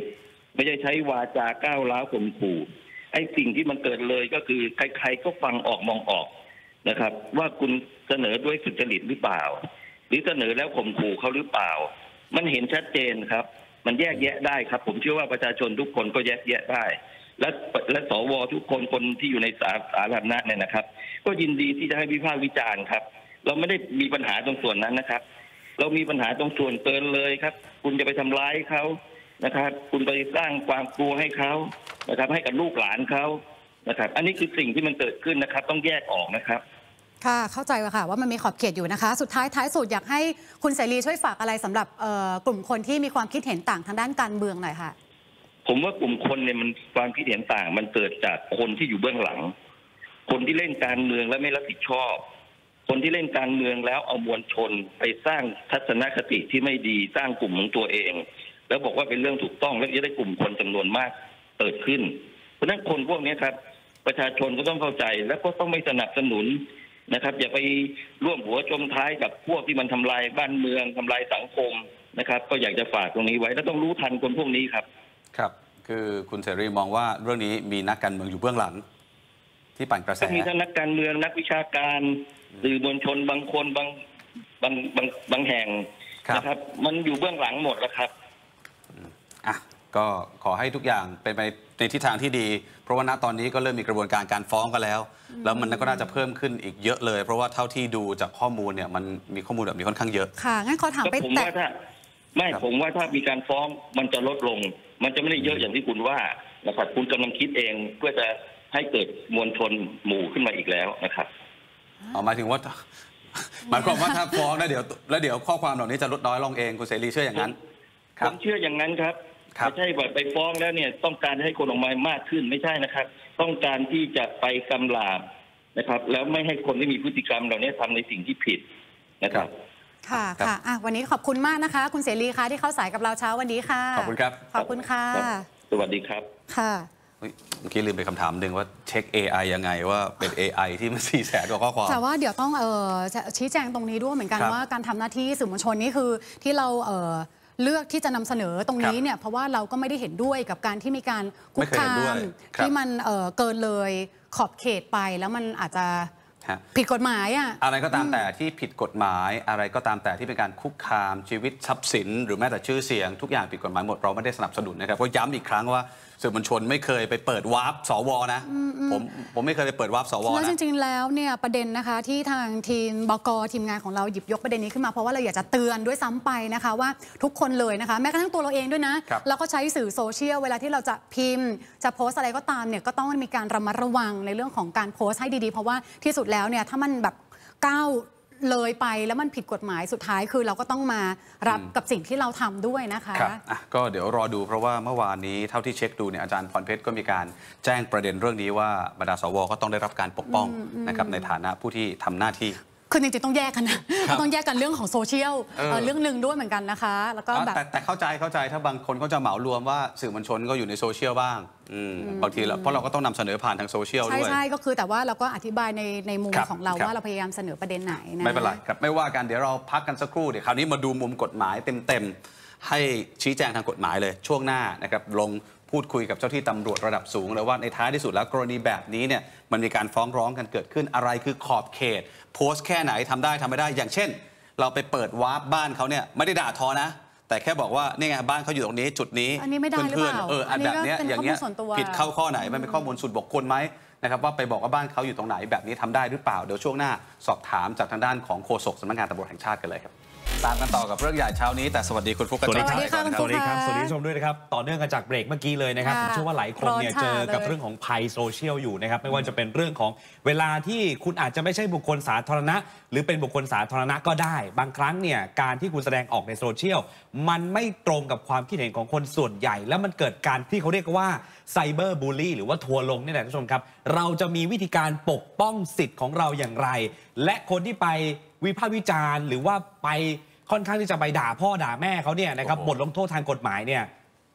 ไม่ใช่ใช้วาจาก้าวร้าวข่มขู่ไอ้สิ่งที่มันเกิดเลยก็คือใครๆก็ฟังออกมองออกนะครับ ว่าคุณเสนอด้วยสุจริตหรือเปล่าหรือเสนอแล้วข่มขู่เขาหรือเปล่ามันเห็นชัดเจนครับมันแยกแยะได้ครับผมเชื่อว่าประชาชนทุกคนก็แยกแยะได้และสวทุกคนที่อยู่ในสาธารณะเนี่ยนะครับก็ยินดีที่จะให้วิพากษ์วิจารณ์ครับเราไม่ได้มีปัญหาตรงส่วนนั้นนะครับเรามีปัญหาตรงส่วนเกินเลยครับคุณจะไปทำร้ายเขานะครับคุณไปสร้างความกลัวให้เขานะครับให้กับลูกหลานเขานะครับอันนี้คือสิ่งที่มันเกิดขึ้นนะครับต้องแยกออกนะครับค่ะเข้าใจค่ะว่ามันมีขอบเขตอยู่นะคะสุดท้ายสุดอยากให้คุณเสรีช่วยฝากอะไรสำหรับกลุ่มคนที่มีความคิดเห็นต่างทางด้านการเมืองหน่อยค่ะผมว่ากลุ่มคนเนี่ยมันความคิดเห็นต่างมันเกิดจากคนที่อยู่เบื้องหลังคนที่เล่นการเมืองและไม่รับผิดชอบคนที่เล่นการเมืองแล้วเอามวลชนไปสร้างทัศนคติที่ไม่ดีสร้างกลุ่มของตัวเองแล้วบอกว่าเป็นเรื่องถูกต้องแล้วจะได้กลุ่มคนจำนวนมากเกิดขึ้นเพราะฉะนั้นคนพวกนี้ครับประชาชนก็ต้องเข้าใจแล้วก็ต้องไม่สนับสนุนนะครับอย่าไปร่วมหัวจมท้ายกับพวกที่มันทำลายบ้านเมืองทำลายสังคมนะครับก็อยากจะฝากตรงนี้ไว้แล้วต้องรู้ทันคนพวกนี้ครับครับคือคุณเสรีมองว่าเรื่องนี้มีนักการเมืองอยู่เบื้องหลังที่ปั่นกระแสก็มีทั้งนักการเมืองนักวิชาการสื่อมวลชนบางคนบางแห่งนะครับมันอยู่เบื้องหลังหมดแล้วครับก็ขอให้ทุกอย่างเป็นไปในทิศทางที่ดีเพราะว่าณตอนนี้ก็เริ่มมีกระบวนการการฟ้องกันแล้วแล้วมันก็น่าจะเพิ่มขึ้นอีกเยอะเลยเพราะว่าเท่าที่ดูจากข้อมูลเนี่ยมันมีข้อมูลแบบนี้ค่อนข้างเยอะค่ะงั้นขอถามไปแต่ผมว่าถ้ามีการฟ้องมันจะลดลงมันจะไม่ได้เยอะอย่างที่คุณว่านะครับคุณกำลังคิดเองเพื่อจะให้เกิดมวลชนหมู่ขึ้นมาอีกแล้วนะครับหมายถึงว่าหมายความว่าถ้าฟ้องแล้วเดี๋ยวข้อความเหล่านี้จะลดน้อยลงเองคุณเสรีเชื่ออย่างนั้นผมเชื่ออย่างนั้นครับไม่ใช่ว่าไปฟ้องแล้วเนี่ยต้องการให้คนออกมามากขึ้นไม่ใช่นะครับต้องการที่จะไปกำราบนะครับแล้วไม่ให้คนที่มีพฤติกรรมเหล่านี้ทำในสิ่งที่ผิดนะครับค่ะวันนี้ขอบคุณมากนะคะคุณเสรีค่ะที่เข้าสายกับเราเช้าวันนี้ค่ะขอบคุณครับขอบคุณค่ะสวัสดีครับค่ะเมื่อกี้ลืมไปคำถามหนึ่งว่าเช็ค AI ยังไงว่าเป็น AI ที่มัน400,000 กว่าข้อความแต่ว่าเดี๋ยวต้องชี้แจงตรงนี้ด้วยเหมือนกันว่าการทำหน้าที่สื่อมวลชนนี่คือที่เราเลือกที่จะนำเสนอตรงนี้เนี่ยเพราะว่าเราก็ไม่ได้เห็นด้วยกับการที่มีการคุกคามที่มันเกินเลยขอบเขตไปแล้วมันอาจจะผิดกฎหมายอะไรก็ตามแต่ที่ผิดกฎหมายอะไรก็ตามแต่ที่เป็นการคุกคามชีวิตทรัพย์สินหรือแม้แต่ชื่อเสียงทุกอย่างผิดกฎหมายหมดเราไม่ได้สนับสนุนนะครับเพราะย้ำอีกครั้งว่าสื่อมวลชนไม่เคยไปเปิดวาร์ปสวนะผมไม่เคยไปเปิดวาร์ปสวนะแล้วจริงๆแล้วเนี่ยประเด็นนะคะที่ทางทีมบก.ทีมงานของเราหยิบยกประเด็นนี้ขึ้นมาเพราะว่าเราอยากจะเตือนด้วยซ้ำไปนะคะว่าทุกคนเลยนะคะแม้กระทั่งตัวเราเองด้วยนะเราก็ใช้สื่อโซเชียลเวลาที่เราจะพิมพ์จะโพสอะไรก็ตามเนี่ยก็ต้องมีการระมัดระวังในเรื่องของการโพสให้ดีๆเพราะว่าที่สุดแล้วเนี่ยถ้ามันแบบก้าวเลยไปแล้วมันผิดกฎหมายสุดท้ายคือเราก็ต้องมารับกับสิ่งที่เราทำด้วยนะคะก็เดี๋ยวรอดูเพราะว่าเมื่อวานนี้เท่าที่เช็คดูเนี่ยอาจารย์พรเพชรก็มีการแจ้งประเด็นเรื่องนี้ว่าบรรดาสวก็ต้องได้รับการปกป้องนะครับในฐานะผู้ที่ทำหน้าที่คือจริงๆต้องแยกกันนะต้องแยกกันเรื่องของโซเชียลเรื่องหนึ่งด้วยเหมือนกันนะคะแล้วก็แบบแต่เข้าใจถ้าบางคนเขาจะเหมารวมว่าสื่อมวลชนก็อยู่ในโซเชียลบ้างบางทีเพราะเราก็ต้องนำเสนอผ่านทางโซเชียลด้วยใช่ก็คือแต่ว่าเราก็อธิบายในมุมของเราว่าเราพยายามเสนอประเด็นไหนนะไม่เป็นไรครับไม่ว่ากันเดี๋ยวเราพักกันสักครู่เดี๋ยวคราวนี้มาดูมุมกฎหมายเต็มให้ชี้แจงทางกฎหมายเลยช่วงหน้านะครับลงพูดคุยกับเจ้าที่ตำรวจระดับสูงเลยว่าในท้ายที่สุดแล้วกรณีแบบนี้เนี่ยมันมีการฟ้องร้องกันเกิดขึ้นอะไรคือขอบเขตโพสต์แค่ไหนทำได้ทำไม่ได้อย่างเช่นเราไปเปิดวาร์ปบ้านเขาเนี่ยไม่ได้ด่าทอนะแต่แค่บอกว่านี่ไงบ้านเขาอยู่ตรงนี้จุดนี้อันนี้ไม่ได้หรือเปล่าอันแบบนี้อย่างเงี้ยผิดเข้าข้อไหนมันเป็นข้อมูลส่วนบุคคลไหมนะครับว่าไปบอกว่าบ้านเขาอยู่ตรงไหนแบบนี้ทำได้หรือเปล่าเดี๋ยวช่วงหน้าสอบถามจากทางด้านของโฆษกสำนักงานตำรวจแห่งชาติกันเลยครับตามกันต่อกับเรื่องใหญ่เช้านี้แต่สวัสดีคุณฟุกกันสวัสดีครับสวัสดีครับสวัสดีชมด้วยนะครับต่อเนื่องกันจากเบรกเมื่อกี้เลยนะครับผมเชื่อว่าหลายคนเนี่ยเจอกับเรื่องของภัยโซเชียลอยู่นะครับไม่ว่าจะเป็นเรื่องของเวลาที่คุณอาจจะไม่ใช่บุคคลสาธารณะหรือเป็นบุคคลสาธารณะก็ได้บางครั้งเนี่ยการที่คุณแสดงออกในโซเชียลมันไม่ตรงกับความคิดเห็นของคนส่วนใหญ่แล้วมันเกิดการที่เขาเรียกว่าไซเบอร์บูลลี่หรือว่าทัวร์ลงนี่แหละท่านผู้ชมครับเราจะมีวิธีการปกป้องสิทธิ์ของเราอย่างไรและคนที่ไปวิพากษ์วิจารณ์หรือว่าไปค่อนข้างที่จะไปด่าพ่อด่าแม่เขาเนี่ยนะครับบทลงโทษทางกฎหมายเนี่ย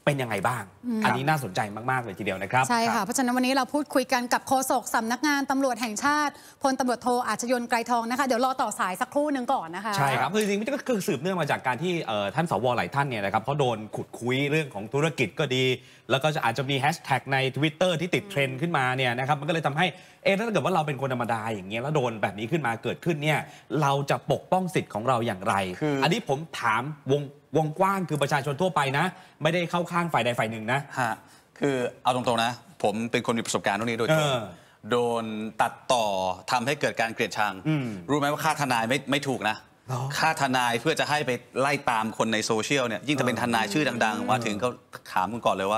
เป็นยังไงบ้างอันนี้น่าสนใจมากๆเลยทีเดียวนะครับใช่ค่ะเพราะฉะนั้นวันนี้เราพูดคุยกันกับโฆษกสำนักงานตำรวจแห่งชาติพลตำรวจโทอาชญนไกรทองนะคะเดี๋ยวรอต่อสายสักครู่นึงก่อนนะคะใช่ครับคือจริงๆก็คือสืบเนื่องมาจากการที่ท่านสวหลายท่านเนี่ยนะครับเขาโดนขุดคุยเรื่องของธุรกิจก็ดีแล้วก็อาจจะมีแฮชแท็กใน Twitter ที่ติดเทรนด์ขึ้นมาเนี่ยนะครับมันก็เลยทำให้ถ้าเกิดว่าเราเป็นคนธรรมดาอย่างเงี้ยแล้วโดนแบบนี้ขึ้นมาเกิดขึ้นเนี่ยเราจะปกป้องสิทธิ์ของเราอย่างไรอันนี้ผมถามวงกว้างคือประชาชนทั่วไปนะไม่ได้เข้าข้างฝ่ายใดฝ่ายหนึ่งนะคือเอาตรงๆนะผมเป็นคนมีประสบการณ์ตรงนี้โดยตรงโดนตัดต่อทำให้เกิดการเกลียดชังรู้ไหมว่าค่าทนายไม่ถูกนะค่าทนายเพื่อจะให้ไปไล่ตามคนในโซเชียลเนี่ยยิ่งจะเป็นทนายชื่อดังๆมาถึงเขาถามคุณก่อนเลยว่า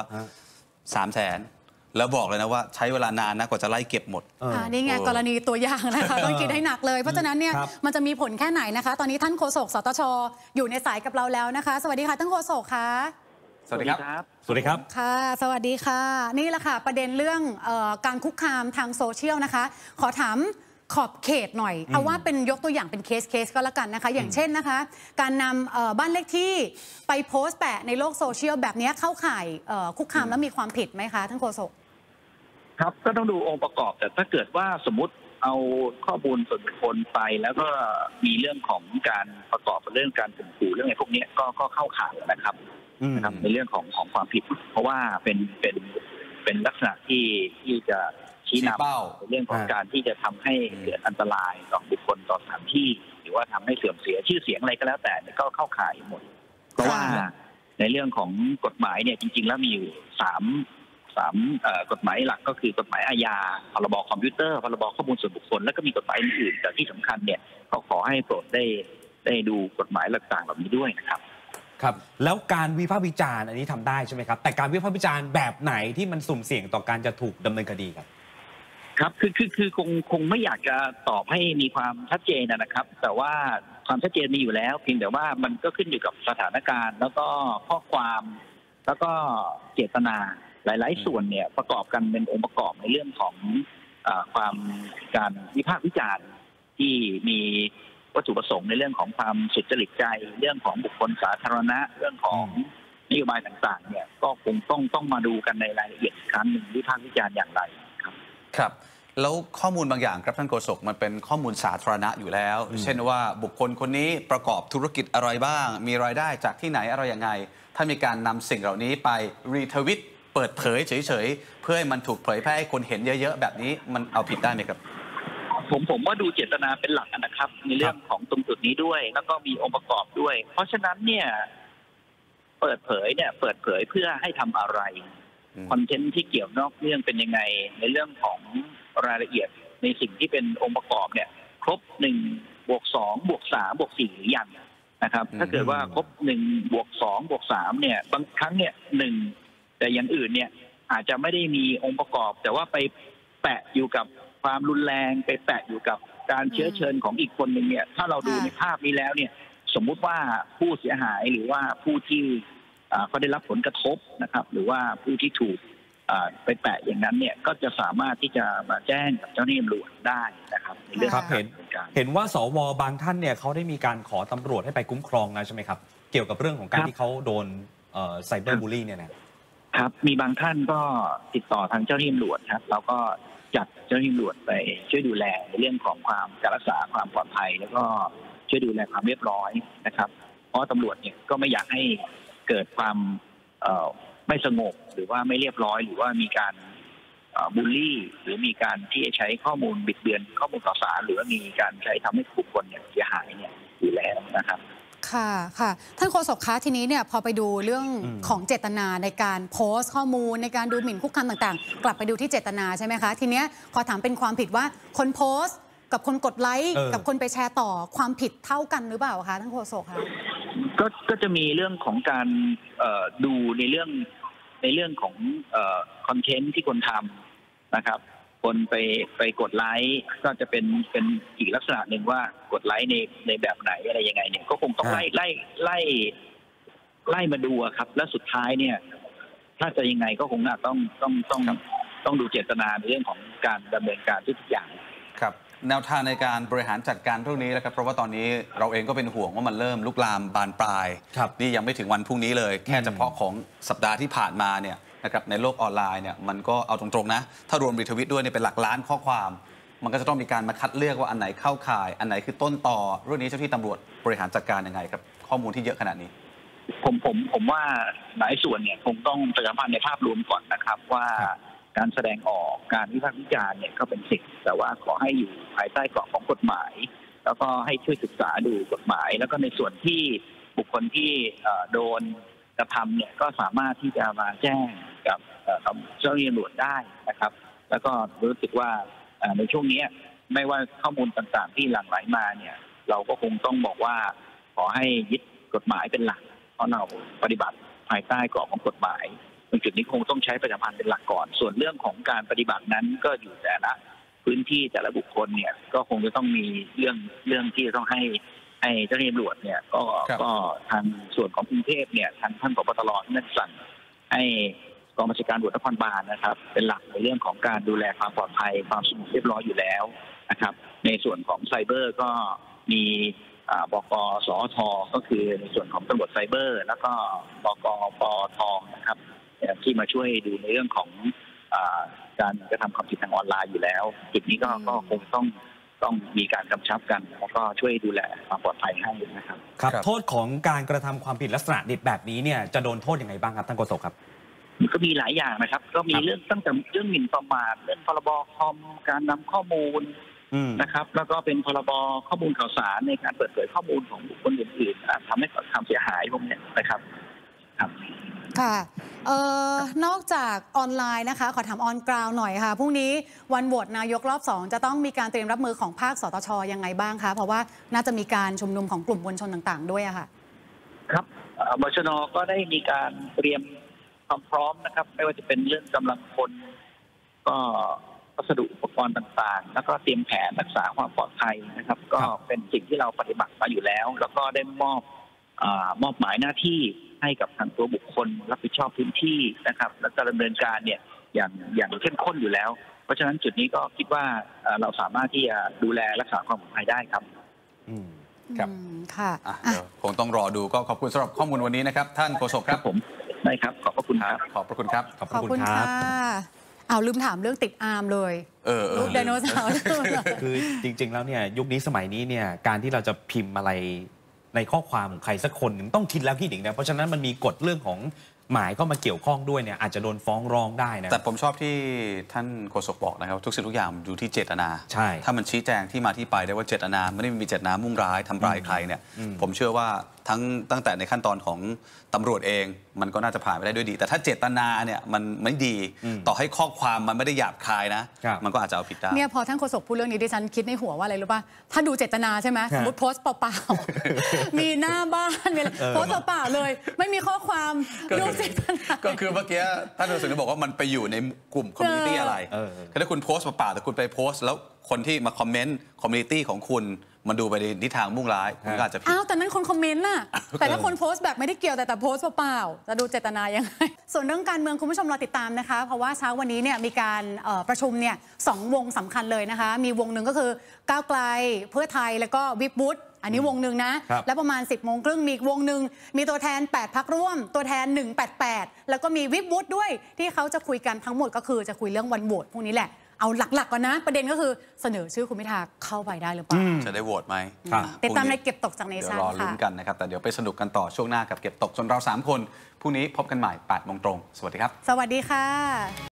300,000แล้วบอกเลยนะว่าใช้เวลานานนะกว่าจะไล่เก็บหมดนี่ไงกรณีตัวอย่างนะคะต้องคิดให้หนักเลยเพราะฉะนั้นเนี่ยมันจะมีผลแค่ไหนนะคะตอนนี้ท่านโฆษกสตช.อยู่ในสายกับเราแล้วนะคะสวัสดีค่ะท่านโฆษกค่ะสวัสดีครับสวัสดีครับค่ะสวัสดีค่ะนี่แหละค่ะประเด็นเรื่องการคุกคามทางโซเชียลนะคะขอถามขอบเขตหน่อยเอาว่าเป็นยกตัวอย่างเป็นเคสก็แล้วกันนะคะอย่างเช่นนะคะการนำบ้านเลขที่ไปโพสต์แปะในโลกโซเชียลแบบนี้เข้าข่ายคุกคามแล้วมีความผิดไหมคะท่านโฆษกครับก็ต้องดูองค์ประกอบแต่ถ้าเกิดว่าสมมุติเอาข้อมูลส่วนบุคคลไปแล้วก็มีเรื่องของการประกอบเรื่องการข่มขู่เรื่องอะไรพวกนี้ก็เข้าข่ายนะครับในเรื่องของความผิดเพราะว่าเป็นลักษณะที่จะชี้นำในเรื่องของการที่จะทำให้เกิดอันตรายต่อบุคคลต่อสถานที่หรือว่าทำให้เสื่อมเสียชื่อเสียงอะไรก็แล้วแต่ก็เข้าข่ายหมดเพราะว่าในเรื่องของกฎหมายเนี่ยจริงๆแล้วมีอยู่สามกฎหมายหลักก็คือกฎหมายอาญาพรบคอมพิวเตอร์พรบข้อมูลส่วนบุคคลแล้วก็มีกฎหมายอื่นแต่ที่สำคัญเนี่ยเขาขอให้โปรดได้ดูกฎหมายต่างๆเหล่านี้ด้วยนะครับครับแล้วการวิพากษ์วิจารณ์อันนี้ทำได้ใช่ไหมครับแต่การวิพากษ์วิจารณ์แบบไหนที่มันสุ่มเสี่ยงต่อการจะถูกดำเนินคดีครับครับคือคงไม่อยากจะตอบให้มีความชัดเจนนะครับแต่ว่าความชัดเจนมีอยู่แล้วเพียงแต่ว่ามันก็ขึ้นอยู่กับสถานการณ์แล้วก็ข้อความแล้วก็เจตนาหลายๆส่วนเนี่ยประกอบกันเป็นองค์ประกอบในเรื่องของความการวิพากษ์วิจารณ์ที่มีวัตถุประสงค์ในเรื่องของความสุจริตใจเรื่องของบุคคลสาธารณะเรื่องของนโยบายต่างๆเนี่ยก็คงต้องมาดูกันในรายละเอียดอีกครั้งหนึ่งวิพากษ์วิจารณ์อย่างไรครับแล้วข้อมูลบางอย่างครับท่านโฆษกมันเป็นข้อมูลสาธารณะอยู่แล้วเช่นว่าบุคคลคนนี้ประกอบธุรกิจอะไรบ้างมีรายได้จากที่ไหนอะไรยังไงถ้ามีการนำสิ่งเหล่านี้ไปรีทวิตเปิดเผยเฉยๆเพื่อให้มันถูกเผยแพร่ให้คนเห็นเยอะๆแบบนี้มันเอาผิดได้ไหมครับผมว่าดูเจตนาเป็นหลักนะครับในเรื่องของตรงจุดนี้ด้วยแล้วก็มีองค์ประกอบด้วยเพราะฉะนั้นเนี่ยเปิดเผยเพื่อให้ทำอะไรคอนเทนต์ที่เกี่ยวนอกเรื่องเป็นยังไงในเรื่องของรายละเอียดในสิ่งที่เป็นองค์ประกอบเนี่ยครบ1 บวก 2 บวก 3 บวก 4หรือยังนะครับถ้าเกิดว่าครบ1 บวก 2 บวก 3เนี่ยบางครั้งเนี่ย1แต่อย่างอื่นเนี่ยอาจจะไม่ได้มีองค์ประกอบแต่ว่าไปแปะอยู่กับความรุนแรงไปแปะอยู่กับการเชื้อเชิญของอีกคนหนึ่งเนี่ยถ้าเราดูในภาพนี้แล้วเนี่ยสมมุติว่าผู้เสียหายหรือว่าผู้ที่เขาได้รับผลกระทบนะครับหรือว่าผู้ที่ถูกไปแปะอย่างนั้นเนี่ยก็จะสามารถที่จะมาแจ้งกับเจ้าหน้าที่ตำรวจได้นะครับในเรื่องของการดำเนินการเห็นว่าสวบางท่านเนี่ยเขาได้มีการขอตำรวจให้ไปคุ้มครองนะใช่ไหมครับเกี่ยวกับเรื่องของการที่เขาโดนไซเบอร์บูลลี่เนี่ยนะครับมีบางท่านก็ติดต่อทางเจ้าหน้าที่ตำรวจครับเราก็จัดเจ้าหน้าที่ตำรวจไปช่วยดูแลในเรื่องของความการรักษาความปลอดภัยแล้วก็ช่วยดูแลความเรียบร้อยนะครับเพราะตำรวจเนี่ยก็ไม่อยากให้เกิดความไม่สงบหรือว่าไม่เรียบร้อยหรือว่ามีการบูลลี่หรือมีการที่จะใช้ข้อมูลบิดเบือนข้อมูลข่าวสารหรือว่ามีการใช้ทำให้บุคคลเนี่ยเสียหายเนี่ยอยู่แล้วนะครับค่ะค่ะท่านโฆษกคะทีนี้เนี่ยพอไปดูเรื่องของเจตนาในการโพสต์ข้อมูลในการดูหมิ่นคุกคามต่างๆกลับไปดูที่เจตนาใช่ไหมคะทีเนี้ยขอถามเป็นความผิดว่าคนโพสต์กับคนกดไลค์กับคนไปแชร์ต่อความผิดเท่ากันหรือเปล่าคะท่านโฆษกคะก็จะมีเรื่องของการดูในเรื่องของคอนเทนต์ที่คนทำนะครับคนไปกดไลค์ก็จะเป็นอีกลักษณะหนึ่งว่ากดไลค์ในแบบไหนอะไรยังไงเนี่ยก็คงต้องไล่มาดูครับและสุดท้ายเนี่ยถ้าจะยังไงก็คงต้องดูเจตนาในเรื่องของการดำเนินการทุกอย่างครับแนวทางในการบริหารจัดการเรื่องนี้นะครับเพราะว่าตอนนี้เราเองก็เป็นห่วงว่ามันเริ่มลุกลามบานปลายนี่ยังไม่ถึงวันพรุ่งนี้เลยแค่เฉพาะของสัปดาห์ที่ผ่านมาเนี่ยนะครับในโลกออนไลน์เนี่ยมันก็เอาตรงๆนะถ้ารวมรีทวิตด้วยเนี่ยเป็นหลักล้านข้อความมันก็จะต้องมีการมาคัดเลือกว่าอันไหนเข้าข่ายอันไหนคือต้นต่อเรื่องนี้เจ้าที่ตำรวจบริหารจัดการยังไงครับข้อมูลที่เยอะขนาดนี้ผมว่าหลายส่วนเนี่ยคงต้องประชาสัมพันธ์ในภาพรวมก่อนนะครับว่าการแสดงออกการวิพากษ์วิจารณ์เนี่ยก็เป็นสิทธิ์แต่ว่าขอให้อยู่ภายใต้กรอบของกฎหมายแล้วก็ให้ช่วยศึกษาดูกฎหมายแล้วก็ในส่วนที่บุคคลที่โดนกระทำเนี่ยก็สามารถที่จะมาแจ้งกับเจ้าหน้าที่ตำรวจได้นะครับแล้วก็รู้สึกว่าในช่วงนี้ไม่ว่าข้อมูลต่างๆที่หลั่งไหลมาเนี่ยเราก็คงต้องบอกว่าขอให้ยึดกฎหมายเป็นหลักเพราะเราปฏิบัติภายใต้กรอบของกฎหมายตรงจุดนี้คงต้องใช้ประชาสัมพันธ์เป็นหลักก่อนส่วนเรื่องของการปฏิบัตินั้นก็อยู่แต่ละพื้นที่แต่ละบุคคลเนี่ยก็คงจะต้องมีเรื่องที่จะต้องให้เจ้าหน้าที่ตำรวจเนี่ยก็ทางส่วนของกรุงเทพเนี่ยทางท่านผบ.ตร.นั่นสั่งให้กองบัญชาการตำรวจนครบาลนะครับเป็นหลักในเรื่องของการดูแลความปลอดภัยความสงบเรียบร้อยอยู่แล้วนะครับในส่วนของไซเบอร์ก็มีบก.สอท.ก็คือในส่วนของตำรวจไซเบอร์แล้วก็บก.ปอท.นะครับที่มาช่วยดูในเรื่องของการกระทำความผิดทางออนไลน์อยู่แล้วจุดนี้ก็คงต้องมีการกำชับกันแล้วก็ช่วยดูแลความปลอดภัยให้นะครับครับโทษของการกระทำความผิดลักษณะแบบนี้เนี่ยจะโดนโทษยังไงบ้างครับท่านโฆษกครับก็มีหลายอย่างนะครับก็มีเรื่องตั้งแต่เรื่องหมิ่นประมาทเรื่องพรบคอมการนำข้อมูลนะครับแล้วก็เป็นพรบข้อมูลข่าวสารในการเปิดเผยข้อมูลของบุคคลอื่นๆทำให้เกิดความเสียหายพวกนี้นะครับค่ะนอกจากออนไลน์นะคะขอถามออนกราวหน่อยค่ะพรุ่งนี้วันโหวตนายกรอบ2จะต้องมีการเตรียมรับมือของภาคสตช.ยังไงบ้างคะเพราะว่าน่าจะมีการชุมนุมของกลุ่มมวลชนต่างๆด้วยอะค่ะครับบชน.ก็ได้มีการเตรียมความพร้อมนะครับไม่ว่าจะเป็นเรื่องกำลังคนก็วัสดุอุปกรณ์ต่างๆแล้วก็เตรียมแผนรักษาความปลอดภัยนะครับก็เป็นสิ่งที่เราปฏิบัติมาอยู่แล้วแล้วก็ได้มอบหมายหน้าที่ให้กับทางตัวบุคคลรับผิดชอบพื้นที่นะครับและจะดำเนินการเนี่ยอย่างเข้มข้นอยู่แล้วเพราะฉะนั้นจุดนี้ก็คิดว่าเราสามารถที่จะดูแลรักษาความปลอดภัยได้ครับครับค่ะคงต้องรอดูก็ขอบคุณสำหรับข้อมูลวันนี้นะครับท่านโฆษกครับผมได้ครับขอบพระคุณครับขอบพระคุณครับขอบคุณค่ะเอาลืมถามเรื่องติดอาร์มเลยรูปไดโนเสาร์คือจริงๆแล้วเนี่ยยุคนี้สมัยนี้เนี่ยการที่เราจะพิมพ์อะไรในข้อความของใครสักคนหนึ่งต้องคิดแล้วคิดอีกนะเพราะฉะนั้นมันมีกฎเรื่องของหมายเข้ามาเกี่ยวข้องด้วยเนี่ยอาจจะโดนฟ้องร้องได้นะแต่ผมชอบที่ท่านโฆษกบอกนะครับทุกสิ่งทุกอย่างอยู่ที่เจตนาใช่ถ้ามันชี้แจงที่มาที่ไปได้ว่าเจตนาไม่ได้มีเจตนามุ่งร้ายทำร้ายใครเนี่ยผมเชื่อว่าตั้งแต่ในขั้นตอนของตำรวจเองมันก็น่าจะผ่านไปได้ด้วยดีแต่ถ้าเจตนาเนี่ยมันไม่ดีต่อให้ข้อความมันไม่ได้หยาบคายนะมันก็อาจจะเอาผิดได้เนี่ยพอท่านโฆษกพูดเรื่องนี้ดิฉันคิดในหัวว่าอะไรรู้ป่ะถ้าดูเจตนาใช่ไหมสมมติโพสต์เปล่าๆมีหน้าบ้านมีโพสต์เปล่าๆเลยไม่มีข้อความดูเจตนาก็คือเมื่อกี้ท่านโฆษกบอกว่ามันไปอยู่ในกลุ่มคอมมูนิตี้อะไรถ้าคุณโพสต์เปล่าๆแต่คุณไปโพสต์แล้วคนที่มาคอมเมนต์คอมมูนิตี้ของคุณมันดูไปในทิศทางมุ่งร้ายคุณก็อาจจะผิดแต่นั้นคนคอมเมนต์น่ะแต่ถ้าคนโพสต์แบบไม่ได้เกี่ยวแต่โพสต์เปล่าๆจะดูเจตนายังไงส่วนเรื่องการเมืองคุณผู้ชมรอติดตามนะคะเพราะว่าเช้าวันนี้เนี่ยมีการประชุมเนี่ย2 วงสำคัญเลยนะคะมีวงหนึ่งก็คือก้าวไกลเพื่อไทยแล้วก็วิปวุฒิอันนี้วงหนึ่งนะและประมาณ 10:30 น.มีวงหนึ่งมีตัวแทน8พรรคร่วมตัวแทน188แล้วก็มีวิปวุฒิด้วยที่เขาจะคุยกันทั้งหมดก็คือจะคุยเรื่องวันโหวตพวกนี้แหละเอาหลักๆก่อนนะประเด็นก็คือเสนอชื่อคุณพิธาเข้าไปได้หรือเปล่าจะได้โหวตไหมติดตามในเก็บตกจากในชั่นค่ะเดี๋ยวรอลุ้นกันนะครับแต่เดี๋ยวไปสนุกกันต่อช่วงหน้ากับเก็บตกจนเรา3 คนพรุ่งนี้พบกันใหม่ 8 โมงตรงสวัสดีครับสวัสดีค่ะ